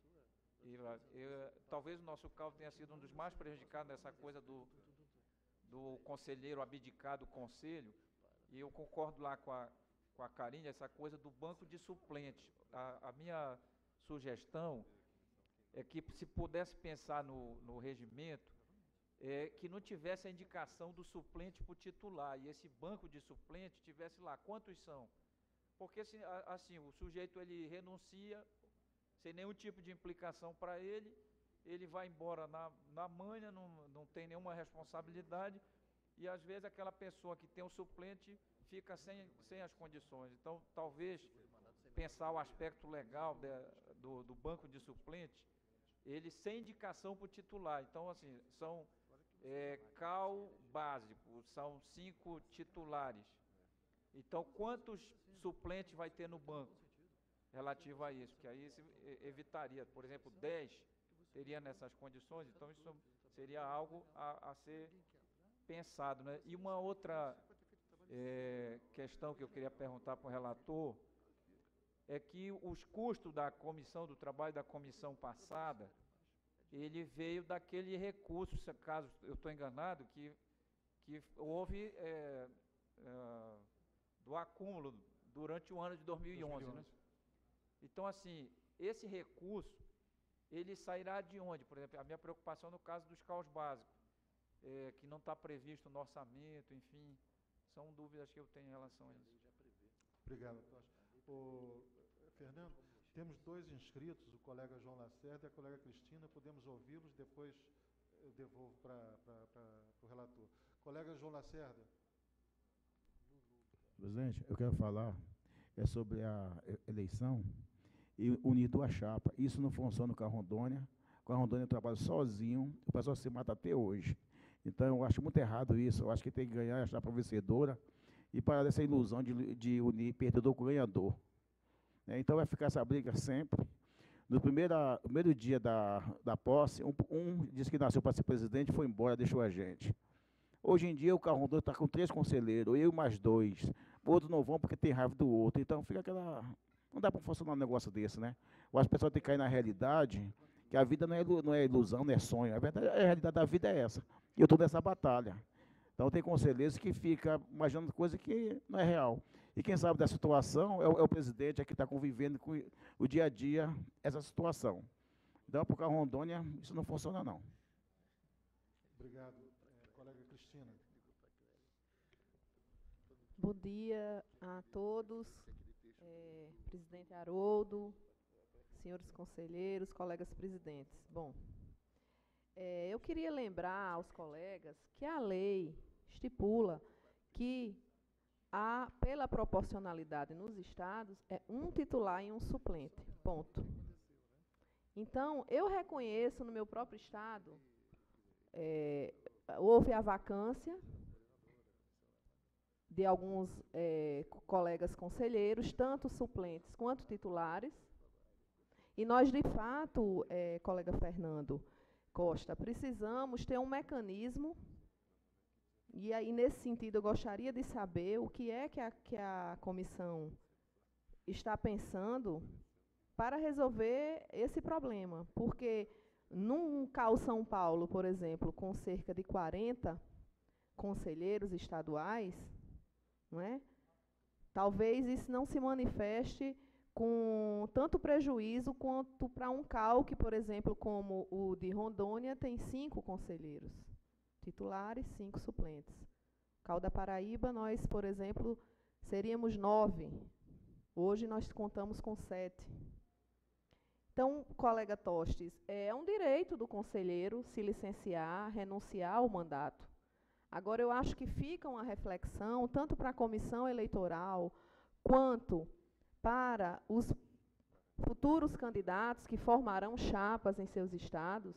talvez o nosso CAU tenha sido um dos mais prejudicados nessa coisa do conselheiro abdicar do conselho, e eu concordo lá com a Carine, essa coisa do banco de suplentes. A minha sugestão é que se pudesse pensar no regimento, que não tivesse a indicação do suplente para o titular, e esse banco de suplente tivesse lá, quantos são? Porque assim, o sujeito ele renuncia, sem nenhum tipo de implicação para ele vai embora na manha, não tem nenhuma responsabilidade, e às vezes aquela pessoa que tem o suplente fica sem as condições. Então, talvez pensar o aspecto legal do banco de suplente, ele sem indicação para o titular. Então, assim, são CAU básico, são 5 titulares. Então, quantos suplentes vai ter no banco relativo a isso? Que aí se evitaria, por exemplo, 10 teria nessas condições. Então, isso seria algo a ser pensado, né? E uma outra questão que eu queria perguntar para o relator é que os custos da comissão, do trabalho da comissão passada, ele veio daquele recurso, se caso eu estou enganado, que houve do acúmulo durante o ano de 2011. Né? Então, assim, esse recurso, ele sairá de onde? Por exemplo, a minha preocupação no caso dos CAUs básicos, que não está previsto no orçamento, enfim, são dúvidas que eu tenho em relação a isso. Obrigado, Tocha. Fernando, Temos 2 inscritos, o colega João Lacerda e a colega Cristina. Podemos ouvi-los, depois eu devolvo para o relator. Colega João Lacerda. Presidente, eu quero falar sobre a eleição e unir 2 chapas. Isso não funciona com a Rondônia. Com a Rondônia eu trabalho sozinho, o pessoal se mata até hoje. Então eu acho muito errado isso. Eu acho que tem que ganhar a chapa vencedora e parar dessa ilusão de unir perdedor com ganhador. Então vai ficar essa briga sempre. No primeiro dia da posse, um disse que nasceu para ser presidente, foi embora, deixou a gente. Hoje em dia o Rondônia está com 3 conselheiros, eu e mais 2. Outros não vão porque tem raiva do outro. Então fica aquela... Não dá para funcionar um negócio desse, né? Eu acho que o pessoal tem que cair na realidade, que a vida não é ilusão, não é sonho. A realidade da vida é essa. E eu estou nessa batalha. Então tem conselheiros que ficam imaginando coisa que não é real. E quem sabe da situação é o presidente, que está convivendo com o dia a dia essa situação. Então, por causa da Rondônia, isso não funciona, não. Obrigado. Colega Cristina. Bom dia a todos, presidente Haroldo, senhores conselheiros, colegas presidentes. Bom, eu queria lembrar aos colegas que a lei estipula que pela proporcionalidade nos estados, é um titular e um suplente, ponto. Então, eu reconheço no meu próprio estado, houve a vacância de alguns colegas conselheiros, tanto suplentes quanto titulares, e nós, de fato, colega Fernando Costa, precisamos ter um mecanismo. E aí, nesse sentido, eu gostaria de saber o que é que a comissão está pensando para resolver esse problema. Porque num CAU São Paulo, por exemplo, com cerca de 40 conselheiros estaduais, não é? Talvez isso não se manifeste com tanto prejuízo quanto para um CAU que, por exemplo, como o de Rondônia, tem 5 conselheiros titulares, 5 suplentes. CAU da Paraíba, nós, por exemplo, seríamos 9. Hoje nós contamos com 7. Então, colega Tostes, é um direito do conselheiro se licenciar, renunciar ao mandato. Agora, eu acho que fica uma reflexão, tanto para a comissão eleitoral, quanto para os futuros candidatos que formarão chapas em seus estados,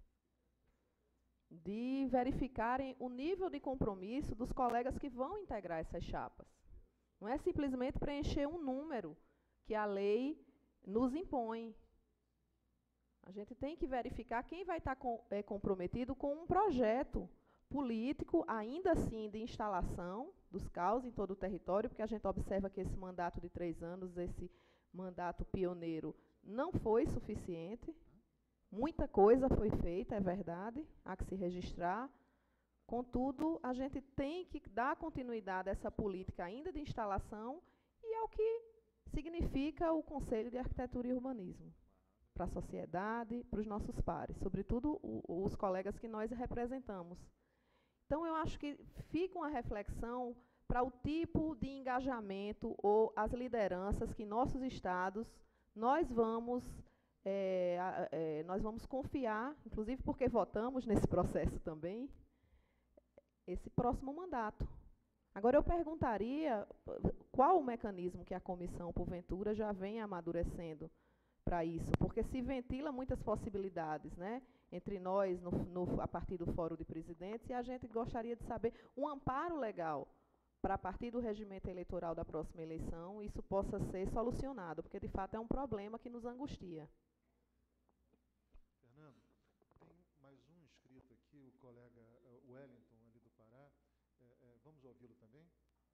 de verificarem o nível de compromisso dos colegas que vão integrar essas chapas. Não é simplesmente preencher um número que a lei nos impõe. A gente tem que verificar quem vai estar comprometido com um projeto político, ainda assim, de instalação dos CAUs em todo o território, porque a gente observa que esse mandato de 3 anos, esse mandato pioneiro, não foi suficiente. Muita coisa foi feita, é verdade, há que se registrar. Contudo, a gente tem que dar continuidade a essa política ainda de instalação e ao que significa o Conselho de Arquitetura e Urbanismo para a sociedade, para os nossos pares, sobretudo os colegas que nós representamos. Então, eu acho que fica uma reflexão para o tipo de engajamento ou as lideranças que nossos estados nós vamos confiar, inclusive porque votamos nesse processo também, esse próximo mandato. Agora, eu perguntaria qual o mecanismo que a comissão, porventura, já vem amadurecendo para isso, porque se ventila muitas possibilidades, né, entre nós, a partir do Fórum de Presidentes, e a gente gostaria de saber um amparo legal para, a partir do regimento eleitoral da próxima eleição, isso possa ser solucionado, porque, de fato, é um problema que nos angustia. Fernando, tem mais um inscrito aqui, o colega Wellington, ali do Pará. Vamos ouvi-lo também?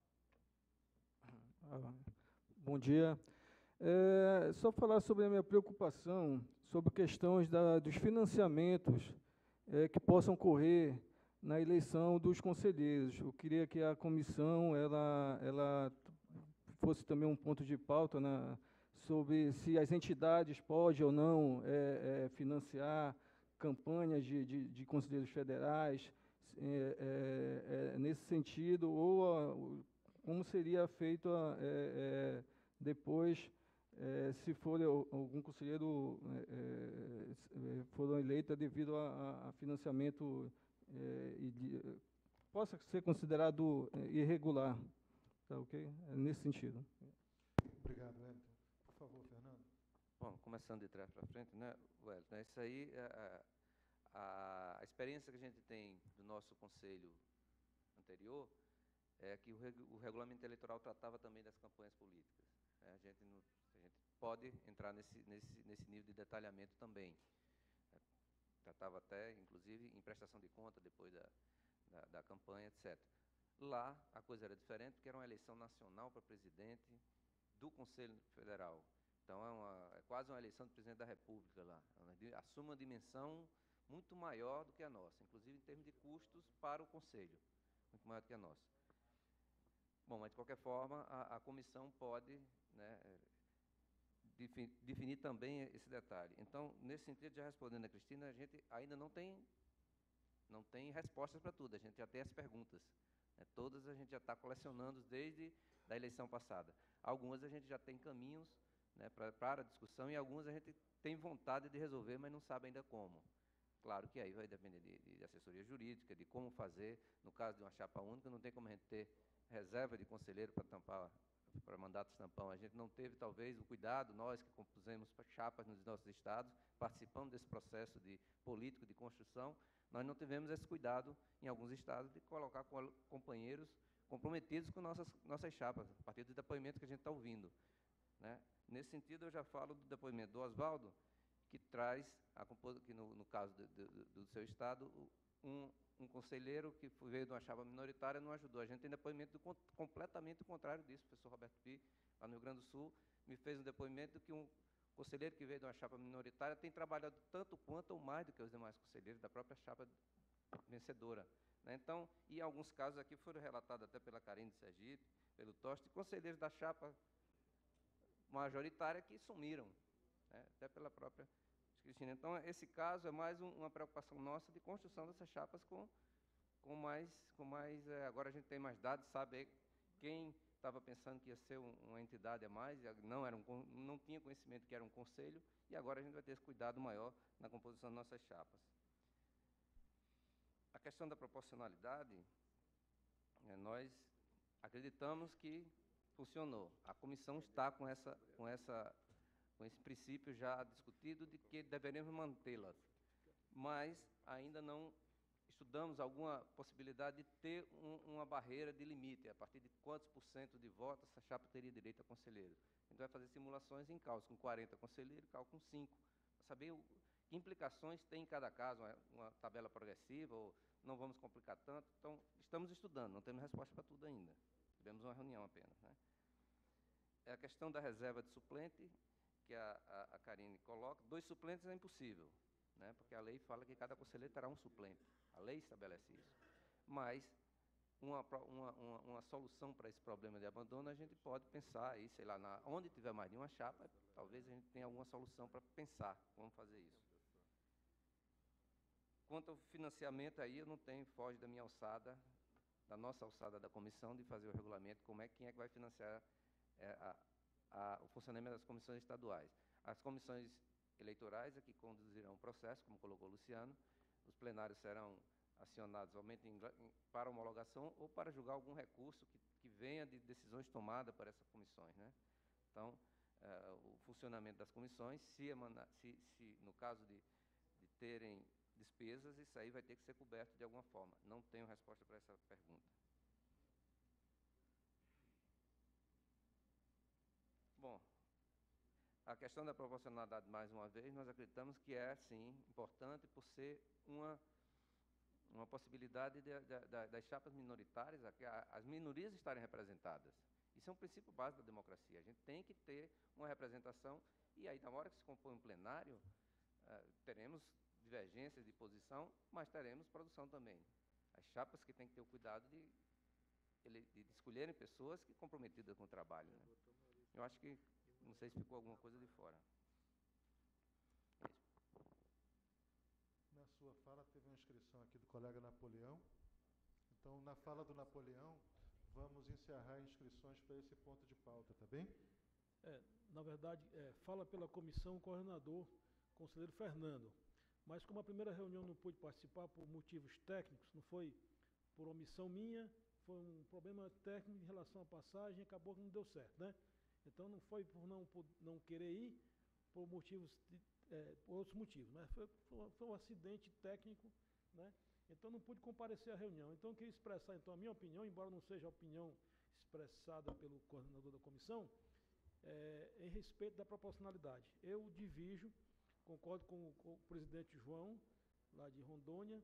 Bom dia. Só falar sobre a minha preocupação sobre questões dos financiamentos que possam ocorrer na eleição dos conselheiros. Eu queria que a comissão ela fosse também um ponto de pauta sobre se as entidades podem ou não financiar campanhas de conselheiros federais, nesse sentido, ou como seria feito depois se for algum conselheiro foram eleitos devido a financiamento possa ser considerado irregular, tá ok? É nesse sentido. Obrigado, Wellington. Por favor, Fernando. Bom, começando de trás para frente, né, Wellington, isso aí, a experiência que a gente tem do nosso conselho anterior é que o regulamento eleitoral tratava também das campanhas políticas. Né? A gente pode entrar nesse nível de detalhamento também. Tratava até, inclusive, em prestação de conta depois da campanha, etc. Lá, a coisa era diferente, porque era uma eleição nacional para presidente do Conselho Federal. Então, é quase uma eleição do presidente da República lá. Assume uma dimensão muito maior do que a nossa, inclusive em termos de custos para o Conselho, muito maior do que a nossa. Bom, mas, de qualquer forma, a comissão pode, né, definir também esse detalhe. Então, nesse sentido, já respondendo a Cristina, a gente ainda não tem respostas para tudo, a gente já tem as perguntas. Né, todas a gente já está colecionando desde a eleição passada. Algumas a gente já tem caminhos, né, para a discussão, e algumas a gente tem vontade de resolver, mas não sabe ainda como. Claro que aí vai depender de assessoria jurídica, de como fazer. No caso de uma chapa única, não tem como a gente ter reserva de conselheiro para tampar, para mandatos tampão. A gente não teve, talvez, o cuidado, nós que compusemos chapas nos nossos estados, participamos desse processo político de construção, nós não tivemos esse cuidado, em alguns estados, de colocar companheiros comprometidos com nossas chapas, a partir do depoimento que a gente está ouvindo. Né? Nesse sentido, eu já falo do depoimento do Oswaldo, que traz, que no caso do seu estado, um conselheiro que veio de uma chapa minoritária não ajudou. A gente tem depoimento completamente contrário disso. O professor Roberto Pi, lá no Rio Grande do Sul, me fez um depoimento que um conselheiro que veio de uma chapa minoritária tem trabalhado tanto quanto ou mais do que os demais conselheiros da própria chapa vencedora. Né? Então, e alguns casos aqui foram relatados até pela Karine de Sergipe, pelo Toste, conselheiros da chapa majoritária que sumiram, né? Até pela própria Cristina. Então, esse caso é mais uma preocupação nossa de construção dessas chapas com mais agora a gente tem mais dados, sabe quem estava pensando que ia ser uma entidade a mais, não tinha conhecimento que era um conselho, e agora a gente vai ter esse cuidado maior na composição das nossas chapas. A questão da proporcionalidade, nós acreditamos que funcionou. A comissão está com esse princípio já discutido de que deveremos mantê-las, mas ainda não estudamos alguma possibilidade de ter uma barreira de limite, a partir de quantos % de votos essa chapa teria direito a conselheiro. A gente vai fazer simulações em cálculo com 40 conselheiros, cálculo com 5, para saber que implicações tem em cada caso, uma tabela progressiva, ou não vamos complicar tanto. Então, estamos estudando, não temos resposta para tudo ainda. Tivemos uma reunião apenas. Né? A questão da reserva de suplente, que a Karine coloca, 2 suplentes é impossível, né? Porque a lei fala que cada conselheiro terá um suplente. A lei estabelece isso. Mas uma solução para esse problema de abandono, a gente pode pensar aí, sei lá, onde tiver mais de uma chapa, talvez a gente tenha alguma solução para pensar como fazer isso. Quanto ao financiamento, aí eu não tenho, foge da minha alçada, da nossa alçada da comissão, de fazer o regulamento, quem é que vai financiar o funcionamento das comissões estaduais. As comissões eleitorais é que conduzirão o processo, como colocou o Luciano. Os plenários serão acionados somente para homologação ou para julgar algum recurso que venha de decisões tomadas por essas comissões. Né? Então, o funcionamento das comissões, se no caso de terem despesas, isso aí vai ter que ser coberto de alguma forma. Não tenho resposta para essa pergunta. Bom, a questão da proporcionalidade, mais uma vez, nós acreditamos que é, sim, importante por ser uma possibilidade das chapas minoritárias, as minorias estarem representadas. Isso é um princípio básico da democracia. A gente tem que ter uma representação, e aí, na hora que se compõe um plenário, teremos divergências de posição, mas teremos produção também. As chapas que têm que ter o cuidado de escolherem pessoas que comprometidas com o trabalho. Né? Eu acho que, não sei se ficou alguma coisa de fora. Na sua fala, teve uma inscrição aqui do colega Napoleão. Então, na fala do Napoleão, vamos encerrar inscrições para esse ponto de pauta, tá bem? Na verdade, fala pela comissão o coordenador, conselheiro Fernando. Mas como a primeira reunião não pude participar por motivos técnicos, não foi por omissão minha, foi um problema técnico em relação à passagem, acabou que não deu certo, né? Então não foi por não querer ir, por por outros motivos, mas foi um acidente técnico, né? Então não pude comparecer à reunião. Então eu queria expressar então a minha opinião, embora não seja a opinião expressada pelo coordenador da comissão, em respeito da proporcionalidade. Eu divijo, concordo com o presidente João, lá de Rondônia,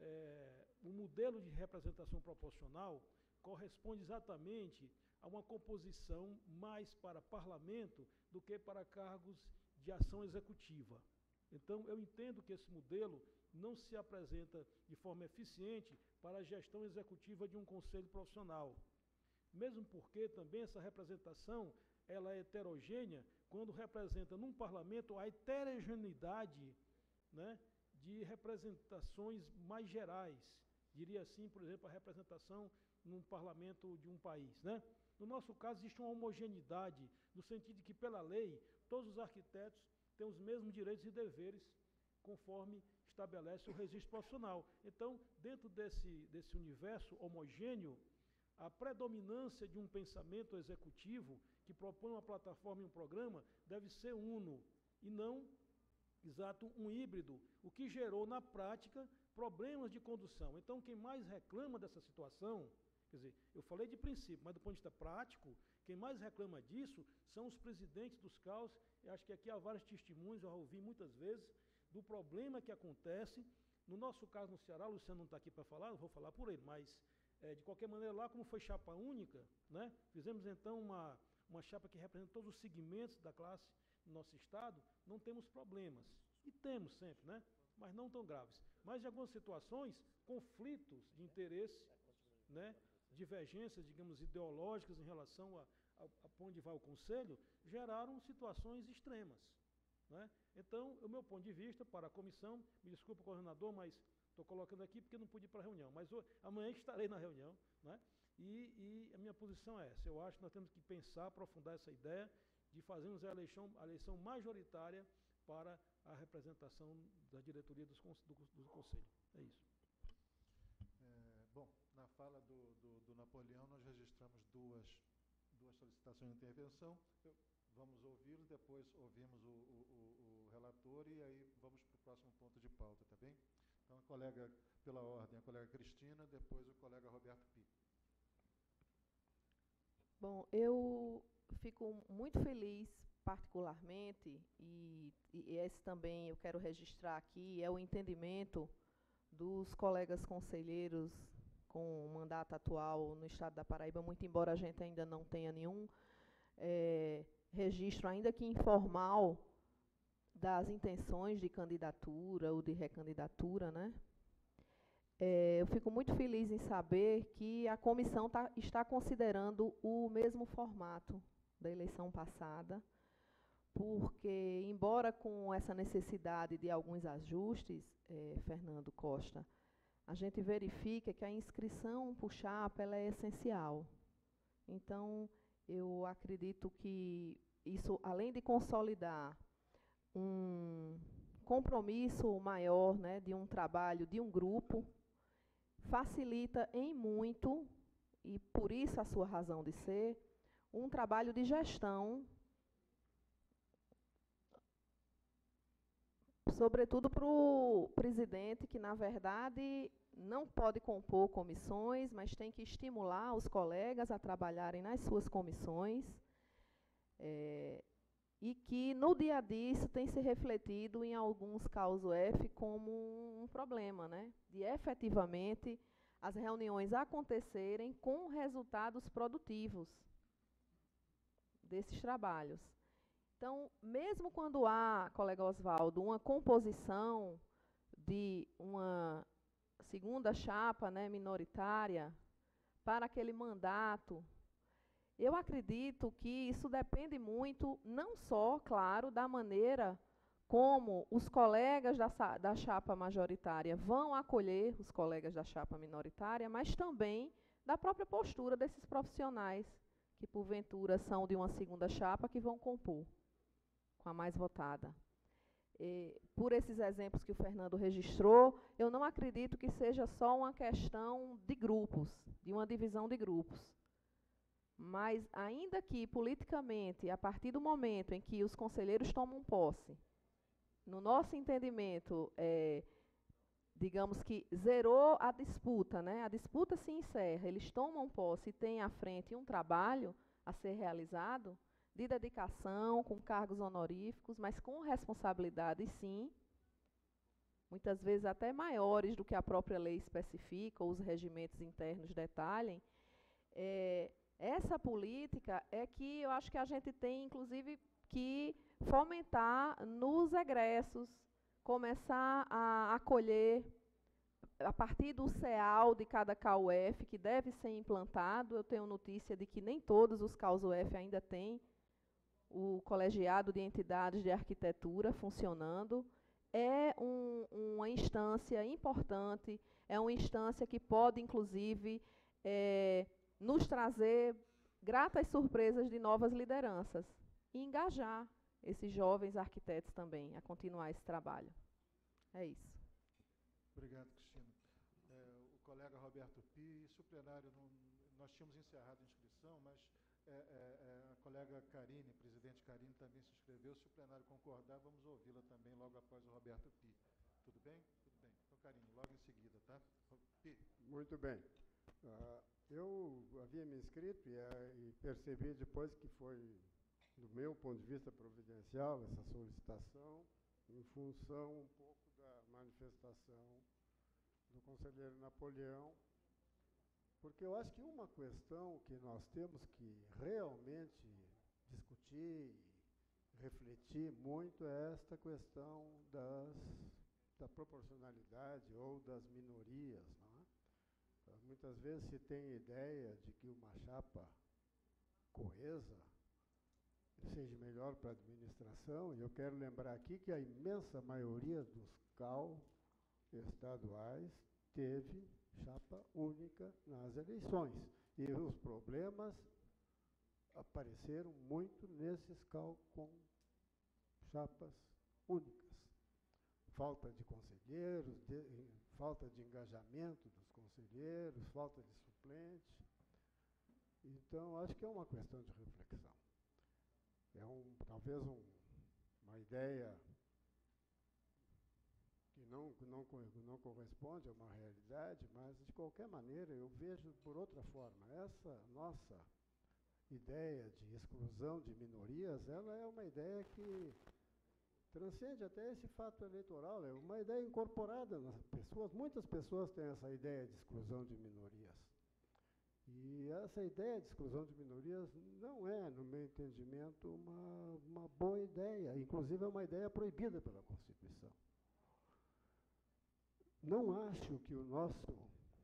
o modelo de representação proporcional corresponde exatamente a uma composição mais para parlamento do que para cargos de ação executiva. Então, eu entendo que esse modelo não se apresenta de forma eficiente para a gestão executiva de um conselho profissional. Mesmo porque também essa representação ela é heterogênea quando representa num parlamento a heterogeneidade, né, de representações mais gerais. Diria assim, por exemplo, a representação num parlamento de um país, né? No nosso caso, existe uma homogeneidade, no sentido de que, pela lei, todos os arquitetos têm os mesmos direitos e deveres, conforme estabelece o registro profissional. Então, dentro desse universo homogêneo, a predominância de um pensamento executivo que propõe uma plataforma e um programa deve ser uno, e não, exato, um híbrido, o que gerou, na prática, problemas de condução. Então, quem mais reclama dessa situação, quer dizer, eu falei de princípio, mas do ponto de vista prático, quem mais reclama disso são os presidentes dos CAUs. Eu acho que aqui há vários testemunhos, eu já ouvi muitas vezes, do problema que acontece. No nosso caso, no Ceará, o Luciano não está aqui para falar, eu vou falar por ele, mas, de qualquer maneira, lá, como foi chapa única, né, fizemos, então, uma chapa que representa todos os segmentos da classe no nosso estado, não temos problemas. E temos sempre, né, mas não tão graves. Mas, em algumas situações, conflitos de interesse, né, divergências, digamos, ideológicas em relação a onde vai o Conselho, geraram situações extremas, né? Então, o meu ponto de vista para a comissão, me desculpa, coordenador, mas estou colocando aqui porque não pude ir para a reunião, mas amanhã estarei na reunião, né? E a minha posição é essa. Eu acho que nós temos que pensar, aprofundar essa ideia de fazermos a eleição majoritária para a representação da diretoria do Conselho. É isso. Bom, na fala do Napoleão, nós registramos duas solicitações de intervenção. Vamos ouvi-lo, depois ouvimos o relator e aí vamos para o próximo ponto de pauta, tá bem? Então, a colega, pela ordem, a colega Cristina, depois o colega Roberto Pi. Bom, eu fico muito feliz, particularmente, e esse também eu quero registrar aqui, é o entendimento dos colegas conselheiros com o mandato atual no estado da Paraíba, muito embora a gente ainda não tenha nenhum registro, ainda que informal, das intenções de candidatura ou de recandidatura, né? Eu fico muito feliz em saber que a comissão está considerando o mesmo formato da eleição passada, porque, embora com essa necessidade de alguns ajustes, Fernando Costa, a gente verifica que a inscrição por chapa ela é essencial. Então, eu acredito que isso, além de consolidar um compromisso maior, né, de um trabalho de um grupo, facilita em muito, e por isso a sua razão de ser, um trabalho de gestão, sobretudo para o presidente, que, na verdade, não pode compor comissões, mas tem que estimular os colegas a trabalharem nas suas comissões, e que, no dia a dia, isso tem se refletido em alguns causos F como um problema, né? De efetivamente as reuniões acontecerem com resultados produtivos desses trabalhos. Então, mesmo quando há, colega Oswaldo, uma composição de uma segunda chapa, né, minoritária para aquele mandato, eu acredito que isso depende muito, não só, claro, da maneira como os colegas da chapa majoritária vão acolher os colegas da chapa minoritária, mas também da própria postura desses profissionais que porventura são de uma segunda chapa, que vão compor com a mais votada. Por esses exemplos que o Fernando registrou, eu não acredito que seja só uma questão de grupos, de uma divisão de grupos. Mas, ainda que politicamente, a partir do momento em que os conselheiros tomam posse, no nosso entendimento, digamos que zerou a disputa, né? A disputa se encerra, eles tomam posse e têm à frente um trabalho a ser realizado, de dedicação, com cargos honoríficos, mas com responsabilidades, sim, muitas vezes até maiores do que a própria lei especifica, ou os regimentos internos detalhem. Essa política é que eu acho que a gente tem, inclusive, que fomentar nos egressos, começar a acolher, a partir do CEAL de cada CAUF, que deve ser implantado. Eu tenho notícia de que nem todos os CAUS-UF ainda têm o colegiado de entidades de arquitetura funcionando. É uma instância importante, é uma instância que pode, inclusive, nos trazer gratas surpresas de novas lideranças e engajar esses jovens arquitetos também a continuar esse trabalho. É isso. Obrigado, Cristina. O colega Roberto Pi, isso o plenário, nós tínhamos encerrado a inscrição, mas a colega Karine, presidente Karine, também se inscreveu. Se o plenário concordar, vamos ouvi-la também logo após o Roberto Pi. Tudo bem? Tudo bem. Então, Karine, logo em seguida, tá? Pi. Muito bem. Eu havia me inscrito e percebi depois que foi, do meu ponto de vista providencial, essa solicitação, em função um pouco da manifestação do conselheiro Napoleão, porque eu acho que uma questão que nós temos que realmente discutir e refletir muito é esta questão da proporcionalidade ou das minorias, não é? Muitas vezes se tem a ideia de que uma chapa coesa seja melhor para a administração, e eu quero lembrar aqui que a imensa maioria dos CAU estaduais teve chapa única nas eleições. E os problemas apareceram muito nesses CAU com chapas únicas. Falta de conselheiros, falta de engajamento dos conselheiros, falta de suplente. Então, acho que é uma questão de reflexão. Talvez uma ideia que não corresponde a uma realidade, mas, de qualquer maneira, eu vejo por outra forma. Essa nossa ideia de exclusão de minorias, ela é uma ideia que transcende até esse fato eleitoral, é uma ideia incorporada nas pessoas. Muitas pessoas têm essa ideia de exclusão de minorias. E essa ideia de exclusão de minorias não é, no meu entendimento, uma boa ideia. Inclusive, é uma ideia proibida pela Constituição. Não acho que o nosso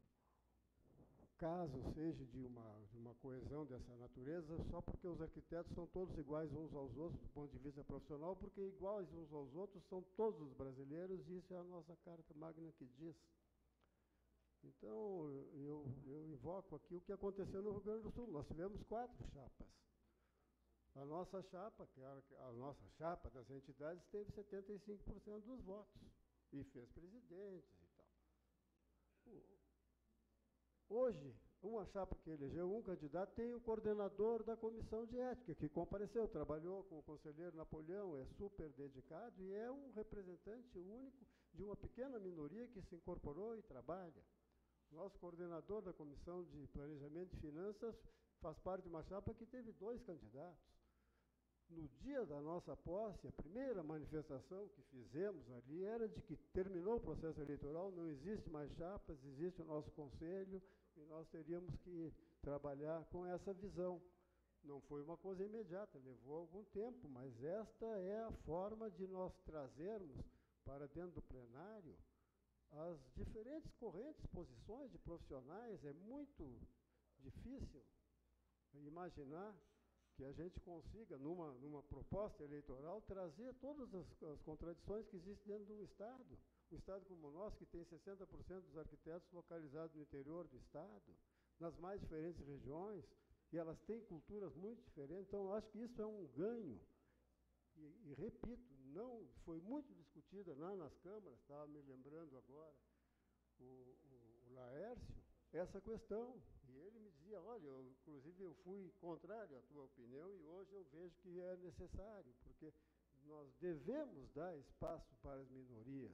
caso seja de uma coesão dessa natureza só porque os arquitetos são todos iguais uns aos outros do ponto de vista profissional, porque iguais uns aos outros são todos os brasileiros, e isso é a nossa Carta Magna que diz. Então, eu invoco aqui o que aconteceu no Rio Grande do Sul. Nós tivemos 4 chapas. A nossa chapa, a nossa chapa das entidades, teve 75% dos votos e fez presidentes e tal. Hoje, uma chapa que elegeu um candidato tem o coordenador da comissão de ética, que compareceu, trabalhou com o conselheiro Napoleão, é super dedicado e é um representante único de uma pequena minoria que se incorporou e trabalha. Nosso coordenador da Comissão de Planejamento e Finanças faz parte de uma chapa que teve 2 candidatos. No dia da nossa posse, a primeira manifestação que fizemos ali era de que terminou o processo eleitoral, não existe mais chapas, existe o nosso conselho, e nós teríamos que trabalhar com essa visão. Não foi uma coisa imediata, levou algum tempo, mas esta é a forma de nós trazermos para dentro do plenário as diferentes correntes, posições de profissionais. É muito difícil imaginar que a gente consiga, numa proposta eleitoral, trazer todas as contradições que existem dentro do Estado. Um Estado como o nosso, que tem 60% dos arquitetos localizados no interior do Estado, nas mais diferentes regiões, e elas têm culturas muito diferentes, então eu acho que isso é um ganho. E repito, não foi muito discutida lá nas câmaras, estava me lembrando agora, o Laércio, essa questão. E ele me dizia, olha, inclusive eu fui contrário à tua opinião e hoje eu vejo que é necessário, porque nós devemos dar espaço para as minorias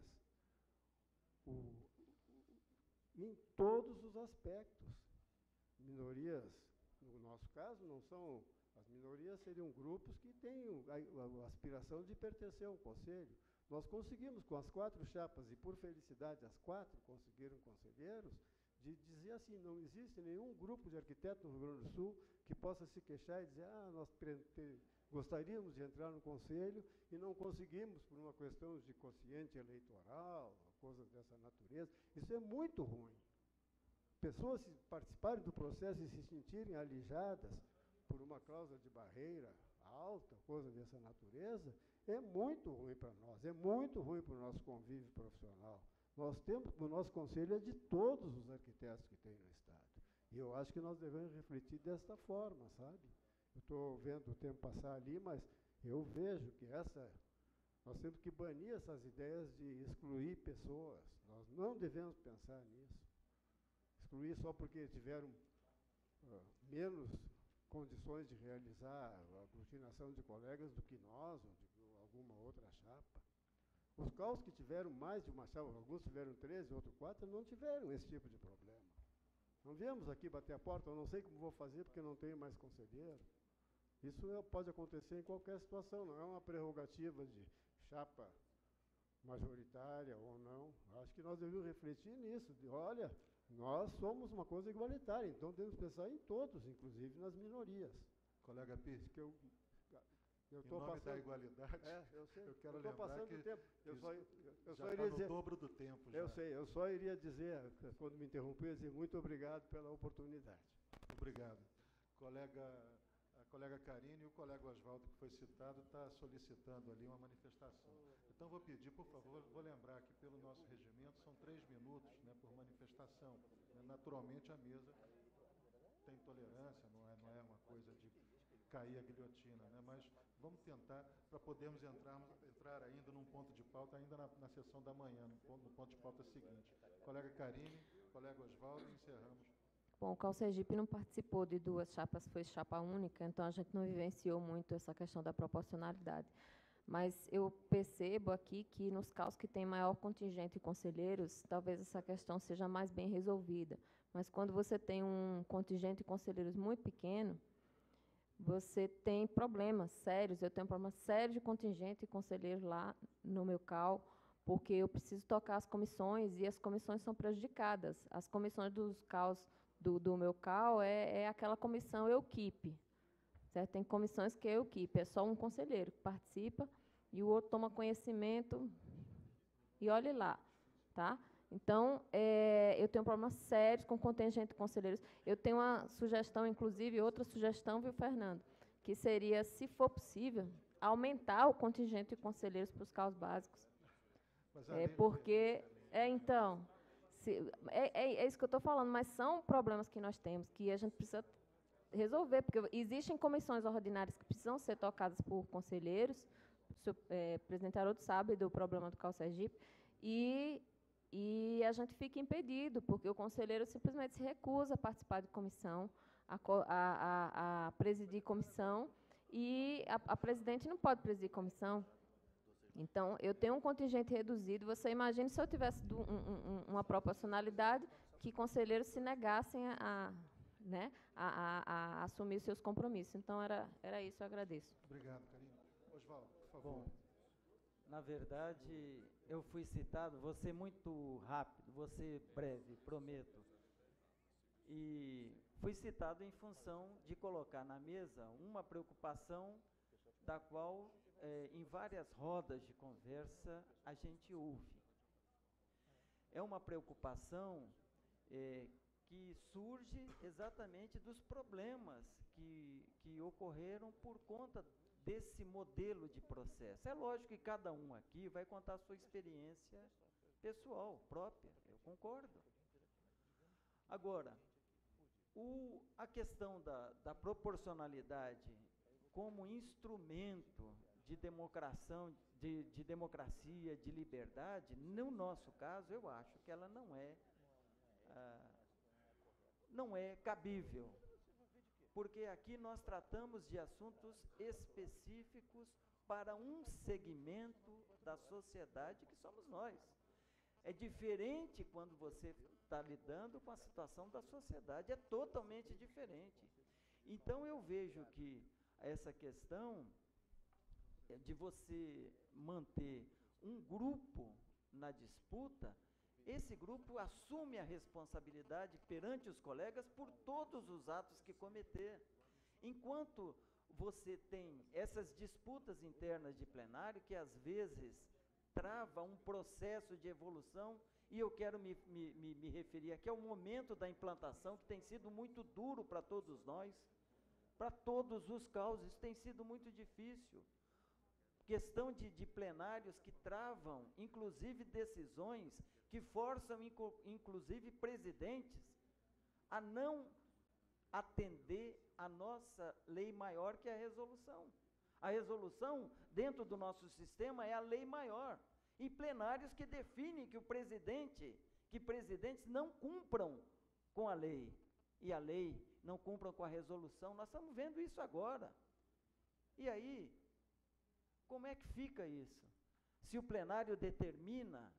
em todos os aspectos. Minorias, no nosso caso, não são... As minorias seriam grupos que têm a aspiração de pertencer a um conselho. Nós conseguimos, com as 4 chapas, e por felicidade as 4 conseguiram conselheiros, de dizer assim, não existe nenhum grupo de arquitetos no Rio Grande do Sul que possa se queixar e dizer, nós gostaríamos de entrar no conselho e não conseguimos por uma questão de quociente eleitoral, coisas dessa natureza. Isso é muito ruim. Pessoas participarem do processo e se sentirem alijadas por uma cláusula de barreira alta, coisa dessa natureza, é muito ruim para nós, é muito ruim para o nosso convívio profissional. Nós temos, o nosso conselho é de todos os arquitetos que tem no Estado. E eu acho que nós devemos refletir desta forma, sabe? Eu estou vendo o tempo passar ali, mas eu vejo que nós temos que banir essas ideias de excluir pessoas. Nós não devemos pensar nisso. Excluir só porque tiveram menos condições de realizar a aglutinação de colegas do que nós, ou de alguma outra chapa. Os CAUs que tiveram mais de uma chapa, alguns tiveram 13, outros 4, não tiveram esse tipo de problema. Não viemos aqui bater a porta, eu não sei como vou fazer porque não tenho mais conselheiro. Isso pode acontecer em qualquer situação, não é uma prerrogativa de chapa majoritária ou não. Acho que nós devemos refletir nisso, de, olha, nós somos uma coisa igualitária, então temos que pensar em todos, inclusive nas minorias. Colega Pires, que eu em nome da igualdade, eu sei, eu quero estou lembrar passando que o tempo. Eu só já iria está dizer, no dobro do tempo. Eu já. sei, eu só iria dizer, quando me interrompeu, dizer muito obrigado pela oportunidade. Obrigado. A colega Karine e o colega Oswaldo, que foi citado, está solicitando ali uma manifestação. Então, vou pedir, por favor, vou lembrar que pelo nosso regimento são 3 minutos, né, por manifestação. Naturalmente, a mesa tem tolerância, não é uma coisa de cair a guilhotina, né, mas vamos tentar para podermos entrar ainda num ponto de pauta, ainda na sessão da manhã, no ponto de pauta seguinte. Colega Karine, colega Oswaldo, encerramos. Bom, o CAU Sergipe não participou de 2 chapas, foi chapa única, então a gente não vivenciou muito essa questão da proporcionalidade. Mas eu percebo aqui que nos CAUs que tem maior contingente de conselheiros, talvez essa questão seja mais bem resolvida. Mas quando você tem um contingente de conselheiros muito pequeno, você tem problemas sérios. Eu tenho um problema sério de contingente de conselheiros lá no meu CAU, porque eu preciso tocar as comissões e as comissões são prejudicadas. As comissões dos CAUs do meu CAU é aquela comissão EUQIP. Certo? Tem comissões que é EUQIP, é só um conselheiro que participa e o outro toma conhecimento e olhe lá. Tá? Então, eu tenho problemas sérios com contingente de conselheiros. Eu tenho uma sugestão, inclusive, outra sugestão, viu, Fernando? Que seria, se for possível, aumentar o contingente de conselheiros para os CAUs básicos. Porque, então, é isso que eu estou falando, mas são problemas que nós temos, que a gente precisa resolver, porque existem comissões ordinárias que precisam ser tocadas por conselheiros, o presidente Haroldo sabe do problema do CAU Sergipe, e a gente fica impedido, porque o conselheiro simplesmente se recusa a participar de comissão, a presidir comissão, e a presidente não pode presidir comissão. Então, eu tenho um contingente reduzido. Você imagina se eu tivesse uma proporcionalidade que conselheiros se negassem a assumir seus compromissos. Então, era isso, eu agradeço. Obrigado, Karine. Oswaldo, por favor. Bom, na verdade, eu fui citado, vou ser muito rápido, vou ser breve, prometo. E fui citado em função de colocar na mesa uma preocupação da qual, em várias rodas de conversa, a gente ouve. É uma preocupação que surge exatamente dos problemas que ocorreram por conta desse modelo de processo. É lógico que cada um aqui vai contar a sua experiência pessoal, própria, eu concordo. Agora, A questão da proporcionalidade como instrumento de democracia, de liberdade, no nosso caso, eu acho que ela não é cabível, porque aqui nós tratamos de assuntos específicos para um segmento da sociedade que somos nós. É diferente quando você está lidando com a situação da sociedade, é totalmente diferente. Então, eu vejo que essa questão de você manter um grupo na disputa, esse grupo assume a responsabilidade perante os colegas por todos os atos que cometer. Enquanto você tem essas disputas internas de plenário, que às vezes trava um processo de evolução, e eu quero me referir aqui ao momento da implantação, que tem sido muito duro para todos nós, para todos os causos, isso tem sido muito difícil. Questão de plenários que travam, inclusive, decisões que forçam, inclusive, presidentes a não atender a nossa lei maior, que é a resolução. A resolução, dentro do nosso sistema, é a lei maior. E plenários que definem que presidentes não cumpram com a lei, e a lei não cumpram com a resolução. Nós estamos vendo isso agora. E aí, como é que fica isso? Se o plenário determina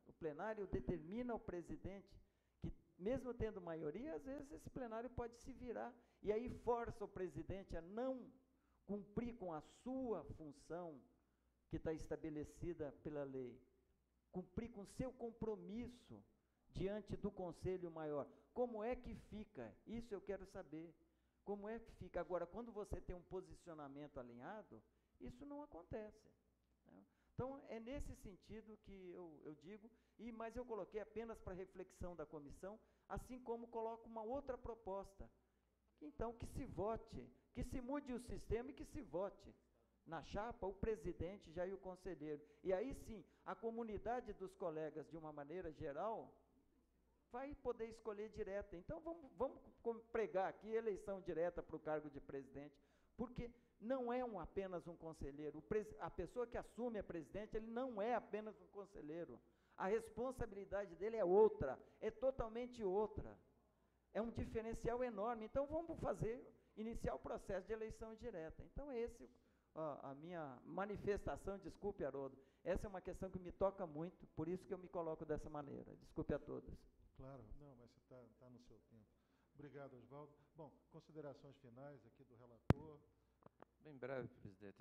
o presidente, que mesmo tendo maioria, às vezes esse plenário pode se virar, e aí força o presidente a não cumprir com a sua função, que está estabelecida pela lei, cumprir com seu compromisso diante do Conselho Maior. Como é que fica? Isso eu quero saber. Como é que fica? Agora, quando você tem um posicionamento alinhado, isso não acontece, né? Então, é nesse sentido que eu digo, mas eu coloquei apenas para reflexão da comissão, assim como coloco uma outra proposta. Então, que se vote, que se mude o sistema e que se vote na chapa o presidente já e o conselheiro. E aí sim, a comunidade dos colegas, de uma maneira geral, vai poder escolher direta. Então, vamos pregar aqui eleição direta para o cargo de presidente, porque não é apenas um conselheiro. A pessoa que assume a presidente, ele não é apenas um conselheiro. A responsabilidade dele é outra, é totalmente outra. É um diferencial enorme. Então, vamos iniciar o processo de eleição direta. Então, é esse a minha manifestação. Desculpe, Haroldo. Essa é uma questão que me toca muito, por isso que eu me coloco dessa maneira. Desculpe a todos. Claro, não, mas você está no seu tempo. Obrigado, Oswaldo. Bom, considerações finais aqui do relator. Bem breve, presidente.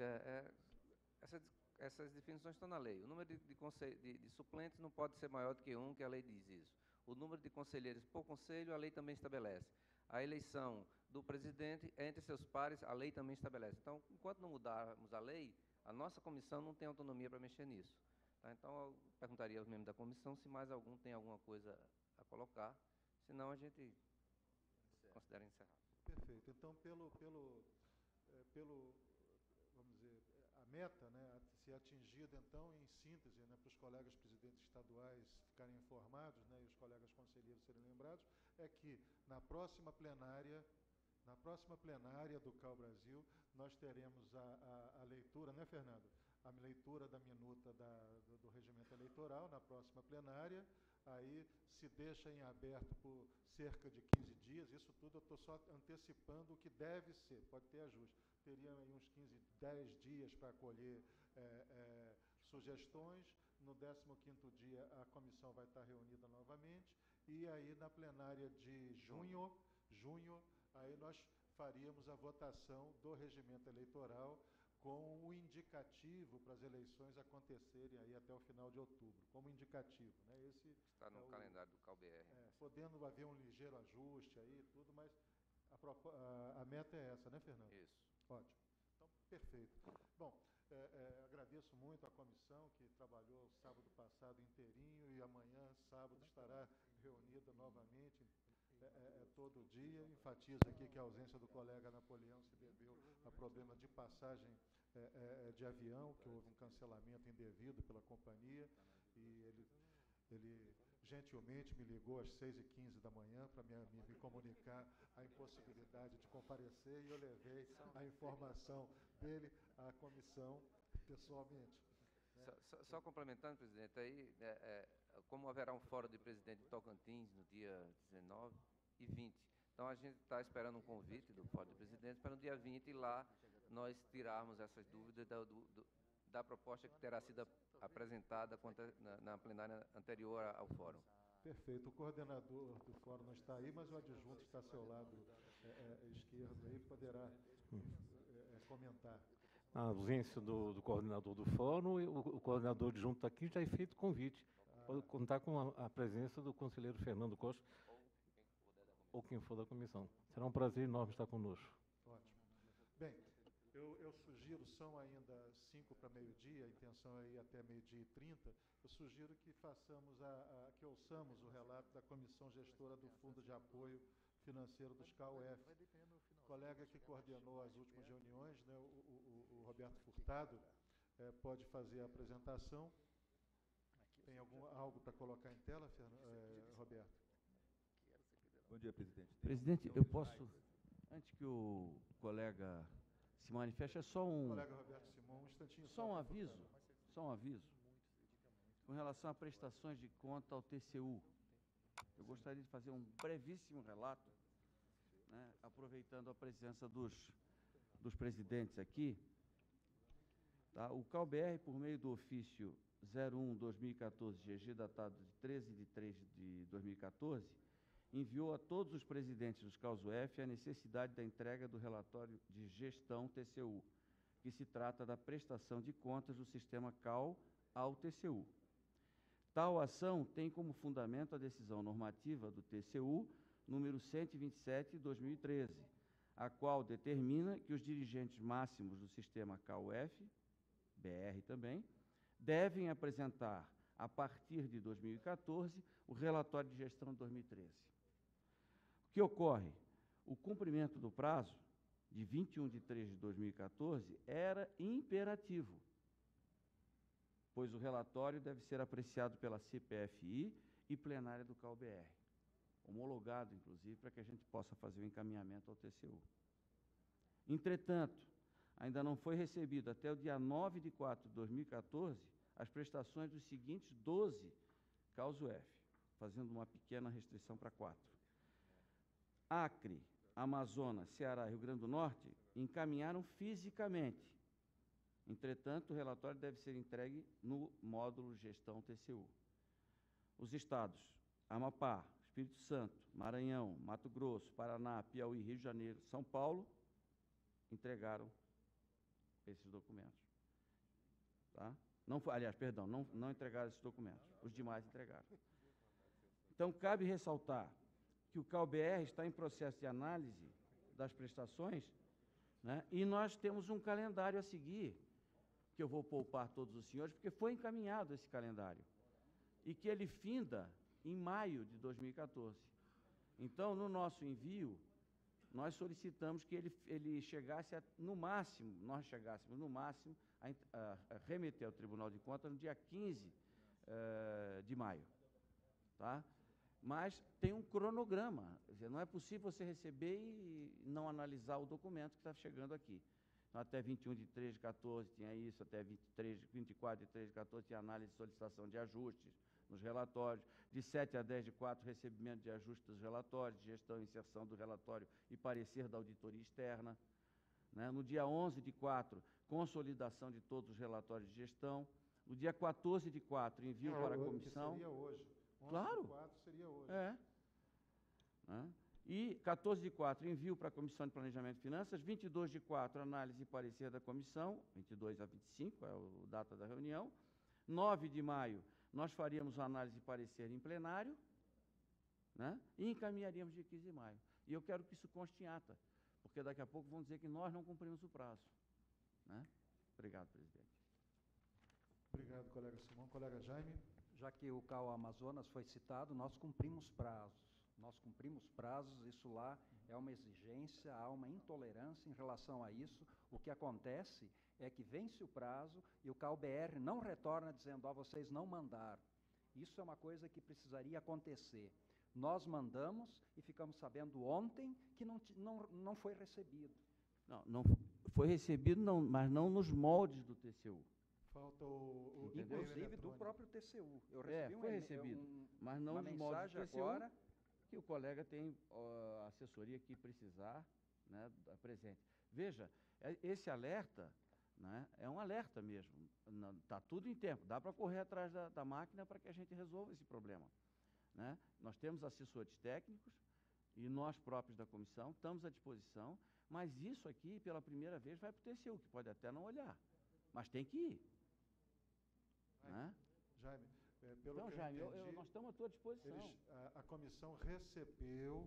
Essas definições estão na lei. O número de suplentes não pode ser maior do que um, que a lei diz isso. O número de conselheiros por conselho, a lei também estabelece. A eleição do presidente entre seus pares, a lei também estabelece. Então, enquanto não mudarmos a lei, a nossa comissão não tem autonomia para mexer nisso. Tá? Então, eu perguntaria aos membros da comissão se mais algum tem alguma coisa a colocar, senão a gente considera encerrado. Perfeito. Então, vamos dizer, a meta, né, a ser atingida, então, em síntese, né, para os colegas presidentes estaduais ficarem informados, né, e os colegas conselheiros serem lembrados, é que na próxima plenária do CAU Brasil, nós teremos a leitura, né, Fernando? A leitura da minuta do regimento eleitoral na próxima plenária. Aí se deixa em aberto por cerca de 15 dias, isso tudo eu estou só antecipando o que deve ser, pode ter ajuste. Teria aí uns 15, 10 dias para acolher sugestões. No 15º dia a comissão vai estar reunida novamente, e aí na plenária de junho, aí nós faríamos a votação do regimento eleitoral com o indicativo para as eleições acontecerem aí até o final de outubro, como indicativo, né? Esse está no calendário do CAU-BR. Podendo haver um ligeiro ajuste aí, tudo, mas a meta é essa, né, Fernando? Isso. Ótimo. Então, perfeito. Bom, agradeço muito a comissão que trabalhou sábado passado inteirinho, e amanhã, sábado, estará reunida novamente, todo dia. Enfatizo aqui que a ausência do colega Napoleão se deveu a problema de passagem de avião, que houve um cancelamento indevido pela companhia, e ele gentilmente me ligou às 6h15 da manhã para me comunicar a impossibilidade de comparecer, e eu levei a informação dele à comissão pessoalmente. Só complementando, presidente, aí, como haverá um fórum de presidente de Tocantins no dia 19 e 20, então a gente está esperando um convite do fórum de presidentes para no dia 20 lá nós tirarmos essas dúvidas da proposta que terá sido apresentada na plenária anterior ao fórum. Perfeito. O coordenador do fórum não está aí, mas o adjunto está ao seu lado esquerdo, aí poderá comentar. Na ausência do coordenador do fórum, o coordenador adjunto aqui já é feito convite. Pode contar com a presença do conselheiro Fernando Costa ou quem for da comissão. Será um prazer enorme estar conosco. Ótimo. Bem, eu sugiro, são ainda 5 para meio-dia, a intenção é ir até 12h30, eu sugiro que que ouçamos o relato da comissão gestora do Fundo de Apoio Financeiro dos CAUF. O colega que coordenou as últimas reuniões, né, o Roberto Furtado, pode fazer a apresentação. Tem algo para colocar em tela, Roberto? Bom dia, presidente. Presidente, eu posso, antes que o colega se manifeste, é só um... Colega Roberto Simão, um instantinho. Só um aviso, com relação a prestações de conta ao TCU. Eu gostaria de fazer um brevíssimo relato, né, aproveitando a presença dos presidentes aqui. Tá? O CAUBR, por meio do ofício 01/2014-GG, datado de 13/3/2014, enviou a todos os presidentes dos CAUS-UF a necessidade da entrega do relatório de gestão TCU, que se trata da prestação de contas do sistema CAU ao TCU. Tal ação tem como fundamento a decisão normativa do TCU, número 127/2013, a qual determina que os dirigentes máximos do sistema CAU-UF, BR também, devem apresentar, a partir de 2014, o relatório de gestão de 2013. O que ocorre? O cumprimento do prazo, de 21/3/2014, era imperativo, pois o relatório deve ser apreciado pela CPFI e plenária do CAU-BR, homologado, inclusive, para que a gente possa fazer o encaminhamento ao TCU. Entretanto, ainda não foi recebido até o dia 9/4/2014 as prestações dos seguintes 12 CAUS-UF, fazendo uma pequena restrição para 4. Acre, Amazonas, Ceará e Rio Grande do Norte encaminharam fisicamente. Entretanto, o relatório deve ser entregue no módulo Gestão TCU. Os estados Amapá, Espírito Santo, Maranhão, Mato Grosso, Paraná, Piauí, Rio de Janeiro, São Paulo, entregaram esses documentos. Tá? Não entregaram esses documentos. Os demais entregaram. Então, cabe ressaltar que o CAU-BR está em processo de análise das prestações, né, e nós temos um calendário a seguir, que eu vou poupar todos os senhores, porque foi encaminhado esse calendário, e que ele finda em maio de 2014. Então, no nosso envio, nós solicitamos que ele chegasse, nós chegássemos, no máximo, a remeter ao Tribunal de Contas no dia 15 de maio. Tá? Mas tem um cronograma, quer dizer, não é possível você receber e não analisar o documento que está chegando aqui. Então, até 21/3/14 tinha isso, até 24/3/14 tinha análise e solicitação de ajustes nos relatórios, de 7/10/4, recebimento de ajustes dos relatórios, gestão e inserção do relatório e parecer da auditoria externa. Né? No dia 11/4, consolidação de todos os relatórios de gestão. No dia 14/4, envio para a comissão. Seria hoje. 11/4 claro. Seria hoje. Né? E 14/4, envio para a Comissão de Planejamento e Finanças. 22/4, análise e parecer da comissão. 22/25 é a data da reunião. 9 de maio, nós faríamos a análise e parecer em plenário, né? E encaminharíamos de 15 de maio. E eu quero que isso conste em ata, porque daqui a pouco vão dizer que nós não cumprimos o prazo. Né? Obrigado, presidente. Obrigado, colega Simão. Colega Jaime. Já que o CAU Amazonas foi citado, nós cumprimos prazos. Isso lá é uma exigência, há uma intolerância em relação a isso. O que acontece é que vence o prazo e o CAU-BR não retorna dizendo, vocês não mandaram. Isso é uma coisa que precisaria acontecer. Nós mandamos e ficamos sabendo ontem que não foi recebido. Não foi recebido, não, mas não nos moldes do TCU. Falta o inclusive do próprio TCU. Eu recebi foi recebido, mas não nos moldes do TCU, agora, que o colega tem a assessoria que precisar, né, presente. Veja, esse alerta, né, é um alerta mesmo. Está tudo em tempo, dá para correr atrás da máquina para que a gente resolva esse problema. Né? Nós temos assessores técnicos e nós próprios da comissão estamos à disposição, mas isso aqui, pela primeira vez, vai para o TCU, que pode até não olhar, mas tem que ir. Né? Jaime, pelo então, que Jaime, eu entendi, nós estamos à tua disposição. A comissão recebeu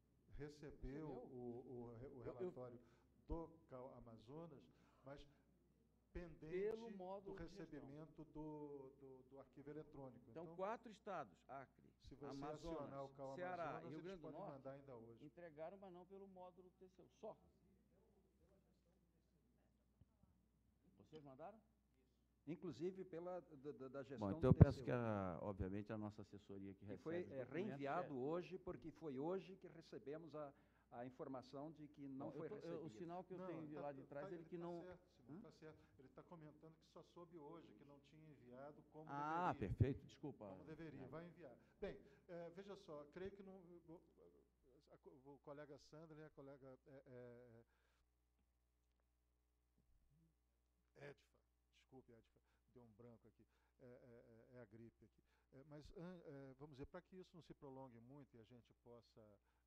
o relatório do CAU Amazonas, mas pendente do recebimento do arquivo eletrônico. Então, 4 estados, Acre, se você Amazonas, acionar o CAU Ceará Amazonas, e Rio Grande do podem Norte, mandar ainda hoje. Entregaram, mas não pelo módulo TCU, só. Vocês mandaram? Inclusive da gestão. Bom, então eu peço que, obviamente, a nossa assessoria que recebe foi reenviado hoje, porque foi hoje que recebemos a informação de que não foi recebido. O sinal que eu tenho de lá de trás, ele que não... Está certo. Ele está comentando que só soube hoje, que não tinha enviado como deveria. Ah, perfeito, desculpa. Como deveria, vai enviar. Bem, veja só, creio que não, o colega Sandra e a colega Edfa, desculpe, Edfa, deu um branco aqui, é a gripe aqui. Mas, vamos dizer, para que isso não se prolongue muito e a gente possa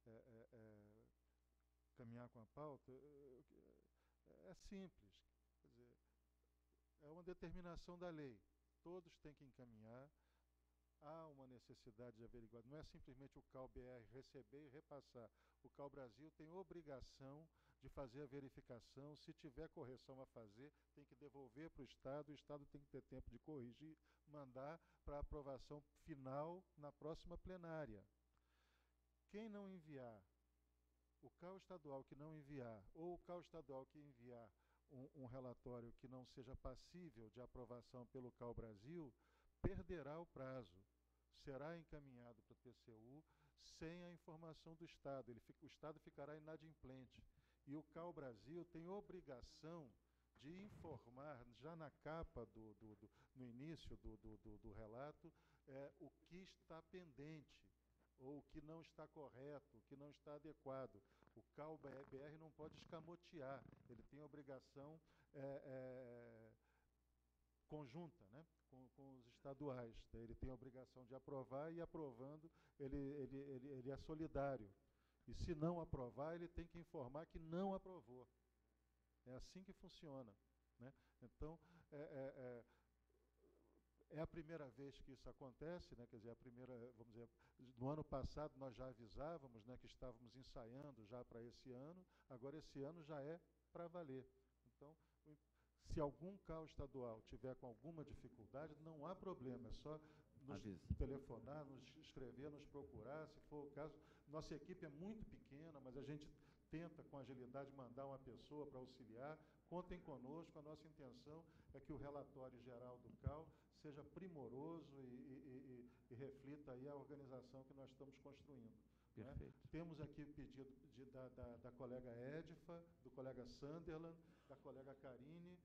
caminhar com a pauta, é simples. Quer dizer, é uma determinação da lei. Todos têm que encaminhar. Há uma necessidade de averiguar. Não é simplesmente o CAU-BR receber e repassar. O CAU-Brasil tem obrigação de fazer a verificação. Se tiver correção a fazer, tem que devolver para o Estado. O Estado tem que ter tempo de corrigir, mandar para aprovação final na próxima plenária. Quem não enviar, o CAU estadual que não enviar, ou o CAU estadual que enviar um relatório que não seja passível de aprovação pelo CAU-Brasil, perderá o prazo. Será encaminhado para o TCU sem a informação do Estado. O Estado ficará inadimplente. E o CAU-Brasil tem obrigação de informar, já na capa, no início do relato, o que está pendente, ou o que não está correto, o que não está adequado. O CAU-BR não pode escamotear, ele tem obrigação conjunta, né, com os estaduais. Ele tem a obrigação de aprovar e, aprovando, ele é solidário. E, se não aprovar, ele tem que informar que não aprovou. É assim que funciona. Né? Então, é a primeira vez que isso acontece, né? Quer dizer, vamos dizer, no ano passado nós já avisávamos, né, que estávamos ensaiando já para esse ano, agora esse ano já é para valer. Então, se algum CAU estadual tiver com alguma dificuldade, não há problema, é só nos telefonar, nos escrever, nos procurar, se for o caso. Nossa equipe é muito pequena, mas a gente tenta com agilidade mandar uma pessoa para auxiliar. Contem conosco, a nossa intenção é que o relatório geral do CAU seja primoroso e reflita aí a organização que nós estamos construindo. Perfeito. Né? Temos aqui o pedido da colega Edfa, do colega Sunderland, da colega Karine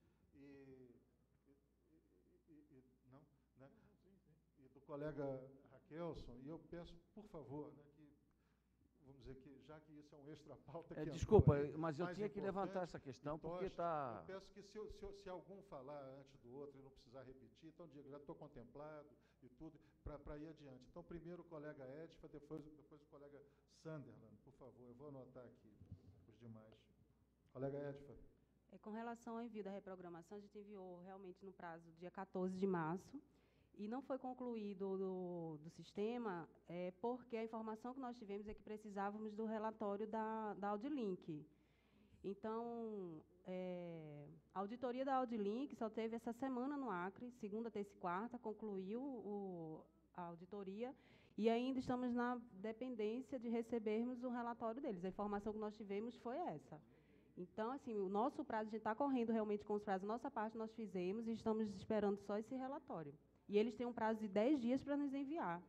não, né? E do colega Raquelson, e eu peço, por favor, né, que, vamos dizer que, já que isso é um extra pauta que desculpa, aí, mas eu tinha que levantar essa questão, porque está... Eu peço que se algum falar antes do outro e não precisar repetir, então diga, já estou contemplado e tudo, para ir adiante. Então, primeiro o colega Edfa, depois o colega Sunderland, por favor, eu vou anotar aqui os demais. Colega Edfa. Com relação ao envio da reprogramação, a gente enviou realmente no prazo dia 14 de março, e não foi concluído do sistema, porque a informação que nós tivemos é que precisávamos do relatório da Audilink. Então, a auditoria da Audilink só teve essa semana no Acre, segunda, terça e quarta, concluiu a auditoria, e ainda estamos na dependência de recebermos o relatório deles. A informação que nós tivemos foi essa. Então, assim, o nosso prazo, a gente está correndo realmente com os prazos, nossa parte nós fizemos e estamos esperando só esse relatório. E eles têm um prazo de 10 dias para nos enviar.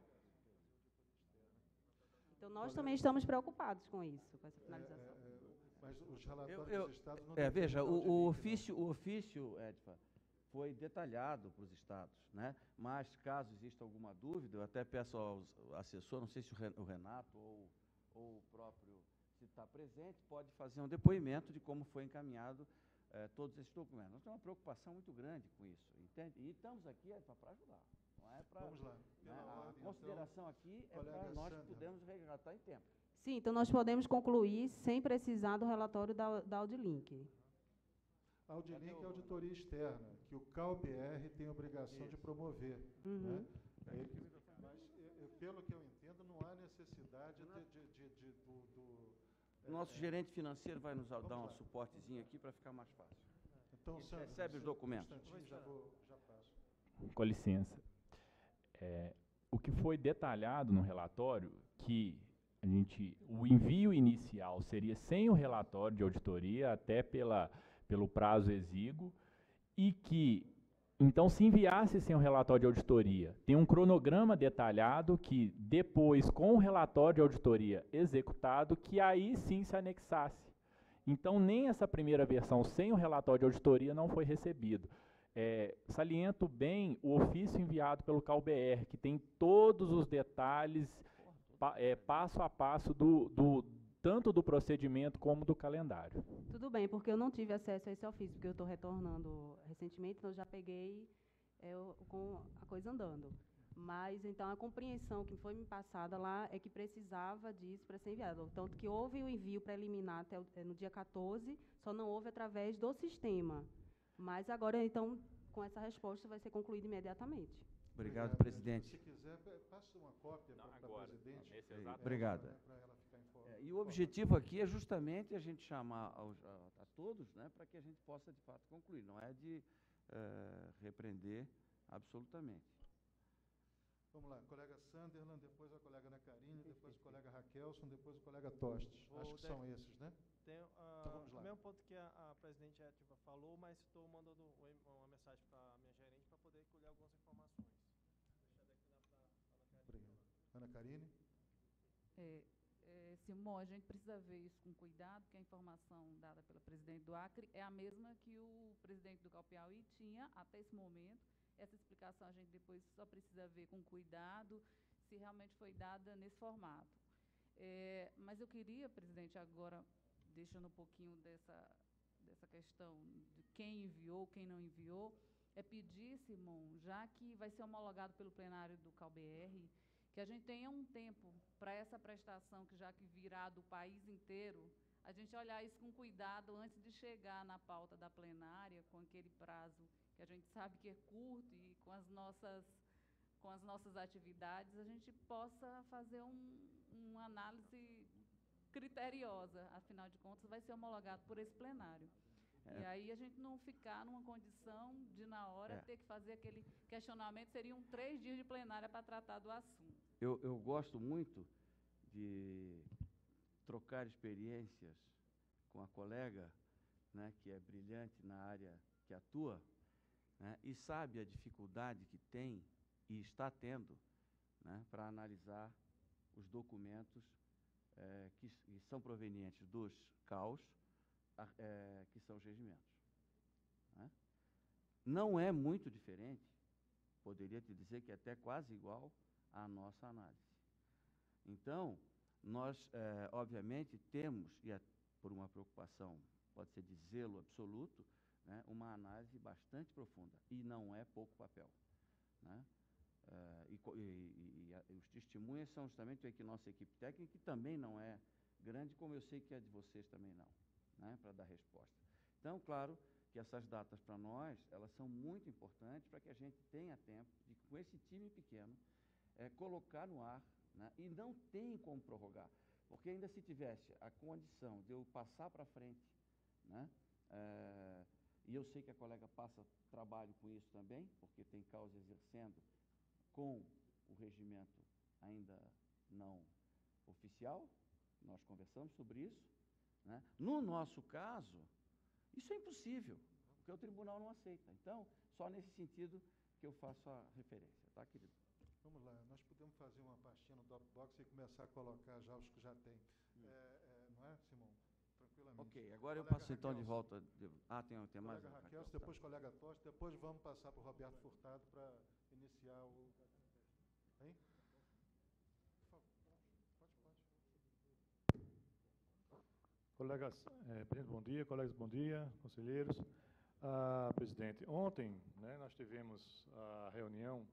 Então, nós também estamos preocupados com isso, com essa finalização. Mas os relatórios dos estados não veja, o ofício, Edfa, foi detalhado para os estados, né? Mas, caso exista alguma dúvida, eu até peço ao assessor, não sei se o Renato ou o próprio, se está presente, pode fazer um depoimento de como foi encaminhado todos esses documentos. Nós temos uma preocupação muito grande com isso, entende? E estamos aqui para ajudar. Não é para, vamos lá. A consideração aqui é para nós podermos resgatar em tempo. Sim, então nós podemos concluir sem precisar do relatório da Audilink. A Audilink é a auditoria externa, que o CalBR tem a obrigação de promover. Né? Mas, pelo que eu entendo, não há necessidade Nosso gerente financeiro vai nos dar um suportezinho aqui para ficar mais fácil. Então, Sandro, recebe os documentos. Já passo. Com licença. O que foi detalhado no relatório, que o envio inicial seria sem o relatório de auditoria, até pelo prazo exíguo, e que, então, se enviasse sem o relatório de auditoria, tem um cronograma detalhado que, depois, com o relatório de auditoria executado, que aí sim se anexasse. Então, nem essa primeira versão sem o relatório de auditoria não foi recebido. Saliento bem o ofício enviado pelo CalBR, que tem todos os detalhes, passo a passo, tanto do procedimento como do calendário. Tudo bem, porque eu não tive acesso a esse ofício, porque eu estou retornando recentemente, então eu já peguei com a coisa andando. Mas, então, a compreensão que foi me passada lá é que precisava disso para ser enviado. Tanto que houve o envio preliminar até no dia 14, só não houve através do sistema. Mas agora, então, com essa resposta, vai ser concluído imediatamente. Obrigado, presidente. Se quiser, passe uma cópia para a presidente. Obrigado. E o objetivo aqui é justamente a gente chamar a todos, né, para que a gente possa, de fato, concluir. Não é de repreender absolutamente. Vamos lá, colega Sanderlan, depois a colega Ana Karine, depois o colega Raquelson, depois o colega Tostes. Acho que são esses, né? Então, vamos lá. O mesmo ponto que a presidente Edfa falou, mas estou mandando uma mensagem para a minha gerente para poder colher algumas informações. Ana Karine? Simão, a gente precisa ver isso com cuidado, porque a informação dada pela presidente do Acre é a mesma que o presidente do CalPiauí tinha até esse momento. Essa explicação a gente depois só precisa ver com cuidado se realmente foi dada nesse formato. Mas eu queria, presidente, agora, deixando um pouquinho dessa questão de quem enviou, quem não enviou, pedir, Simão, já que vai ser homologado pelo plenário do CalBR, que a gente tenha um tempo para essa prestação, que já que virá do país inteiro, a gente olhar isso com cuidado antes de chegar na pauta da plenária, com aquele prazo que a gente sabe que é curto e com as nossas atividades, a gente possa fazer uma análise criteriosa. Afinal de contas, vai ser homologado por esse plenário. E aí a gente não ficar numa condição de, na hora, ter que fazer aquele questionamento. Seriam 3 dias de plenária para tratar do assunto. Eu gosto muito de trocar experiências com a colega, né, que é brilhante na área que atua, né, e sabe a dificuldade que tem e está tendo, né, para analisar os documentos que são provenientes dos CAUs, que são os regimentos. Né? Não é muito diferente, poderia te dizer que é até quase igual à nossa análise. Então, nós, obviamente, temos, e por uma preocupação, pode ser de zelo absoluto, né, uma análise bastante profunda, e não é pouco papel. Né? Os testemunhas são justamente a nossa equipe técnica, que também não é grande, como eu sei que a de vocês também não, né, para dar resposta. Então, claro que essas datas para nós, elas são muito importantes para que a gente tenha tempo de, com esse time pequeno, colocar no ar, né, e não tem como prorrogar, porque ainda se tivesse a condição de eu passar para frente, né, e eu sei que a colega passa trabalho com isso também, porque tem causa exercendo com o regimento ainda não oficial, nós conversamos sobre isso, né? No nosso caso, isso é impossível, porque o tribunal não aceita. Então, só nesse sentido que eu faço a referência, tá, querido? Vamos lá, nós podemos fazer uma pastinha no Dropbox e começar a colocar já os que já tem. Não é, Simão? Tranquilamente. Ok, agora eu Colega passo então de Raquelson. volta. Tem mais? Colega Raquel, depois colega Tosta, depois vamos passar para o Roberto Furtado para iniciar o... Hein? Por favor, pode. Colegas, presidente, bom dia. Colegas, bom dia. Conselheiros. Presidente, ontem, né, nós tivemos a reunião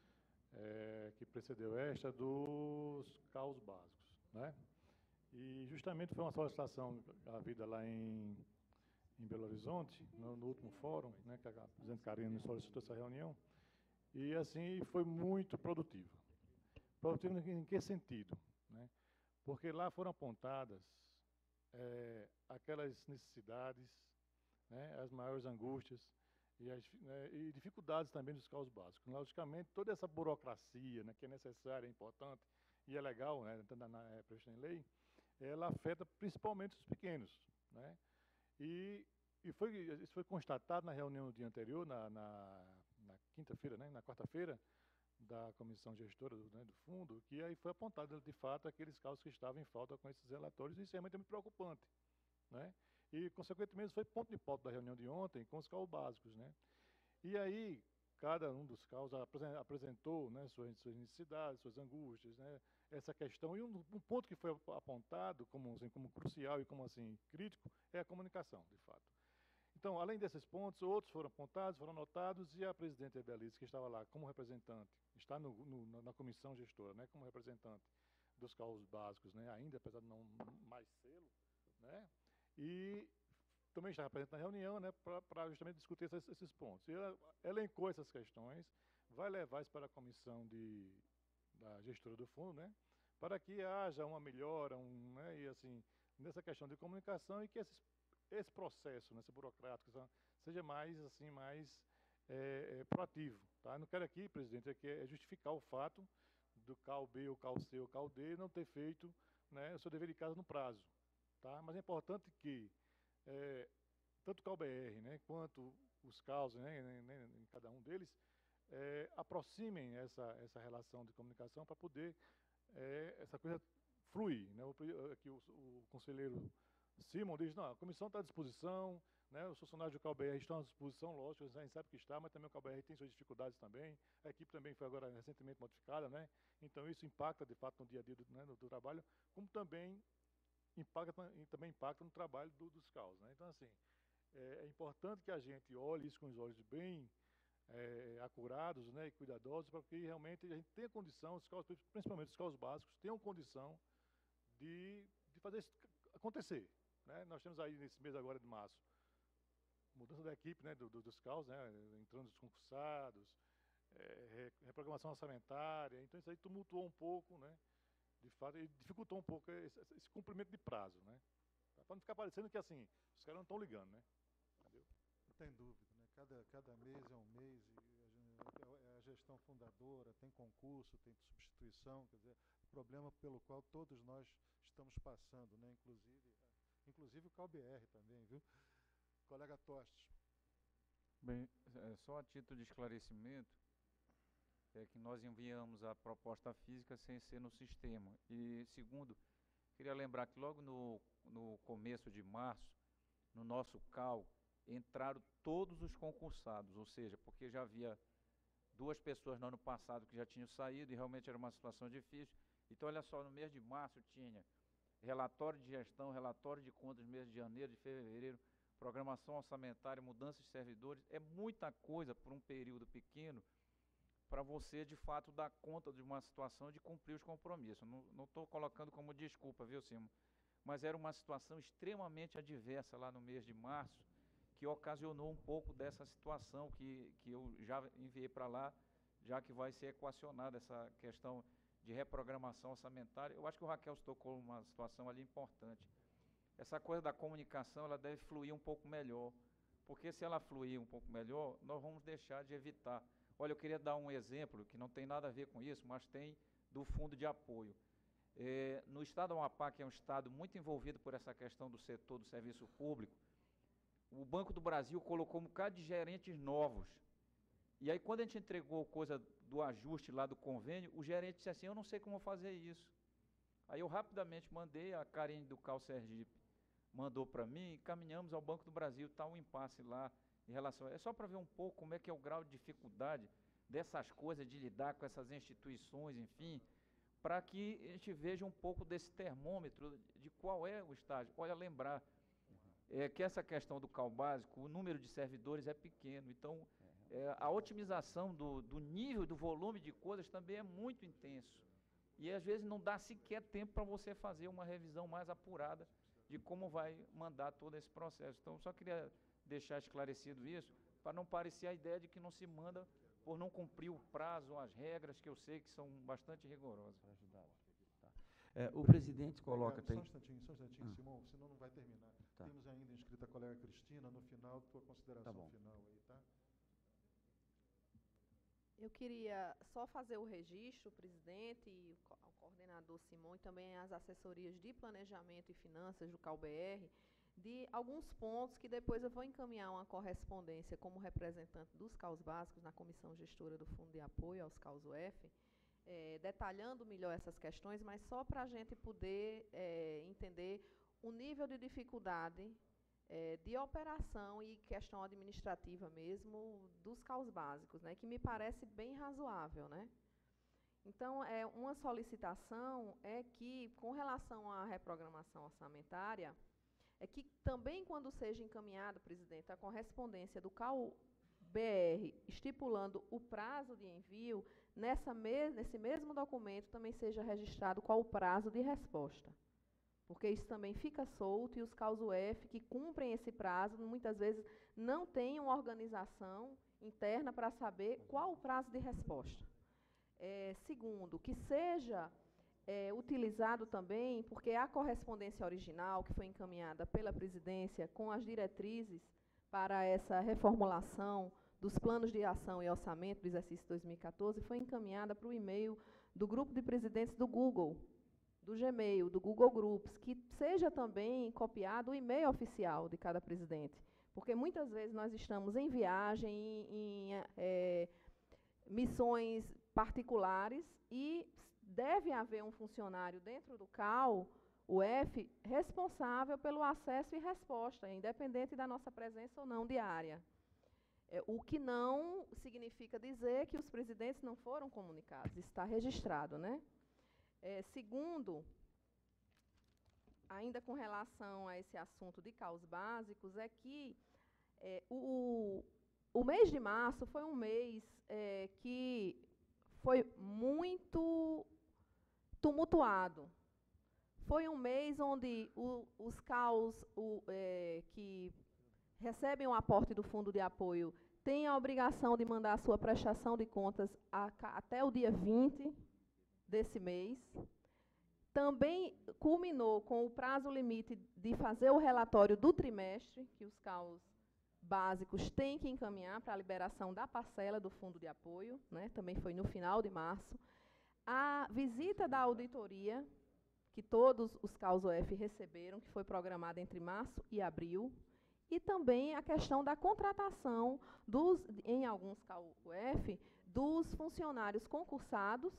que precedeu esta dos CAUs básicos, né? E justamente foi uma solicitação havida lá em Belo Horizonte, no último fórum, né, que a presidente Karina me solicitou essa reunião, e assim foi muito produtiva. Produtiva em que sentido? Né? Porque lá foram apontadas aquelas necessidades, né, as maiores angústias e dificuldades também dos CAUs básicos. Logicamente, toda essa burocracia, né, que é necessária, é importante e é legal, né, prevista em lei, ela afeta principalmente os pequenos, né? E isso foi constatado na reunião do dia anterior, na quinta-feira, né, na quarta-feira, da comissão gestora do fundo, que aí foi apontado, de fato, aqueles casos que estavam em falta com esses relatórios, e isso é muito preocupante, né? E, consequentemente, isso foi ponto de pauta da reunião de ontem com os CAUs básicos, né? E aí, cada um dos CAUs apresentou, né, suas necessidades, suas angústias, né, essa questão. E um ponto que foi apontado como crucial e como assim, crítico é a comunicação, de fato. Então, além desses pontos, outros foram apontados, foram anotados, e a presidente Ebelice, que estava lá como representante, está na comissão gestora, né, como representante dos CAUs básicos, né, ainda, apesar de não mais selo, né, e também está presente na reunião, né, para justamente discutir esses pontos. E ela elencou essas questões, vai levar isso para a comissão da gestora do fundo, né, para que haja uma melhora, né, e assim, nessa questão de comunicação, e que esse processo, né, esse burocrático, seja mais proativo. Tá? Não quero aqui, presidente, é justificar o fato do CAU B, o CAU C, o CAU D não ter feito, né, o seu dever de casa no prazo. Tá? Mas é importante que tanto o CAU-BR, né, quanto os CAUs, né, em cada um deles, aproximem essa relação de comunicação para poder essa coisa fluir. Né? Aqui o conselheiro Simon diz, não, a comissão está à disposição, né, os funcionários do CAU-BR estão à disposição, lógico, a gente sabe que está, mas também o CAU-BR tem suas dificuldades também, a equipe também foi agora recentemente modificada, né, então isso impacta, de fato, no dia a dia do trabalho, como também impacta no trabalho dos CAUs. Né? Então, assim, é importante que a gente olhe isso com os olhos bem acurados, né, e cuidadosos, para que realmente a gente tenha condição, principalmente os CAUs básicos, tenham condição de fazer isso acontecer. Né? Nós temos aí, nesse mês agora de março, mudança da equipe, né, dos CAUs, né, entrando os concursados, reprogramação orçamentária, então isso aí tumultuou um pouco, né, de fato, e dificultou um pouco esse cumprimento de prazo, né? Para não ficar parecendo que, assim, os caras não estão ligando, né? Entendeu? Não tem dúvida, né? Cada mês é um mês, e a gestão fundadora, tem concurso, tem substituição, quer dizer, problema pelo qual todos nós estamos passando, né? Inclusive o CAU-BR também, viu? Colega Tostes. Bem, só a título de esclarecimento, é que nós enviamos a proposta física sem ser no sistema. E, segundo, queria lembrar que logo no começo de março, no nosso CAU, entraram todos os concursados, ou seja, porque já havia 2 pessoas no ano passado que já tinham saído e realmente era uma situação difícil. Então, olha só, no mês de março tinha relatório de gestão, relatório de contas no mês de janeiro, de fevereiro, programação orçamentária, mudança de servidores. É muita coisa por um período pequeno, para você, de fato, dar conta de uma situação de cumprir os compromissos. Não estou colocando como desculpa, viu, Simão? Mas era uma situação extremamente adversa lá no mês de março, que ocasionou um pouco dessa situação que eu já enviei para lá, já que vai ser equacionada essa questão de reprogramação orçamentária. Eu acho que o Raquel tocou uma situação ali importante. Essa coisa da comunicação, ela deve fluir um pouco melhor, porque se ela fluir um pouco melhor, nós vamos deixar de evitar. Olha, eu queria dar um exemplo que não tem nada a ver com isso, mas tem do fundo de apoio. No estado do Amapá, que é um estado muito envolvido por essa questão do setor do serviço público, o Banco do Brasil colocou um bocado de gerentes novos. E aí, quando a gente entregou coisa do ajuste lá do convênio, o gerente disse assim, eu não sei como fazer isso. Aí eu rapidamente mandei, a Karine do Cal Sergipe mandou para mim, e caminhamos ao Banco do Brasil, está um impasse lá em relação... É só para ver um pouco como é que é o grau de dificuldade dessas coisas, de lidar com essas instituições, enfim, para que a gente veja um pouco desse termômetro de qual é o estágio. Olha, lembrar que essa questão do CAL básico, o número de servidores é pequeno, então a otimização do nível, do volume de coisas também é muito intenso. E às vezes não dá sequer tempo para você fazer uma revisão mais apurada de como vai mandar todo esse processo. Então, só queria deixar esclarecido isso, para não parecer a ideia de que não se manda por não cumprir o prazo, as regras, que eu sei que são bastante rigorosas. O presidente coloca... Só um instantinho, Simão, senão não vai terminar. Tá. Temos ainda inscrita a colega Cristina, no final, tua consideração final aí, tá? Eu queria só fazer o registro, o presidente e o coordenador Simão, e também as assessorias de planejamento e finanças do CalBR, de alguns pontos que depois eu vou encaminhar uma correspondência como representante dos CAUs básicos na comissão gestora do Fundo de Apoio aos CAUs UF, detalhando melhor essas questões, mas só para a gente poder entender o nível de dificuldade de operação e questão administrativa mesmo dos CAUs básicos, né, que me parece bem razoável, né? Então, uma solicitação é que, com relação à reprogramação orçamentária, é que também quando seja encaminhado, presidente, a correspondência do CAU-BR estipulando o prazo de envio, nesse mesmo documento também seja registrado qual o prazo de resposta. Porque isso também fica solto e os CAUs UF que cumprem esse prazo, muitas vezes não têm uma organização interna para saber qual o prazo de resposta. Segundo, que seja utilizado também, porque a correspondência original que foi encaminhada pela presidência com as diretrizes para essa reformulação dos planos de ação e orçamento do exercício 2014 foi encaminhada para o e-mail do grupo de presidentes do Google, do Gmail, do Google Groups, que seja também copiado o e-mail oficial de cada presidente. Porque muitas vezes nós estamos em viagem, em missões particulares, e deve haver um funcionário dentro do CAU, UF, responsável pelo acesso e resposta, independente da nossa presença ou não diária. O que não significa dizer que os presidentes não foram comunicados, está registrado, né? Segundo, ainda com relação a esse assunto de CAUs básicos, é que o mês de março foi um mês que foi muito tumultuado. Foi um mês onde os CAUs que recebem o aporte do Fundo de Apoio têm a obrigação de mandar a sua prestação de contas até o dia 20 desse mês. Também culminou com o prazo limite de fazer o relatório do trimestre, que os CAUs básicos têm que encaminhar para a liberação da parcela do Fundo de Apoio, né? Também foi no final de março. A visita da auditoria, que todos os CAUs UF receberam, que foi programada entre março e abril, e também a questão da contratação, em alguns CAUs UF, dos funcionários concursados,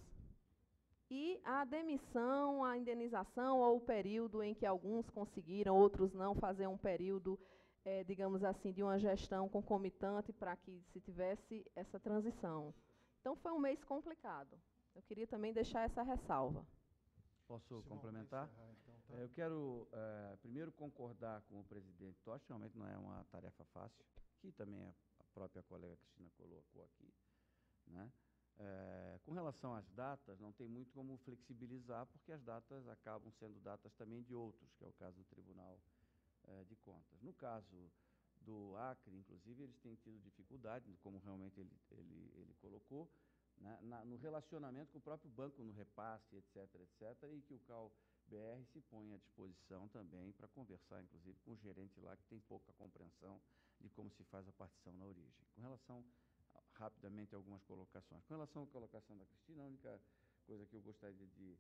e a demissão, a indenização, ou o período em que alguns conseguiram, outros não, fazer um período, digamos assim, de uma gestão concomitante para que se tivesse essa transição. Então, foi um mês complicado. Eu queria também deixar essa ressalva. Posso complementar? Então, tá? Eu quero, primeiro, concordar com o presidente Tocha, realmente não é uma tarefa fácil, que também a própria colega Cristina colocou aqui, né? Com relação às datas, não tem muito como flexibilizar, porque as datas acabam sendo datas também de outros, que é o caso do Tribunal de Contas. No caso do Acre, inclusive, eles têm tido dificuldade, como realmente ele colocou, né, no relacionamento com o próprio banco, no repasse, etc., e que o CAU-BR se põe à disposição também para conversar, inclusive, com o gerente lá, que tem pouca compreensão de como se faz a partição na origem. Com relação, rapidamente, a algumas colocações. Com relação à colocação da Cristina, a única coisa que eu gostaria de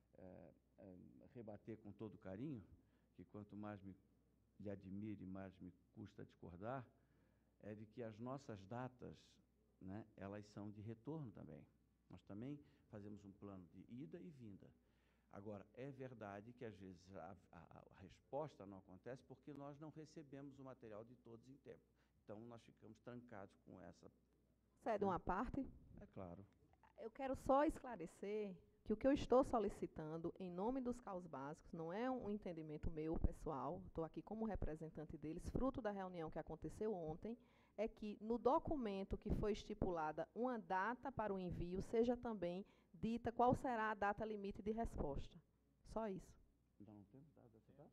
rebater com todo carinho, que quanto mais lhe admire, mais me custa discordar, é de que as nossas datas né, elas são de retorno também. Nós também fazemos um plano de ida e vinda. Agora, é verdade que, às vezes, a resposta não acontece porque nós não recebemos o material de todos em tempo. Então, nós ficamos trancados com essa... Cede uma parte? É claro. Eu quero só esclarecer que o que eu estou solicitando, em nome dos CAUs básicos, não é um entendimento meu, pessoal, estou aqui como representante deles, fruto da reunião que aconteceu ontem, é que no documento que foi estipulada uma data para o envio, seja também dita qual será a data limite de resposta. Só isso. Não temos data dessa data?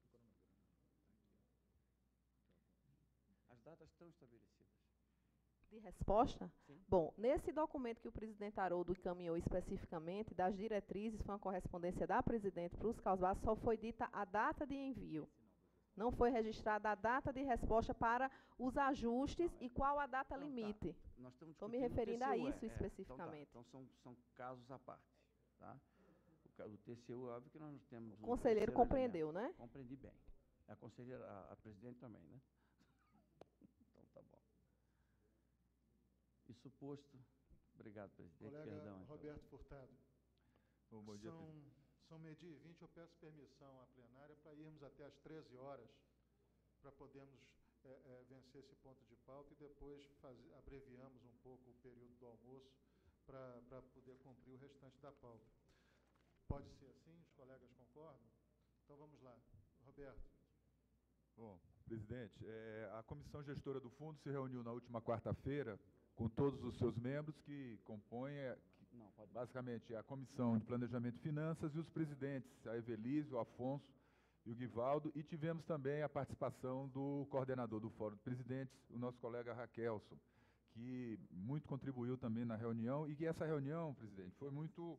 As datas estão estabelecidas. De resposta? Sim. Bom, nesse documento que o presidente Haroldo encaminhou especificamente, das diretrizes, foi uma correspondência da presidente para os CAUs básicos, só foi dita a data de envio. Não foi registrada a data de resposta para os ajustes e qual a data limite. Nós estamos Estou me referindo a isso então especificamente. Então são casos à parte. Tá? O TCU, óbvio que nós temos... O conselheiro compreendeu, né? Compreendi bem. A conselheira, a presidente também, né? Então tá bom. Isso posto... Obrigado, presidente. Colega Perdão, Roberto Furtado. Bom dia, São meio-dia e 20, eu peço permissão à plenária para irmos até às 13 horas, para podermos vencer esse ponto de pauta e depois abreviamos um pouco o período do almoço para poder cumprir o restante da pauta. Pode ser assim? Os colegas concordam? Então vamos lá. Roberto. Bom, presidente, a comissão gestora do fundo se reuniu na última quarta-feira com todos os seus membros que compõem basicamente a Comissão de Planejamento e Finanças e os presidentes, a Evelise, o Afonso e o Guivaldo, e tivemos também a participação do coordenador do Fórum de Presidentes, o nosso colega Raquelson, que muito contribuiu também na reunião, e que essa reunião, presidente, foi muito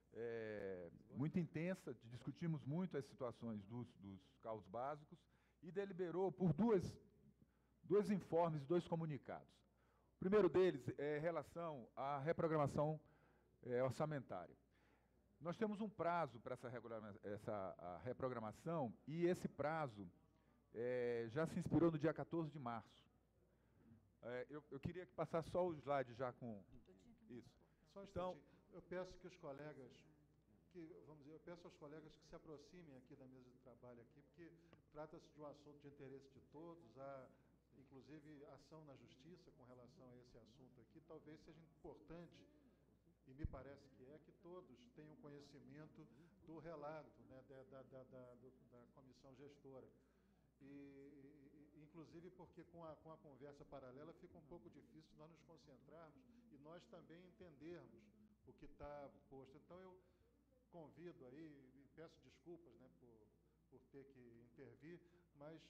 intensa, discutimos muito as situações dos CAUs básicos e deliberou por dois informes, 2 comunicados. O primeiro deles é em relação à reprogramação orçamentária. Nós temos um prazo para essa reprogramação e esse prazo já se inspirou no dia 14 de março. Eu queria que passasse só o slide já com isso. Só um instantinho. Eu peço que os colegas, eu peço aos colegas que se aproximem aqui da mesa de trabalho aqui, porque trata-se de um assunto de interesse de todos, há inclusive ação na justiça com relação a esse assunto aqui. Talvez seja importante, e me parece que todos tenham conhecimento do relato, né, da comissão gestora. Inclusive porque com a conversa paralela fica um pouco difícil nós nos concentrarmos e nós também entendermos o que está posto. Então eu convido aí, e peço desculpas, né, por ter que intervir, mas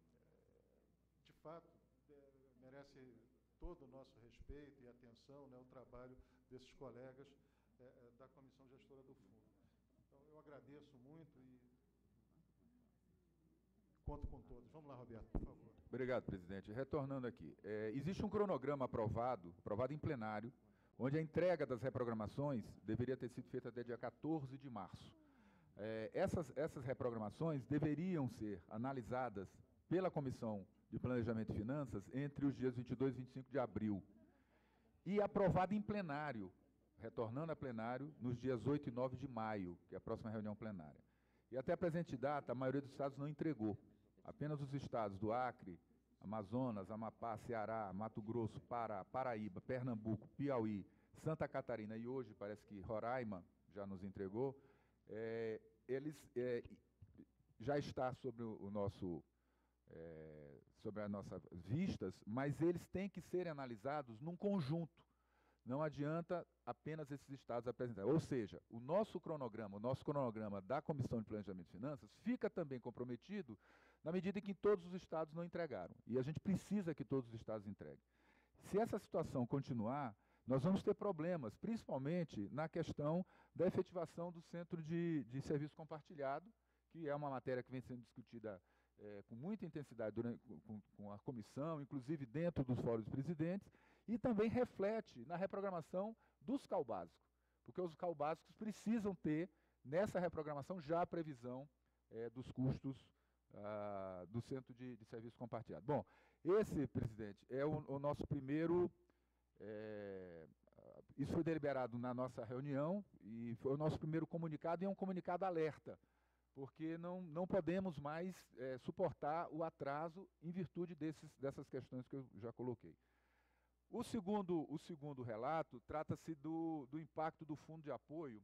de fato merece todo o nosso respeito e atenção, né, o trabalho desses colegas da comissão gestora do fundo. Então eu agradeço muito e conto com todos. Vamos lá, Roberto, por favor. Obrigado, presidente. Retornando aqui, existe um cronograma aprovado em plenário, onde a entrega das reprogramações deveria ter sido feita até dia 14 de março. Essas reprogramações deveriam ser analisadas pela Comissão de Planejamento e Finanças entre os dias 22 e 25 de abril e aprovada em plenário, retornando a plenário nos dias 8 e 9 de maio, que é a próxima reunião plenária. E até a presente data, a maioria dos estados não entregou. Apenas os estados do Acre, Amazonas, Amapá, Ceará, Mato Grosso, Pará, Paraíba, Pernambuco, Piauí, Santa Catarina e hoje parece que Roraima já nos entregou, eles já está sobre sobre as nossas vistas, mas eles têm que serem analisados num conjunto. Não adianta apenas esses estados apresentarem. Ou seja, o nosso cronograma da Comissão de Planejamento e Finanças fica também comprometido na medida em que todos os estados não entregaram. E a gente precisa que todos os estados entreguem. Se essa situação continuar, nós vamos ter problemas, principalmente na questão da efetivação do Centro de Serviço Compartilhado, que é uma matéria que vem sendo discutida com muita intensidade com a comissão, inclusive dentro dos fóruns presidentes, e também reflete na reprogramação dos CAU básicos, porque os CAU básicos precisam ter, nessa reprogramação, já a previsão dos custos do Centro de Serviço Compartilhado. Bom, esse, presidente, é o nosso primeiro Isso foi deliberado na nossa reunião e foi o nosso primeiro comunicado, e é um comunicado alerta, porque não podemos mais suportar o atraso em virtude dessas questões que eu já coloquei. O segundo relato trata-se do impacto do fundo de apoio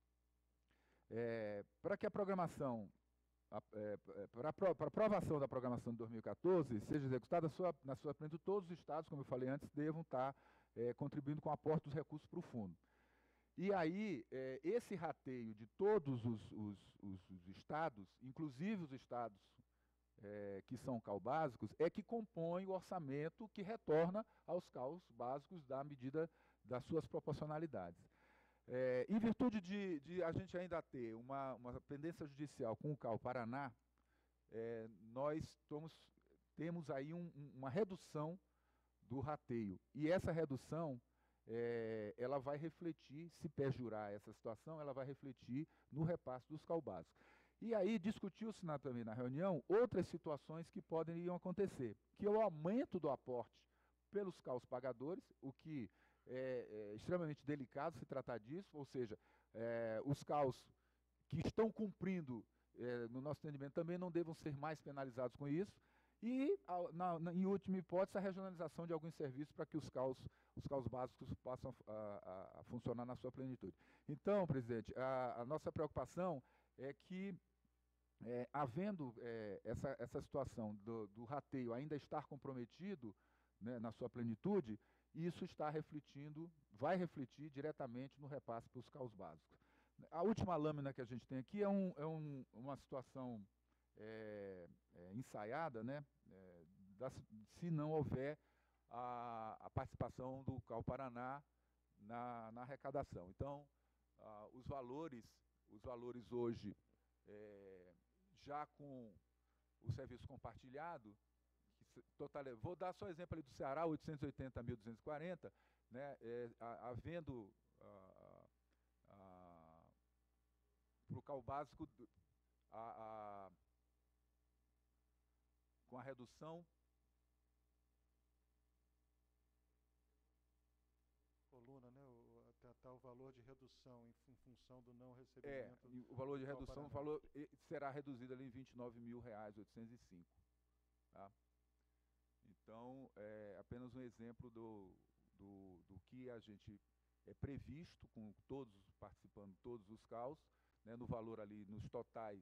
para que a programação, para a aprovação da programação de 2014 seja executada na sua plenitude. Todos os estados, como eu falei antes, devam estar contribuindo com o aporte dos recursos para o fundo. E aí, esse rateio de todos os estados, inclusive os estados que são CAL básicos, é que compõe o orçamento que retorna aos CAUs básicos da medida das suas proporcionalidades. Em virtude de a gente ainda ter uma pendência judicial com o CAU Paraná, nós temos aí uma redução do rateio. E essa redução, ela vai refletir, se perjurar essa situação, ela vai refletir no repasse dos CAU básicos. E aí discutiu-se também na reunião outras situações que poderiam acontecer, que é o aumento do aporte pelos CAUs pagadores, o que é extremamente delicado se tratar disso, ou seja, os CAUs que estão cumprindo no nosso entendimento também não devam ser mais penalizados com isso, e, em última hipótese, a regionalização de alguns serviços para que os CAUs básicos possam a funcionar na sua plenitude. Então, presidente, a nossa preocupação é que, havendo essa situação do rateio ainda estar comprometido, né, na sua plenitude, isso vai refletir diretamente no repasse para os CAUs básicos. A última lâmina que a gente tem aqui é uma situação ensaiada, né, se não houver a participação do CAU Paraná na arrecadação. Então, os valores hoje, já com o serviço compartilhado, vou dar só exemplo ali do Ceará, 880.240, né, havendo para o CAU básico com a redução. Coluna, né? Tá o valor de redução em função do não recebimento. O valor de redução será reduzido ali em R$ 29.805. Tá? Então, apenas um exemplo do que a gente previsto, com todos participando, todos os CAUs, né, no valor ali, nos totais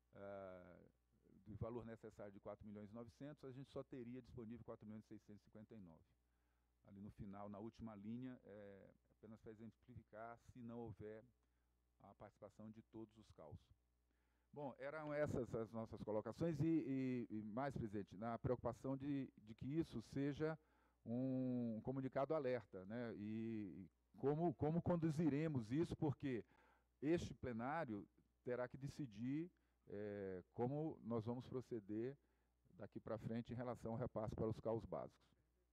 do valor necessário de 4.900.000, a gente só teria disponível 4.659.000. Ali no final, na última linha, apenas para exemplificar, se não houver a participação de todos os CAUs. Bom, eram essas as nossas colocações e mais, presidente, na preocupação de que isso seja um comunicado alerta, né? E como conduziremos isso, porque este plenário terá que decidir como nós vamos proceder daqui para frente em relação ao repasse para os CAUs básicos.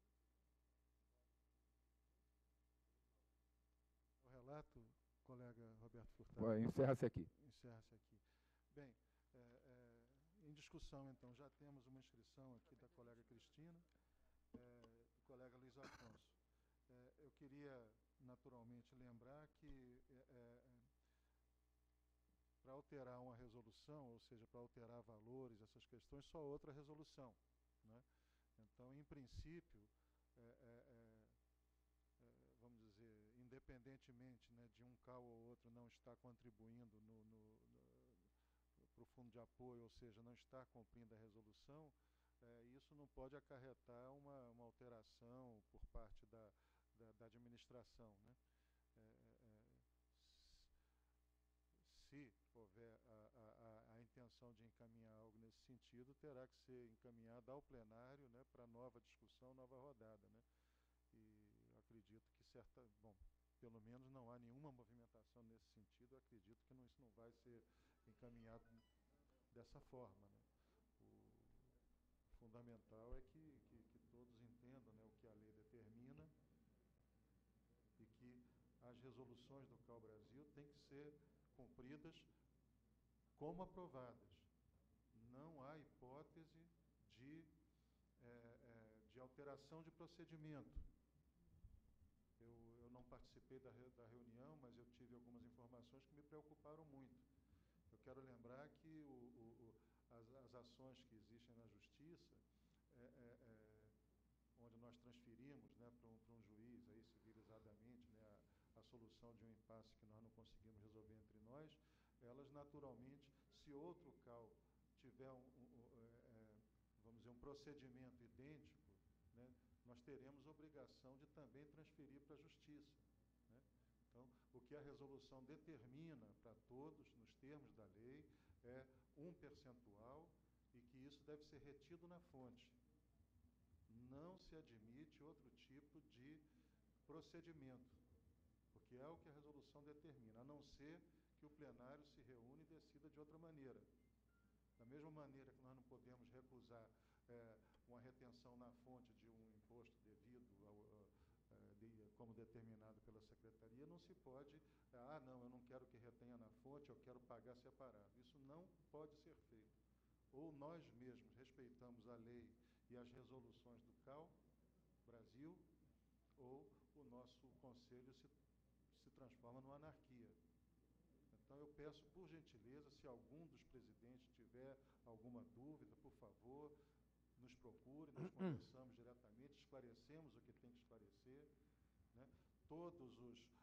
O relato, colega Roberto Furtado. Encerra-se aqui. Encerra-se aqui. Bem, em discussão, então, já temos uma inscrição aqui da colega Cristina, do colega Luiz Afonso. Eu queria, naturalmente, lembrar que para alterar uma resolução, ou seja, para alterar valores, essas questões, só outra resolução, né? Então, em princípio, vamos dizer, independentemente, né, de um CAU ou outro não estar contribuindo para o fundo de apoio, ou seja, não está cumprindo a resolução, isso não pode acarretar uma alteração por parte da administração, né? Se houver a intenção de encaminhar algo nesse sentido, terá que ser encaminhado ao plenário, né, para nova discussão, nova rodada, né? E acredito que pelo menos não há nenhuma movimentação nesse sentido. Acredito que isso não vai ser encaminhado dessa forma, né? O fundamental é que todos entendam, né, o que a lei determina e que as resoluções do CAU Brasil têm que ser cumpridas como aprovadas. Não há hipótese de alteração de procedimento. Eu não participei participei da reunião, mas eu tive algumas informações que me preocuparam muito. Eu quero lembrar que as ações que existem na Justiça, onde nós transferimos, né, para um juiz aí, civilizadamente, né, a solução de um impasse que nós não conseguimos resolver entre nós, elas naturalmente, se outro CAU tiver vamos dizer, um procedimento idêntico, né, nós teremos obrigação de também transferir para a Justiça, né? Então, o que a resolução determina para todos, nos termos da lei, é um percentual e que isso deve ser retido na fonte. Não se admite outro tipo de procedimento, porque é o que a resolução determina, a não ser que o plenário se reúne e decida de outra maneira. Da mesma maneira que nós não podemos recusar uma retenção na fonte de um imposto devido como determinado pela Secretaria, não se pode, não, eu não quero que retenha na fonte, eu quero pagar separado. Isso não pode ser feito. Ou nós mesmos respeitamos a lei e as resoluções do CAU Brasil, ou o nosso Conselho se transforma numa anarquia. Então, eu peço, por gentileza, se algum dos presidentes tiver alguma dúvida, por favor, nos procure, nós conversamos diretamente, esclarecemos o que tem que esclarecer, né? Todos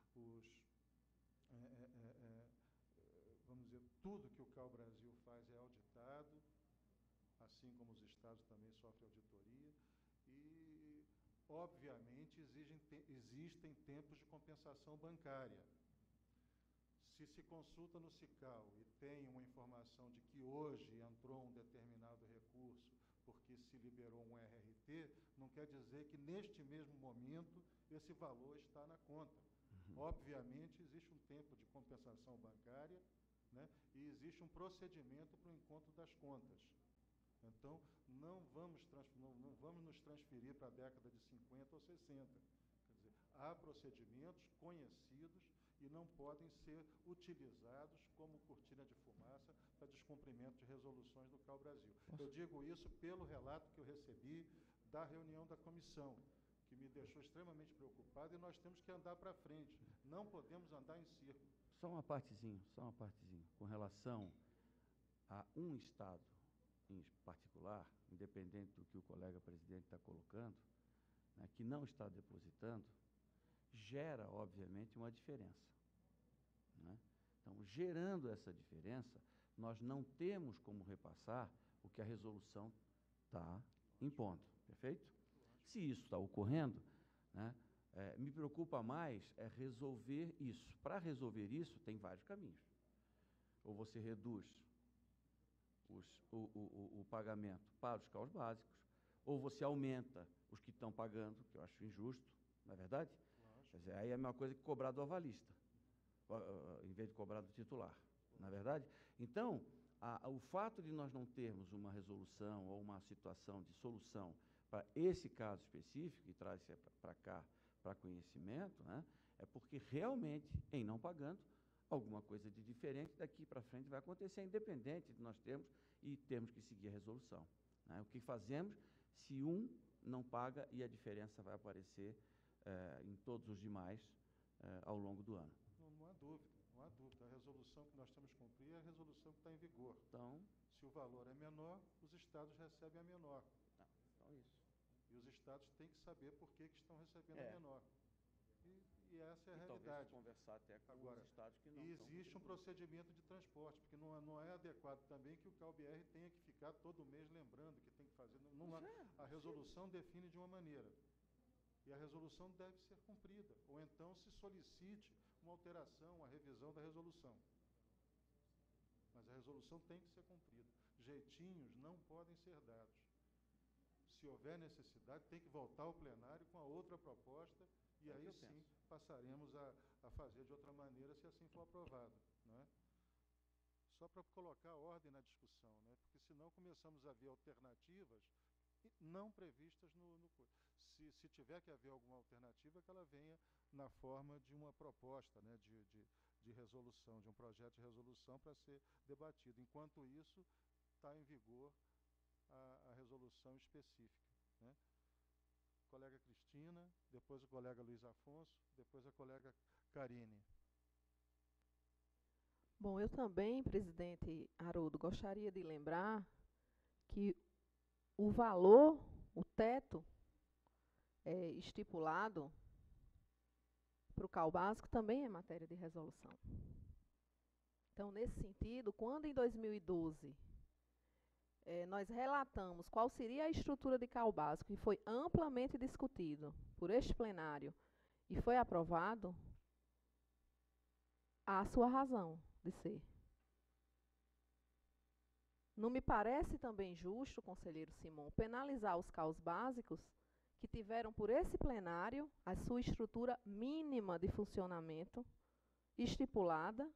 vamos dizer, tudo que o CAU Brasil faz é auditado, assim como os estados também sofrem auditoria, e, obviamente, existem tempos de compensação bancária. Se consulta no SICAL e tem uma informação de que hoje entrou um determinado recurso porque se liberou um RRT, não quer dizer que neste mesmo momento esse valor está na conta. Obviamente, existe um tempo de compensação bancária, né, e existe um procedimento para o encontro das contas. Então, não vamos nos transferir para a década de 50 ou 60. Quer dizer, há procedimentos conhecidos e não podem ser utilizados como cortina de fumaça para descumprimento de resoluções do CAU Brasil. Eu digo isso pelo relato que eu recebi da reunião da comissão, que me deixou extremamente preocupado, e nós temos que andar para frente. Não podemos andar em círculo. Só uma partezinha. Com relação a um Estado em particular, independente do que o colega presidente está colocando, né, que não está depositando, gera, obviamente, uma diferença, né? Então, gerando essa diferença, nós não temos como repassar o que a resolução está impondo, perfeito? Se isso está ocorrendo, né, me preocupa mais resolver isso. Para resolver isso, tem vários caminhos. Ou você reduz o pagamento para os CAUs básicos, ou você aumenta os que estão pagando, que eu acho injusto, não é verdade? Quer dizer, aí é a mesma coisa que cobrar do avalista, em vez de cobrar do titular, não é verdade? Então, o fato de nós não termos uma resolução ou uma situação de solução para esse caso específico, e traz para cá para conhecimento, né, é porque realmente, em não pagando, alguma coisa de diferente daqui para frente vai acontecer, independente de nós termos e temos que seguir a resolução, né? O que fazemos se um não paga e a diferença vai aparecer em todos os demais ao longo do ano. Não há dúvida, não há dúvida. A resolução que nós temos que cumprir é a resolução que está em vigor. Então, se o valor é menor, os estados recebem a menor. Então, isso. E os estados têm que saber por que estão recebendo a menor. E essa é a realidade. Talvez conversar até com agora, os estados que não e existe um procedimento de transporte, porque não é adequado também que o CAU-BR tenha que ficar todo mês lembrando que tem que fazer. A resolução define de uma maneira. E a resolução deve ser cumprida. Ou então se solicite uma alteração, uma revisão da resolução. Mas a resolução tem que ser cumprida. Jeitinhos não podem ser dados. Se houver necessidade, tem que voltar ao plenário com a outra proposta, e aí sim passaremos a fazer de outra maneira, se assim for aprovado, né? Só para colocar ordem na discussão, né? Porque senão começamos a ver alternativas não previstas no se tiver que haver alguma alternativa, que ela venha na forma de uma proposta, né, de resolução, de um projeto de resolução para ser debatido. Enquanto isso, está em vigor a resolução específica, né? colega Cristina, depois o colega Luiz Afonso, depois a colega Karine. Bom, eu também, presidente Haroldo, gostaria de lembrar que o valor, o teto estipulado para o CAL básico também é matéria de resolução. Então, nesse sentido, quando em 2012 nós relatamos qual seria a estrutura de CAL básico, e foi amplamente discutido por este plenário e foi aprovado, há a sua razão de ser. Não me parece também justo, conselheiro Simon, penalizar os CAUs básicos que tiveram por esse plenário a sua estrutura mínima de funcionamento estipulada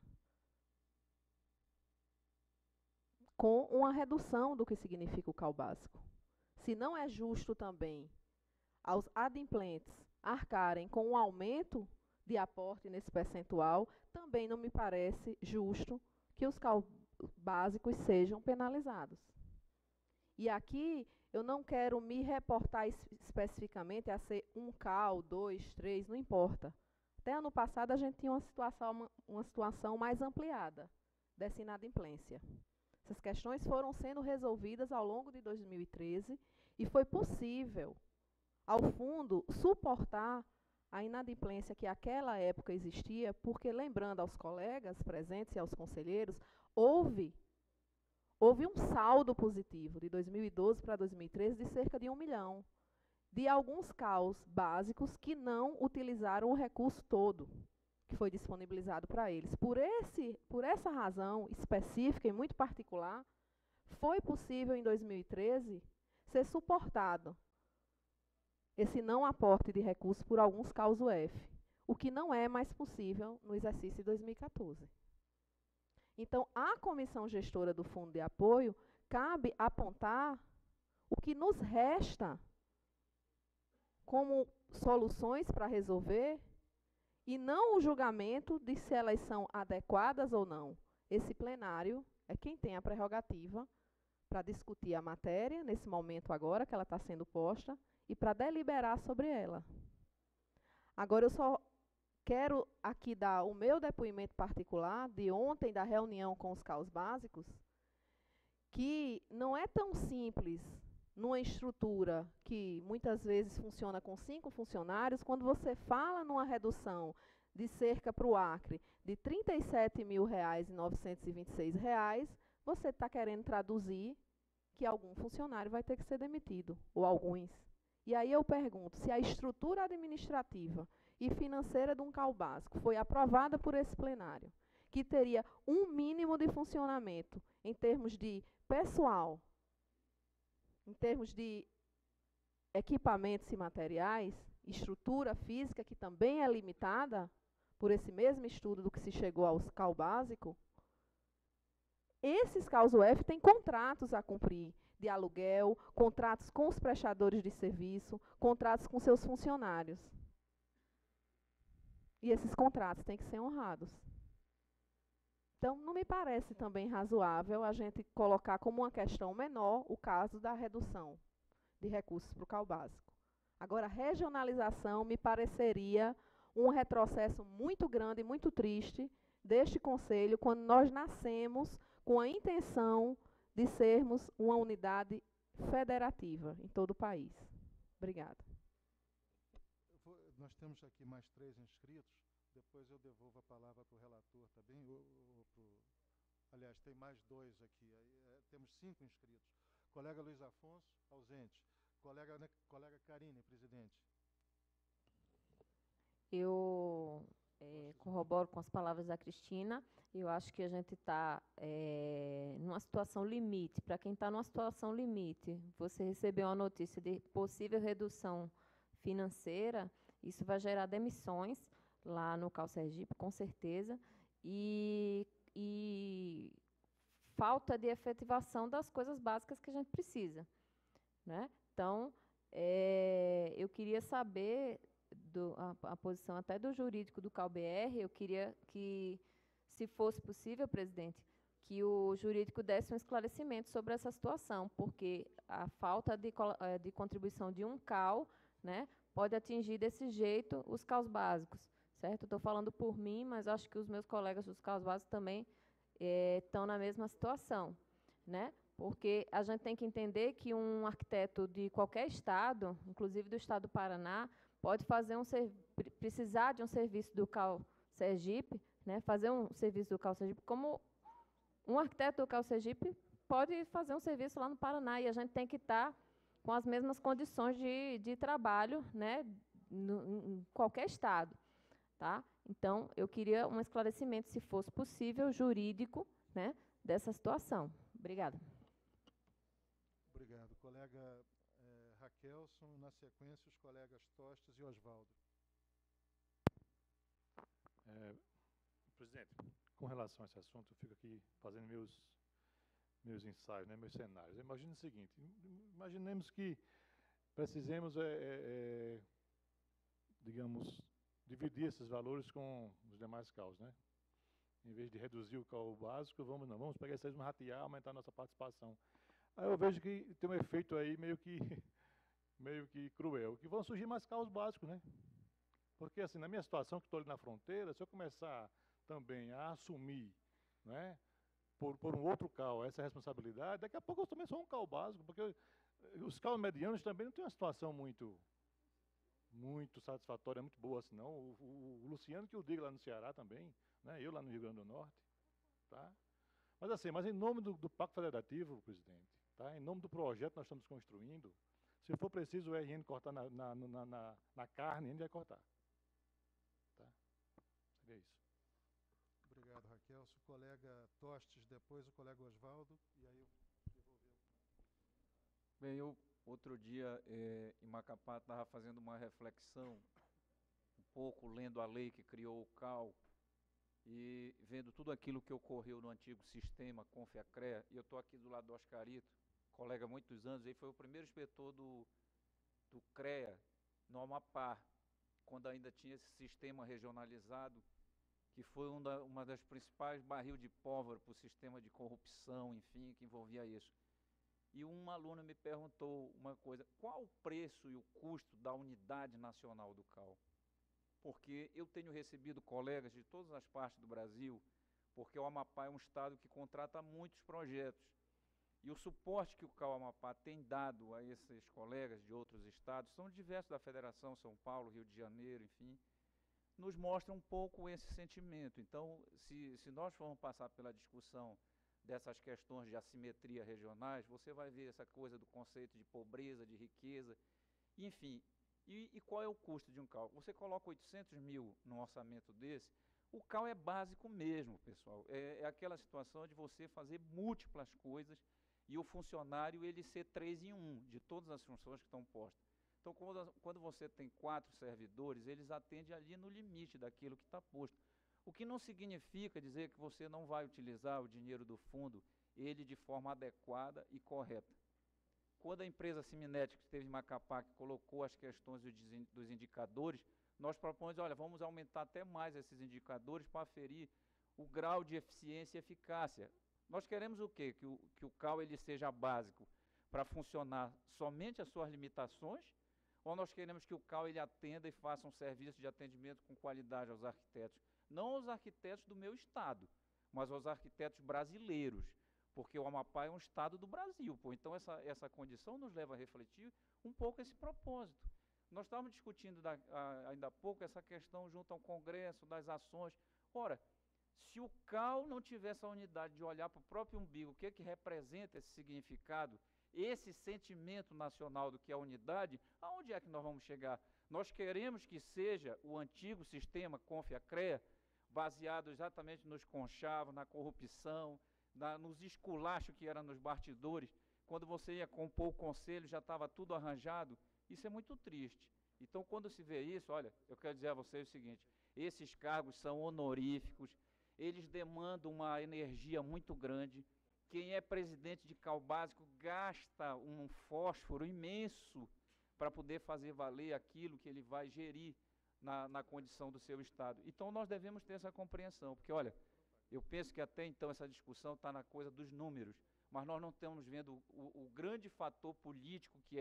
com uma redução do que significa o CAU básico. Se não é justo também aos adimplentes arcarem com um aumento de aporte nesse percentual, também não me parece justo que os CAU básicos sejam penalizados. E aqui eu não quero me reportar especificamente a ser 1 CAU, 2, 3, não importa. Até ano passado a gente tinha uma situação mais ampliada dessa inadimplência. Essas questões foram sendo resolvidas ao longo de 2013 e foi possível, ao fundo, suportar a inadimplência que àquela época existia, porque, lembrando aos colegas presentes e aos conselheiros, houve um saldo positivo de 2012 para 2013 de cerca de 1 milhão, de alguns CAUs básicos que não utilizaram o recurso todo que foi disponibilizado para eles. Por essa razão específica e muito particular, foi possível em 2013 ser suportado esse não aporte de recursos por alguns CAUs UF, o que não é mais possível no exercício de 2014. Então, à comissão gestora do Fundo de Apoio, cabe apontar o que nos resta como soluções para resolver e não o julgamento de se elas são adequadas ou não. Esse plenário é quem tem a prerrogativa para discutir a matéria, nesse momento agora que ela está sendo posta, e para deliberar sobre ela. Agora, eu só quero aqui dar o meu depoimento particular de ontem, da reunião com os CAUs básicos, que não é tão simples, numa estrutura que muitas vezes funciona com 5 funcionários, quando você fala numa redução de cerca para o Acre de R$ 37.926, você está querendo traduzir que algum funcionário vai ter que ser demitido, ou alguns. E aí eu pergunto, se a estrutura administrativa e financeira de um CAU básico foi aprovada por esse plenário, que teria um mínimo de funcionamento em termos de pessoal, em termos de equipamentos e materiais, estrutura física que também é limitada por esse mesmo estudo do que se chegou ao CAU básico, esses CAUs UF têm contratos a cumprir de aluguel, contratos com os prestadores de serviço, contratos com seus funcionários. E esses contratos têm que ser honrados. Então, não me parece também razoável a gente colocar como uma questão menor o caso da redução de recursos para o CAU básico. Agora, a regionalização me pareceria um retrocesso muito grande e muito triste deste Conselho, quando nós nascemos com a intenção de sermos uma unidade federativa em todo o país. Obrigada. Nós temos aqui mais 3 inscritos, depois eu devolvo a palavra para o relator, tá bem? Aliás, tem mais 2 aqui, temos 5 inscritos. Colega Luiz Afonso, ausente. Colega Karine, presidente. Eu corroboro com as palavras da Cristina. Eu acho que a gente está numa situação limite. Para quem está numa situação limite, você recebeu uma notícia de possível redução financeira, isso vai gerar demissões lá no CAU Sergipe, com certeza, e falta de efetivação das coisas básicas que a gente precisa, né? Então, eu queria saber a posição até do jurídico do CAU-BR. Eu queria que, se fosse possível, presidente, que o jurídico desse um esclarecimento sobre essa situação, porque a falta de contribuição de um CAU né, pode atingir desse jeito os CAUs básicos, certo? Estou falando por mim, mas acho que os meus colegas dos CAUs básicos também estão na mesma situação, né? Porque a gente tem que entender que um arquiteto de qualquer estado, inclusive do estado do Paraná, pode fazer precisar de um serviço do CAU Sergipe, né, fazer um serviço do CAU Sergipe, como um arquiteto do CAU Sergipe pode fazer um serviço lá no Paraná, e a gente tem que estar com as mesmas condições de trabalho, né, em qualquer estado. Tá? Então, eu queria um esclarecimento, se fosse possível, jurídico, né, dessa situação. Obrigada. Obrigado. Colega Raquelson, na sequência, os colegas Tostes e Oswaldo. Presidente, com relação a esse assunto, eu fico aqui fazendo meus ensaios, né, meus cenários. Imagine o seguinte, imaginemos que precisemos, digamos, dividir esses valores com os demais CAUs, né? Em vez de reduzir o CAU básico, vamos pegar esses, vamos ratear, aumentar a nossa participação. Aí eu vejo que tem um efeito aí meio que cruel, que vão surgir mais CAUs básicos, né? Porque assim, na minha situação, que estou ali na fronteira, se eu começar também a assumir, né, por um outro CAU essa responsabilidade, daqui a pouco eu também sou um CAU básico, porque os CAUs medianos também não têm uma situação muito satisfatória, muito boa assim, não. O Luciano que o diga lá no Ceará também, né, eu lá no Rio Grande do Norte, tá? Mas assim, em nome do Pacto Federativo, presidente, tá? Em nome do projeto que nós estamos construindo, se for preciso o RN cortar na carne, a gente vai cortar. Tá? Seria isso. Obrigado, Raquel. O colega Tostes, depois o colega Oswaldo, e aí eu devolver. Bem, eu outro dia em Macapá estava fazendo uma reflexão, um pouco lendo a lei que criou o CAU e vendo tudo aquilo que ocorreu no antigo sistema CONFEA-CREA, e eu estou aqui do lado do Oscarito, colega há muitos anos, ele foi o primeiro inspetor do CREA no Amapá, quando ainda tinha esse sistema regionalizado, que foi uma das principais barril de pólvora para o sistema de corrupção, enfim, que envolvia isso. E um aluno me perguntou uma coisa, qual o preço e o custo da unidade nacional do CAU? Porque eu tenho recebido colegas de todas as partes do Brasil, porque o Amapá é um estado que contrata muitos projetos. E o suporte que o CAU Amapá tem dado a esses colegas de outros estados, são diversos da Federação, São Paulo, Rio de Janeiro, enfim, nos mostra um pouco esse sentimento. Então, se nós formos passar pela discussão dessas questões de assimetria regionais, você vai ver essa coisa do conceito de pobreza, de riqueza, enfim. E qual é o custo de um CAU? Você coloca 800 mil num orçamento desse, o CAU é básico mesmo, pessoal. É aquela situação de você fazer múltiplas coisas e o funcionário ele ser 3 em 1, de todas as funções que estão postas. Então, quando você tem 4 servidores, eles atendem ali no limite daquilo que está posto. O que não significa dizer que você não vai utilizar o dinheiro do fundo, ele de forma adequada e correta. Quando a empresa Siminética, que esteve em Macapá, que colocou as questões dos indicadores, nós propomos, olha, vamos aumentar até mais esses indicadores para aferir o grau de eficiência e eficácia. Nós queremos o quê? Que o CAU ele seja básico para funcionar somente as suas limitações, ou nós queremos que o CAU ele atenda e faça um serviço de atendimento com qualidade aos arquitetos? Não aos arquitetos do meu estado, mas aos arquitetos brasileiros, porque o Amapá é um estado do Brasil. Pô. Então, essa condição nos leva a refletir um pouco esse propósito. Nós estávamos discutindo ainda há pouco essa questão junto ao Congresso, das ações. Ora, se o CAU não tiver essa unidade de olhar para o próprio umbigo, o que representa esse significado, esse sentimento nacional do que é a unidade, aonde é que nós vamos chegar? Nós queremos que seja o antigo sistema CONFEA-CREA, baseado exatamente nos conchavos, na corrupção, nos esculachos que eram nos bastidores. Quando você ia compor o conselho, já estava tudo arranjado. Isso é muito triste. Então, quando se vê isso, olha, eu quero dizer a vocês o seguinte, esses cargos são honoríficos, eles demandam uma energia muito grande. Quem é presidente de CAU básico gasta um fósforo imenso para poder fazer valer aquilo que ele vai gerir na condição do seu estado. Então, nós devemos ter essa compreensão, porque, olha, eu penso que até então essa discussão está na coisa dos números, mas nós não estamos vendo o grande fator político que é,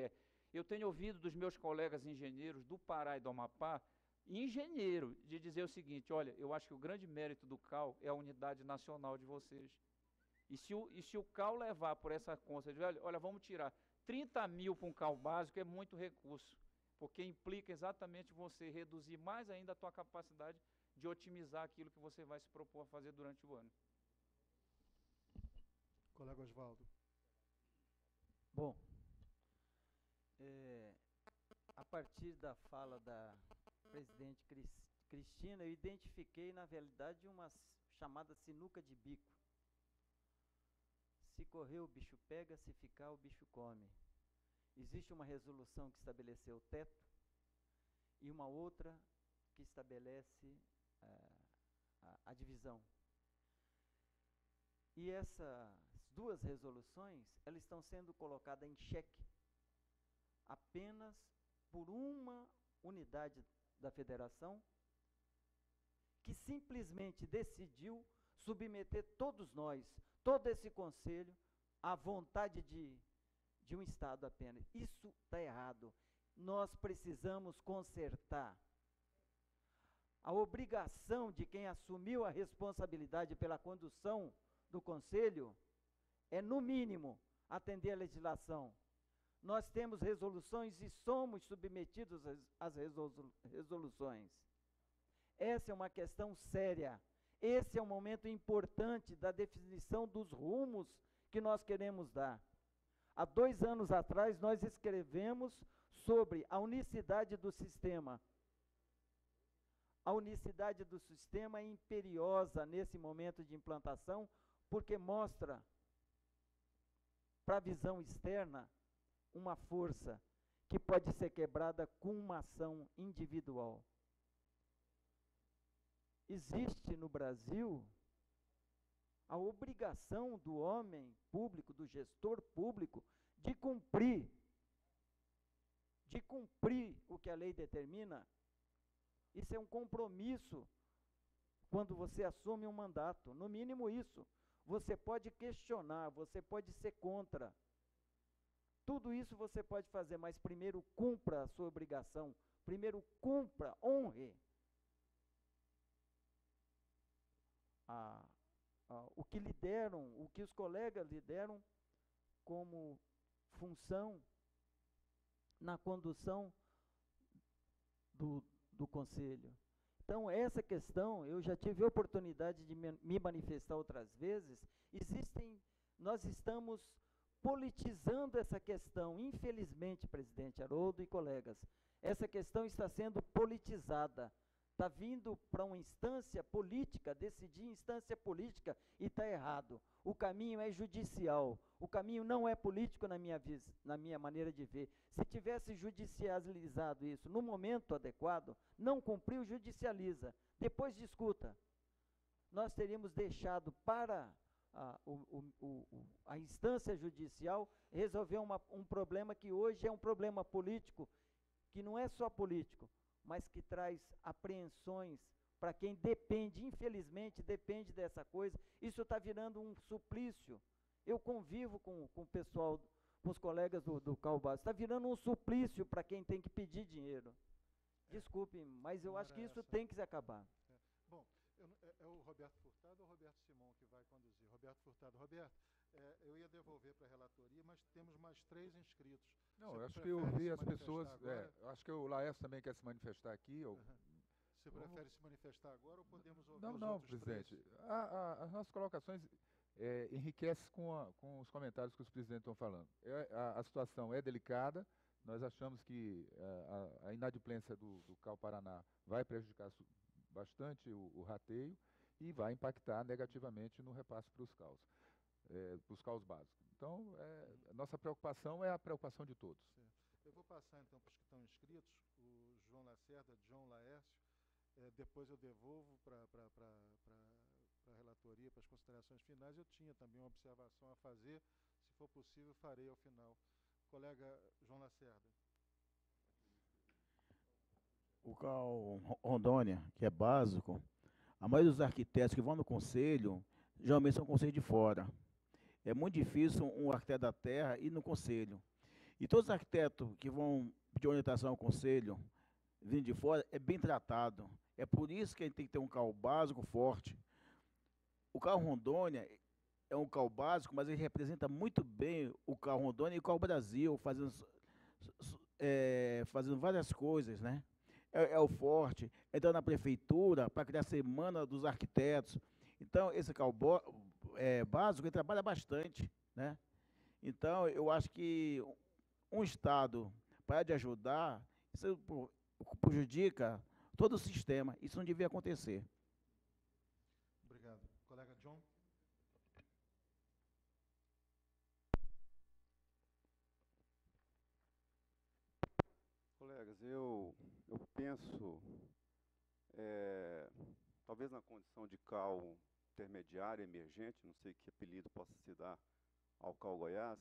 Eu tenho ouvido dos meus colegas engenheiros do Pará e do Amapá, engenheiro, de dizer o seguinte: olha, eu acho que o grande mérito do CAL é a unidade nacional de vocês. E se o CAL levar por essa conta de, olha, vamos tirar 30 mil para um CAL básico, é muito recurso, porque implica exatamente você reduzir mais ainda a tua capacidade de otimizar aquilo que você vai se propor a fazer durante o ano. Colega Oswaldo. Bom, a partir da fala da presidente Cristina, eu identifiquei, na realidade, uma chamada sinuca de bico. Se correr, o bicho pega, se ficar, o bicho come. Existe uma resolução que estabeleceu o teto e uma outra que estabelece a divisão. E essas duas resoluções, elas estão sendo colocadas em xeque apenas por uma unidade da federação que simplesmente decidiu submeter todos nós, todo esse conselho, à vontade de um Estado apenas. Isso está errado. Nós precisamos consertar. A obrigação de quem assumiu a responsabilidade pela condução do Conselho é, no mínimo, atender a legislação. Nós temos resoluções e somos submetidos às resoluções. Essa é uma questão séria. Esse é um momento importante da definição dos rumos que nós queremos dar. Há 2 anos atrás, nós escrevemos sobre a unicidade do sistema. A unicidade do sistema é imperiosa nesse momento de implantação, porque mostra para a visão externa uma força que pode ser quebrada com uma ação individual. Existe no Brasil a obrigação do homem público, do gestor público, de cumprir o que a lei determina. Isso é um compromisso quando você assume um mandato, no mínimo isso. Você pode questionar, você pode ser contra. Tudo isso você pode fazer, mas primeiro cumpra a sua obrigação, primeiro cumpra, honre o que lhe deram, o que os colegas lhe deram como função na condução do Conselho. Então, essa questão, eu já tive a oportunidade de me manifestar outras vezes, nós estamos politizando essa questão, infelizmente, presidente Haroldo e colegas, essa questão está sendo politizada, está vindo para uma instância política, decidir instância política, e está errado. O caminho é judicial, o caminho não é político na minha maneira de ver. Se tivesse judicializado isso no momento adequado, não cumpriu, judicializa, depois discuta. Nós teríamos deixado para a instância judicial resolver um problema que hoje é um problema político, que não é só político, mas que traz apreensões para quem depende, infelizmente, depende dessa coisa. Isso está virando um suplício. Eu convivo com o pessoal, com os colegas do CAL, está virando um suplício para quem tem que pedir dinheiro. Desculpe, mas eu acho que isso tem que se acabar. Bom, é o Roberto Furtado ou o Roberto Simão que vai conduzir? Roberto Furtado. Roberto, eu ia devolver para a relatoria, mas temos mais 3 inscritos. Não, eu acho que eu ouvi as pessoas. Acho que o Laércio também quer se manifestar aqui. Você prefere se manifestar agora ou podemos ouvir os outros Não, presidente. As nossas colocações enriquecem com os comentários que os presidentes estão falando. A situação é delicada. Nós achamos que a inadimplência do CAL Paraná vai prejudicar bastante o rateio e vai impactar negativamente no repasse para os CAUs. Para os CAUs básicos. Então, nossa preocupação é a preocupação de todos. Eu vou passar, então, para os que estão inscritos, o João Lacerda, João Laércio, depois eu devolvo para a relatoria, para as considerações finais. Eu tinha também uma observação a fazer, se for possível, farei ao final. Colega João Lacerda. O CAL Rondônia, que é básico, a maioria dos arquitetos que vão no conselho, geralmente são conselhos de fora. É muito difícil um arquiteto da terra ir no conselho. E todos os arquitetos que vão pedir orientação ao conselho, vindo de fora, é bem tratado. É por isso que a gente tem que ter um CAU básico forte. O CAU Rondônia é um CAU básico, mas ele representa muito bem o CAU Rondônia e o CAU Brasil, fazendo várias coisas, né? É o forte, entrando na prefeitura para criar a semana dos arquitetos. Então, esse CAU básico, ele trabalha bastante, né? Então, eu acho que um Estado, para de ajudar, isso prejudica todo o sistema. Isso não devia acontecer. Obrigado. Colega John? Colegas, eu penso, talvez na condição de CAU intermediário, emergente, não sei que apelido possa se dar ao CAU Goiás,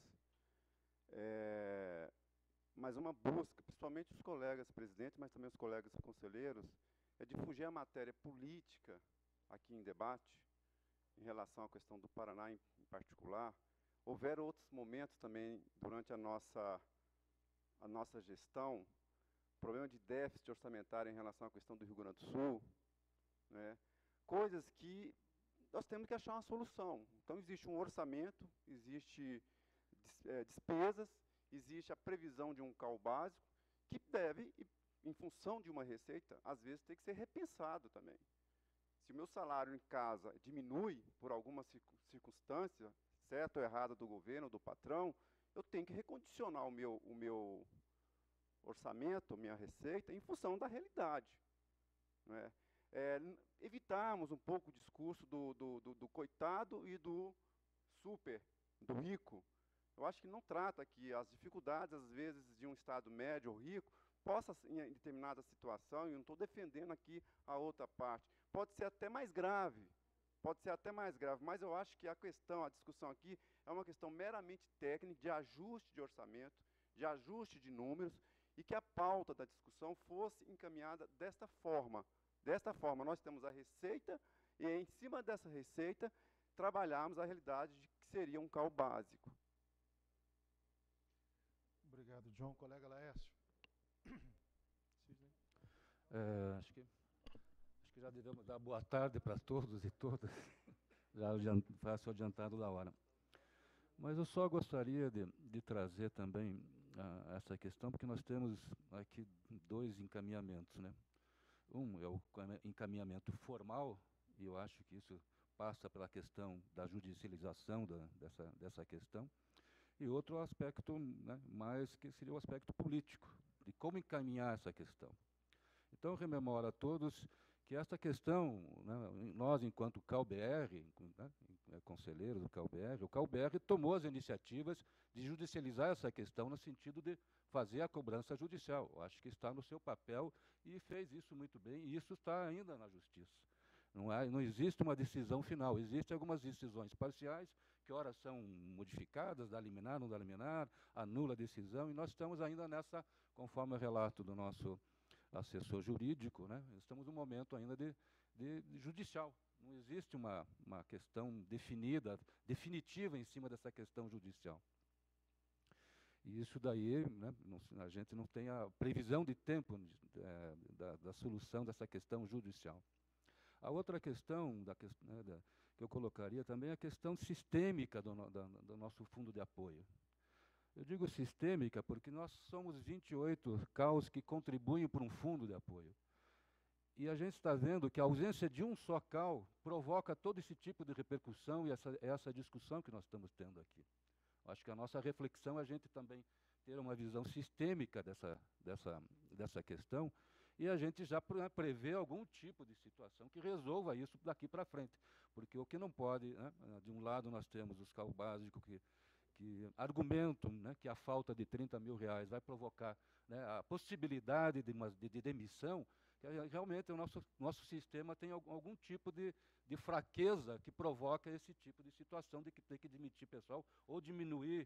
mas uma busca, principalmente os colegas presidentes, mas também os colegas conselheiros, é de fugir a matéria política aqui em debate, em relação à questão do Paraná em particular. Houveram outros momentos também durante a nossa gestão, problema de déficit orçamentário em relação à questão do Rio Grande do Sul, né? Coisas que nós temos que achar uma solução. Então, existe um orçamento, existe despesas, existe a previsão de um CAU básico, que deve, em função de uma receita, às vezes tem que ser repensado também. Se o meu salário em casa diminui por alguma circunstância, certa ou errada do governo, do patrão, eu tenho que recondicionar o meu orçamento, minha receita, em função da realidade, né? Evitarmos um pouco o discurso do coitado e do super, do rico. Eu acho que não trata que as dificuldades, às vezes, de um Estado médio ou rico, possa, em determinada situação, e eu não estou defendendo aqui a outra parte, pode ser até mais grave, mas eu acho que a discussão aqui é uma questão meramente técnica, de ajuste de orçamento, de ajuste de números, e que a pauta da discussão fosse encaminhada desta forma. Desta forma, nós temos a receita, e em cima dessa receita, trabalharmos a realidade de que seria um CAU básico. Obrigado, John. Colega Laércio? Acho que já devemos dar boa tarde para todos e todas, já faço o adiantado da hora. Mas eu só gostaria de trazer também essa questão, porque nós temos aqui dois encaminhamentos, né? Um é o encaminhamento formal, e eu acho que isso passa pela questão da judicialização dessa questão, e outro aspecto, né, mais que seria o aspecto político, de como encaminhar essa questão. Então, rememoro a todos que esta questão, né, nós, enquanto CAU-BR, né, conselheiros do CAU-BR, o CAU-BR tomou as iniciativas de judicializar essa questão no sentido de fazer a cobrança judicial. Eu acho que está no seu papel e fez isso muito bem, e isso está ainda na Justiça. Não existe uma decisão final, existem algumas decisões parciais, que ora são modificadas, dá liminar, não dá liminar, anula a decisão, e nós estamos ainda nessa, conforme o relato do nosso assessor jurídico, né, estamos num momento ainda de judicial. Não existe uma questão definitiva em cima dessa questão judicial. E isso daí, né, a gente não tem a previsão de tempo da solução dessa questão judicial. A outra questão que eu colocaria também é a questão sistêmica do nosso fundo de apoio. Eu digo sistêmica porque nós somos 28 CAUs que contribuem para um fundo de apoio. E a gente está vendo que a ausência de um só CAU provoca todo esse tipo de repercussão e essa discussão que nós estamos tendo aqui. Acho que a nossa reflexão é a gente também ter uma visão sistêmica dessa questão e a gente já prever algum tipo de situação que resolva isso daqui para frente. Porque o que não pode, né, de um lado nós temos os CAU básicos que argumentam, né, que a falta de R$30 mil vai provocar, né, a possibilidade de demissão, que realmente o nosso sistema tem algum tipo de fraqueza que provoca esse tipo de situação de que tem que demitir pessoal ou diminuir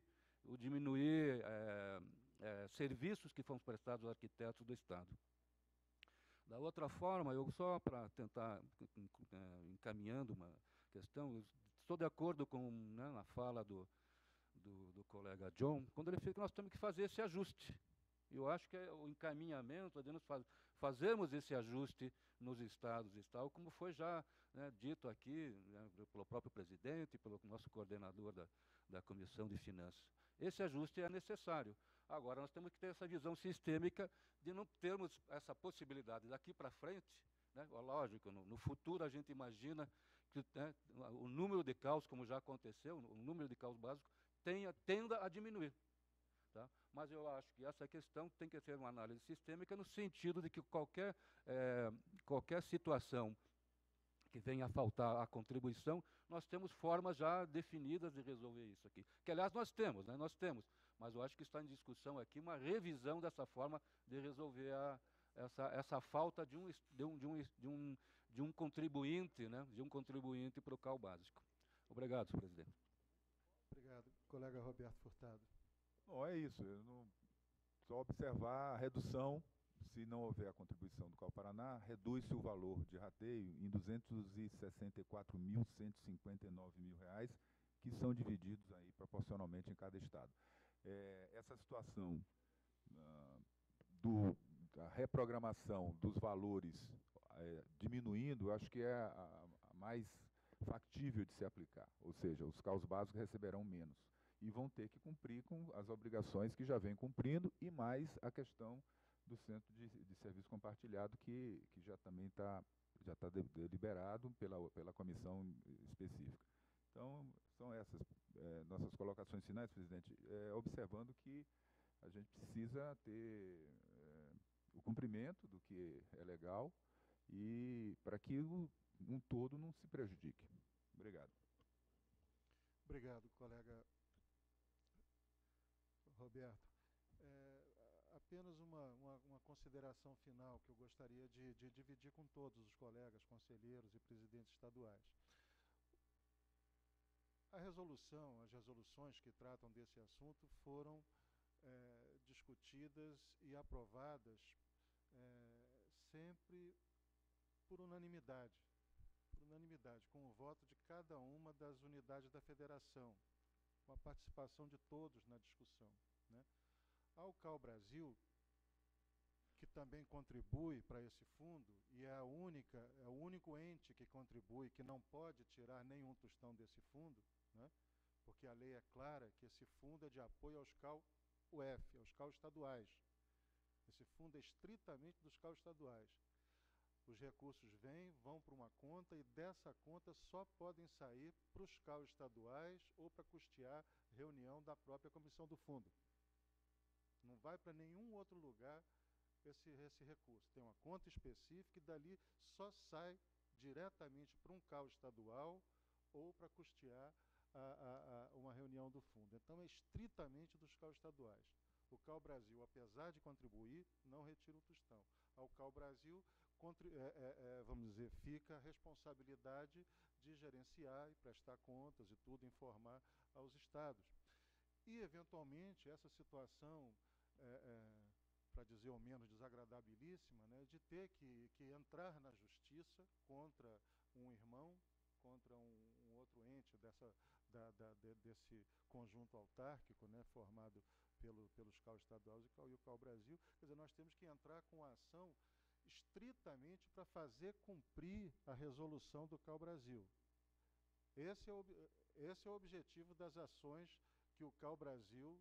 serviços que foram prestados aos arquitetos do Estado. Da outra forma, eu só para tentar, encaminhando uma questão, estou de acordo com, né, na fala do do colega John, quando ele fala que nós temos que fazer esse ajuste. Eu acho que o encaminhamento, fazermos esse ajuste nos estados e tal, como foi já, né, dito aqui, né, pelo próprio presidente, pelo nosso coordenador da Comissão de Finanças. Esse ajuste é necessário. Agora, nós temos que ter essa visão sistêmica de não termos essa possibilidade daqui para frente, né, lógico, no futuro a gente imagina que, né, o número de casos, como já aconteceu, o número de casos básicos tenda a diminuir. Tá? Mas eu acho que essa questão tem que ser uma análise sistêmica no sentido de que qualquer situação que venha a faltar a contribuição, nós temos formas já definidas de resolver isso aqui. Que, aliás, nós temos, né? Nós temos. Mas eu acho que está em discussão aqui uma revisão dessa forma de resolver essa falta de um contribuinte, né? De um contribuinte para o CAL básico. Obrigado, senhor presidente. Obrigado. Colega Roberto Furtado. Não, é isso. Só observar a redução, se não houver a contribuição do CAL Paraná, reduz-se o valor de rateio em R$ 264.159 reais, que são divididos aí proporcionalmente em cada estado. Essa situação da reprogramação dos valores diminuindo, acho que é a mais factível de se aplicar, ou seja, os CAUs básicos receberão menos e vão ter que cumprir com as obrigações que já vem cumprindo e mais a questão do Centro de Serviço Compartilhado, que já também está deliberado pela comissão específica. Então, são essas nossas colocações finais, presidente, observando que a gente precisa ter o cumprimento do que é legal e para que um todo não se prejudique. Obrigado. Obrigado, colega Roberto. Apenas uma consideração final que eu gostaria de dividir com todos os colegas, conselheiros e presidentes estaduais. As resoluções que tratam desse assunto foram discutidas e aprovadas sempre por unanimidade, com o voto de cada uma das unidades da federação, com a participação de todos na discussão, né? A UCAL Brasil, que também contribui para esse fundo, e é o único ente que contribui, que não pode tirar nenhum tostão desse fundo, né? Porque a lei é clara que esse fundo é de apoio aos CAU-UF, aos CAU estaduais. Esse fundo é estritamente dos CAU estaduais. Os recursos vão para uma conta e dessa conta só podem sair para os CAU estaduais ou para custear reunião da própria comissão do fundo. Não vai para nenhum outro lugar esse recurso. Tem uma conta específica e dali só sai diretamente para um CAU estadual ou para custear uma reunião do fundo. Então é estritamente dos CAU estaduais. O CAU Brasil, apesar de contribuir, não retira um tostão. Ao CAU Brasil, vamos dizer, fica a responsabilidade de gerenciar e prestar contas e tudo, informar aos estados. E, eventualmente, essa situação, para dizer o menos desagradabilíssima, né, de ter que entrar na justiça contra um irmão, contra um outro ente desse conjunto autárquico, né, formado pelos CAU estaduais e o CAU Brasil. Quer dizer, nós temos que entrar com a ação estritamente para fazer cumprir a resolução do CAU Brasil. Esse é o objetivo das ações que o CAU Brasil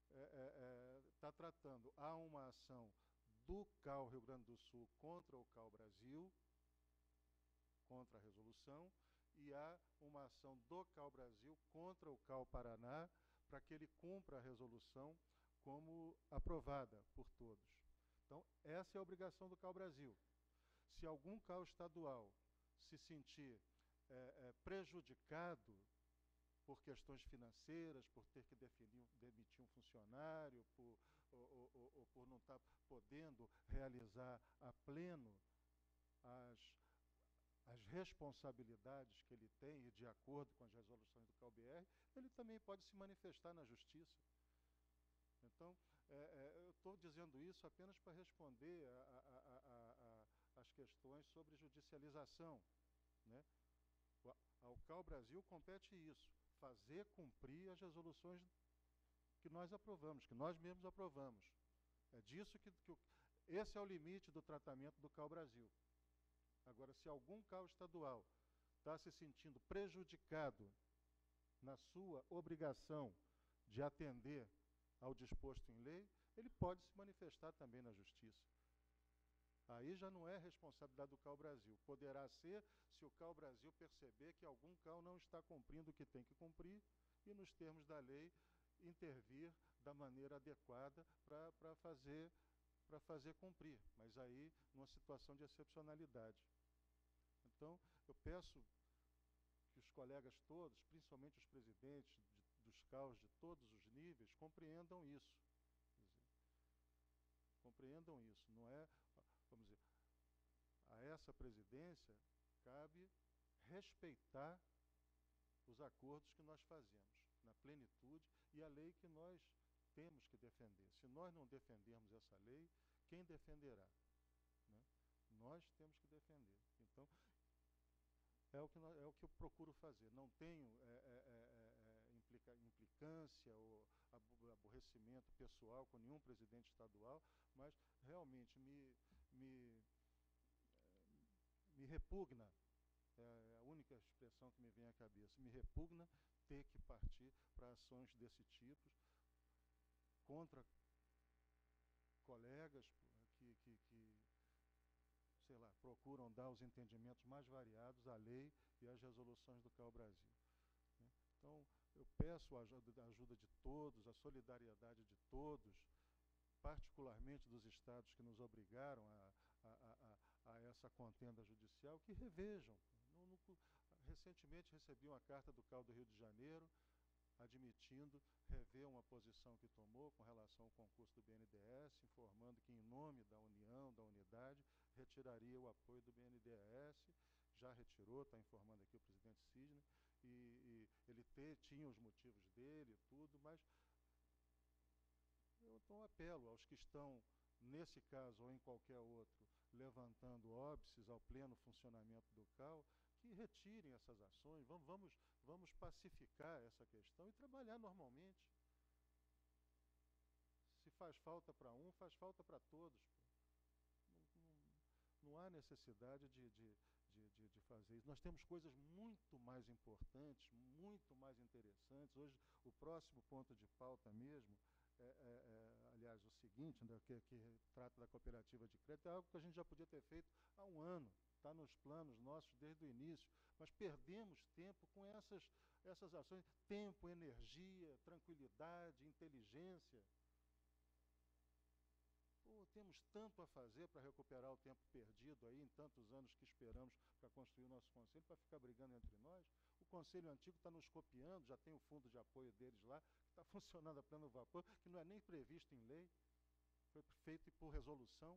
está tratando. Há uma ação do CAU Rio Grande do Sul contra o CAU Brasil, contra a resolução, e há uma ação do CAU Brasil contra o CAU Paraná para que ele cumpra a resolução como aprovada por todos. Então, essa é a obrigação do CAU Brasil. Se algum CAU estadual se sentir prejudicado por questões financeiras, por ter que demitir um funcionário, ou por não estar podendo realizar a pleno as responsabilidades que ele tem, e de acordo com as resoluções do CAU-BR, ele também pode se manifestar na justiça. Então, eu estou dizendo isso apenas para responder às questões sobre judicialização, né? Ao CAU Brasil compete isso, fazer cumprir as resoluções que nós aprovamos, que nós mesmos aprovamos. É disso esse é o limite do tratamento do CAU Brasil. Agora, se algum CAU estadual está se sentindo prejudicado na sua obrigação de atender ao disposto em lei, ele pode se manifestar também na Justiça. Aí já não é responsabilidade do CAU Brasil. Poderá ser se o CAU Brasil perceber que algum CAU não está cumprindo o que tem que cumprir e, nos termos da lei, intervir da maneira adequada para fazer cumprir. Mas aí, numa situação de excepcionalidade. Então, eu peço que os colegas todos, principalmente os presidentes dos CAUs de todos os níveis, compreendam isso. Compreendam isso. Não é, vamos dizer, a essa presidência cabe respeitar os acordos que nós fazemos, na plenitude, e a lei que nós temos que defender. Se nós não defendermos essa lei, quem defenderá? Né? Nós temos que defender. Então, é o que eu procuro fazer. Não tenho implicância ou aborrecimento pessoal com nenhum presidente estadual, mas realmente me repugna, é a única expressão que me vem à cabeça, me repugna ter que partir para ações desse tipo contra colegas que sei lá, procuram dar os entendimentos mais variados à lei e às resoluções do CAU Brasil. Né? Então, eu peço a ajuda de todos, a solidariedade de todos, particularmente dos estados que nos obrigaram a essa contenda judicial, que revejam. Recentemente recebi uma carta do CAU do Rio de Janeiro, admitindo rever uma posição que tomou com relação ao concurso do BNDES, informando que, em nome da União, da unidade, retiraria o apoio do BNDES, já retirou, está informando aqui o presidente Sidney, e ele tinha os motivos dele e tudo, mas eu então apelo aos que estão, nesse caso ou em qualquer outro, levantando óbices ao pleno funcionamento do CAU, que retirem essas ações, vamos pacificar essa questão e trabalhar normalmente. Se faz falta para um, faz falta para todos. Não há necessidade de fazer isso. Nós temos coisas muito mais importantes, muito mais interessantes. Hoje, o próximo ponto de pauta mesmo, aliás, o seguinte, né, que trata da cooperativa de crédito, é algo que a gente já podia ter feito há um ano. Está nos planos nossos desde o início, mas perdemos tempo com essas ações. Tempo, energia, tranquilidade, inteligência. Pô, temos tanto a fazer para recuperar o tempo perdido aí, em tantos anos que esperamos para construir o nosso conselho, para ficar brigando entre nós. O conselho antigo está nos copiando, já tem o fundo de apoio deles lá, que está funcionando a pleno vapor, que não é nem previsto em lei, foi feito por resolução.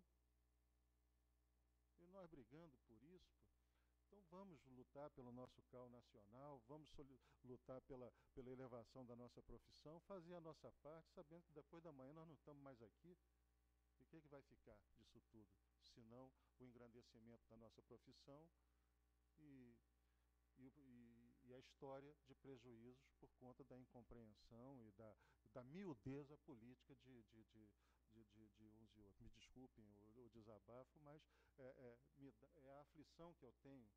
E nós brigando por isso. Então vamos lutar pelo nosso CAU nacional, vamos lutar pela elevação da nossa profissão, fazer a nossa parte, sabendo que depois da manhã nós não estamos mais aqui. E o que vai ficar disso tudo? Senão o engrandecimento da nossa profissão e a história de prejuízos por conta da incompreensão e da miudeza política de uns e outros. Me desculpem o desabafo, mas é a aflição que eu tenho,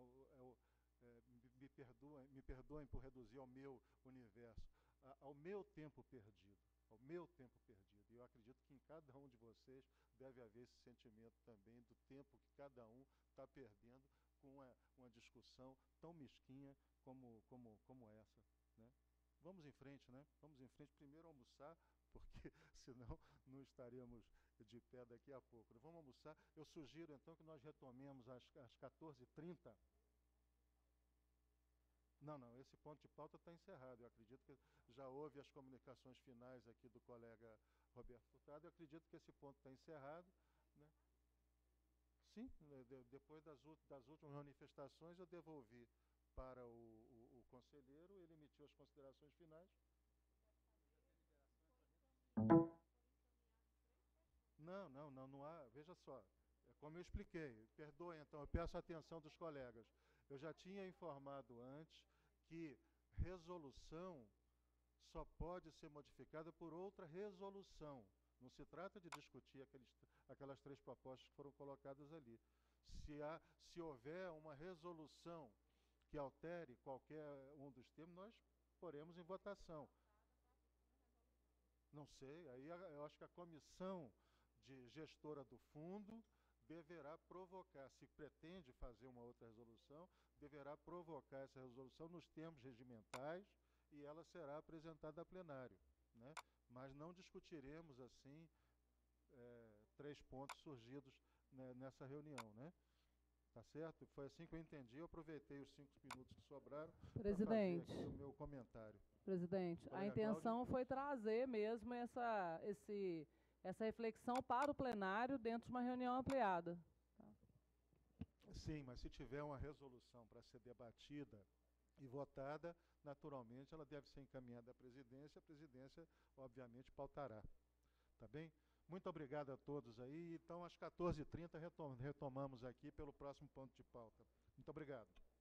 me perdoem por reduzir ao meu universo, ao meu tempo perdido. Ao meu tempo perdido. E eu acredito que em cada um de vocês deve haver esse sentimento também do tempo que cada um está perdendo com uma discussão tão mesquinha como essa. Né? Vamos em frente, né? Vamos em frente. Primeiro almoçar, porque senão não estaríamos de pé daqui a pouco. Vamos almoçar. Eu sugiro então que nós retomemos às 14h30. Não, esse ponto de pauta está encerrado. Eu acredito que já houve as comunicações finais aqui do colega Roberto Furtado. Eu acredito que esse ponto está encerrado. Né? Sim, depois das últimas manifestações eu devolvi para o conselheiro, ele emitiu as considerações finais. Não há, veja só, como eu expliquei, perdoem então, eu peço a atenção dos colegas. Eu já tinha informado antes que resolução só pode ser modificada por outra resolução. Não se trata de discutir aquelas 3 propostas que foram colocadas ali. Se houver uma resolução que altere qualquer um dos termos, nós poremos em votação. Não sei, aí eu acho que a comissão de gestora do fundo deverá provocar, se pretende fazer uma outra resolução, deverá provocar essa resolução nos termos regimentais e ela será apresentada a plenário, né? Mas não discutiremos, assim, 3 pontos surgidos, né, nessa reunião, né? Tá certo? Foi assim que eu entendi. Eu aproveitei os 5 minutos que sobraram para fazer aqui o meu comentário. Presidente, a intenção foi trazer mesmo essa reflexão para o plenário dentro de uma reunião ampliada. Sim, mas se tiver uma resolução para ser debatida e votada, naturalmente ela deve ser encaminhada à presidência, a presidência, obviamente, pautará. Tá bem? Muito obrigado a todos aí. Então, às 14h30, retomamos aqui pelo próximo ponto de pauta. Muito obrigado.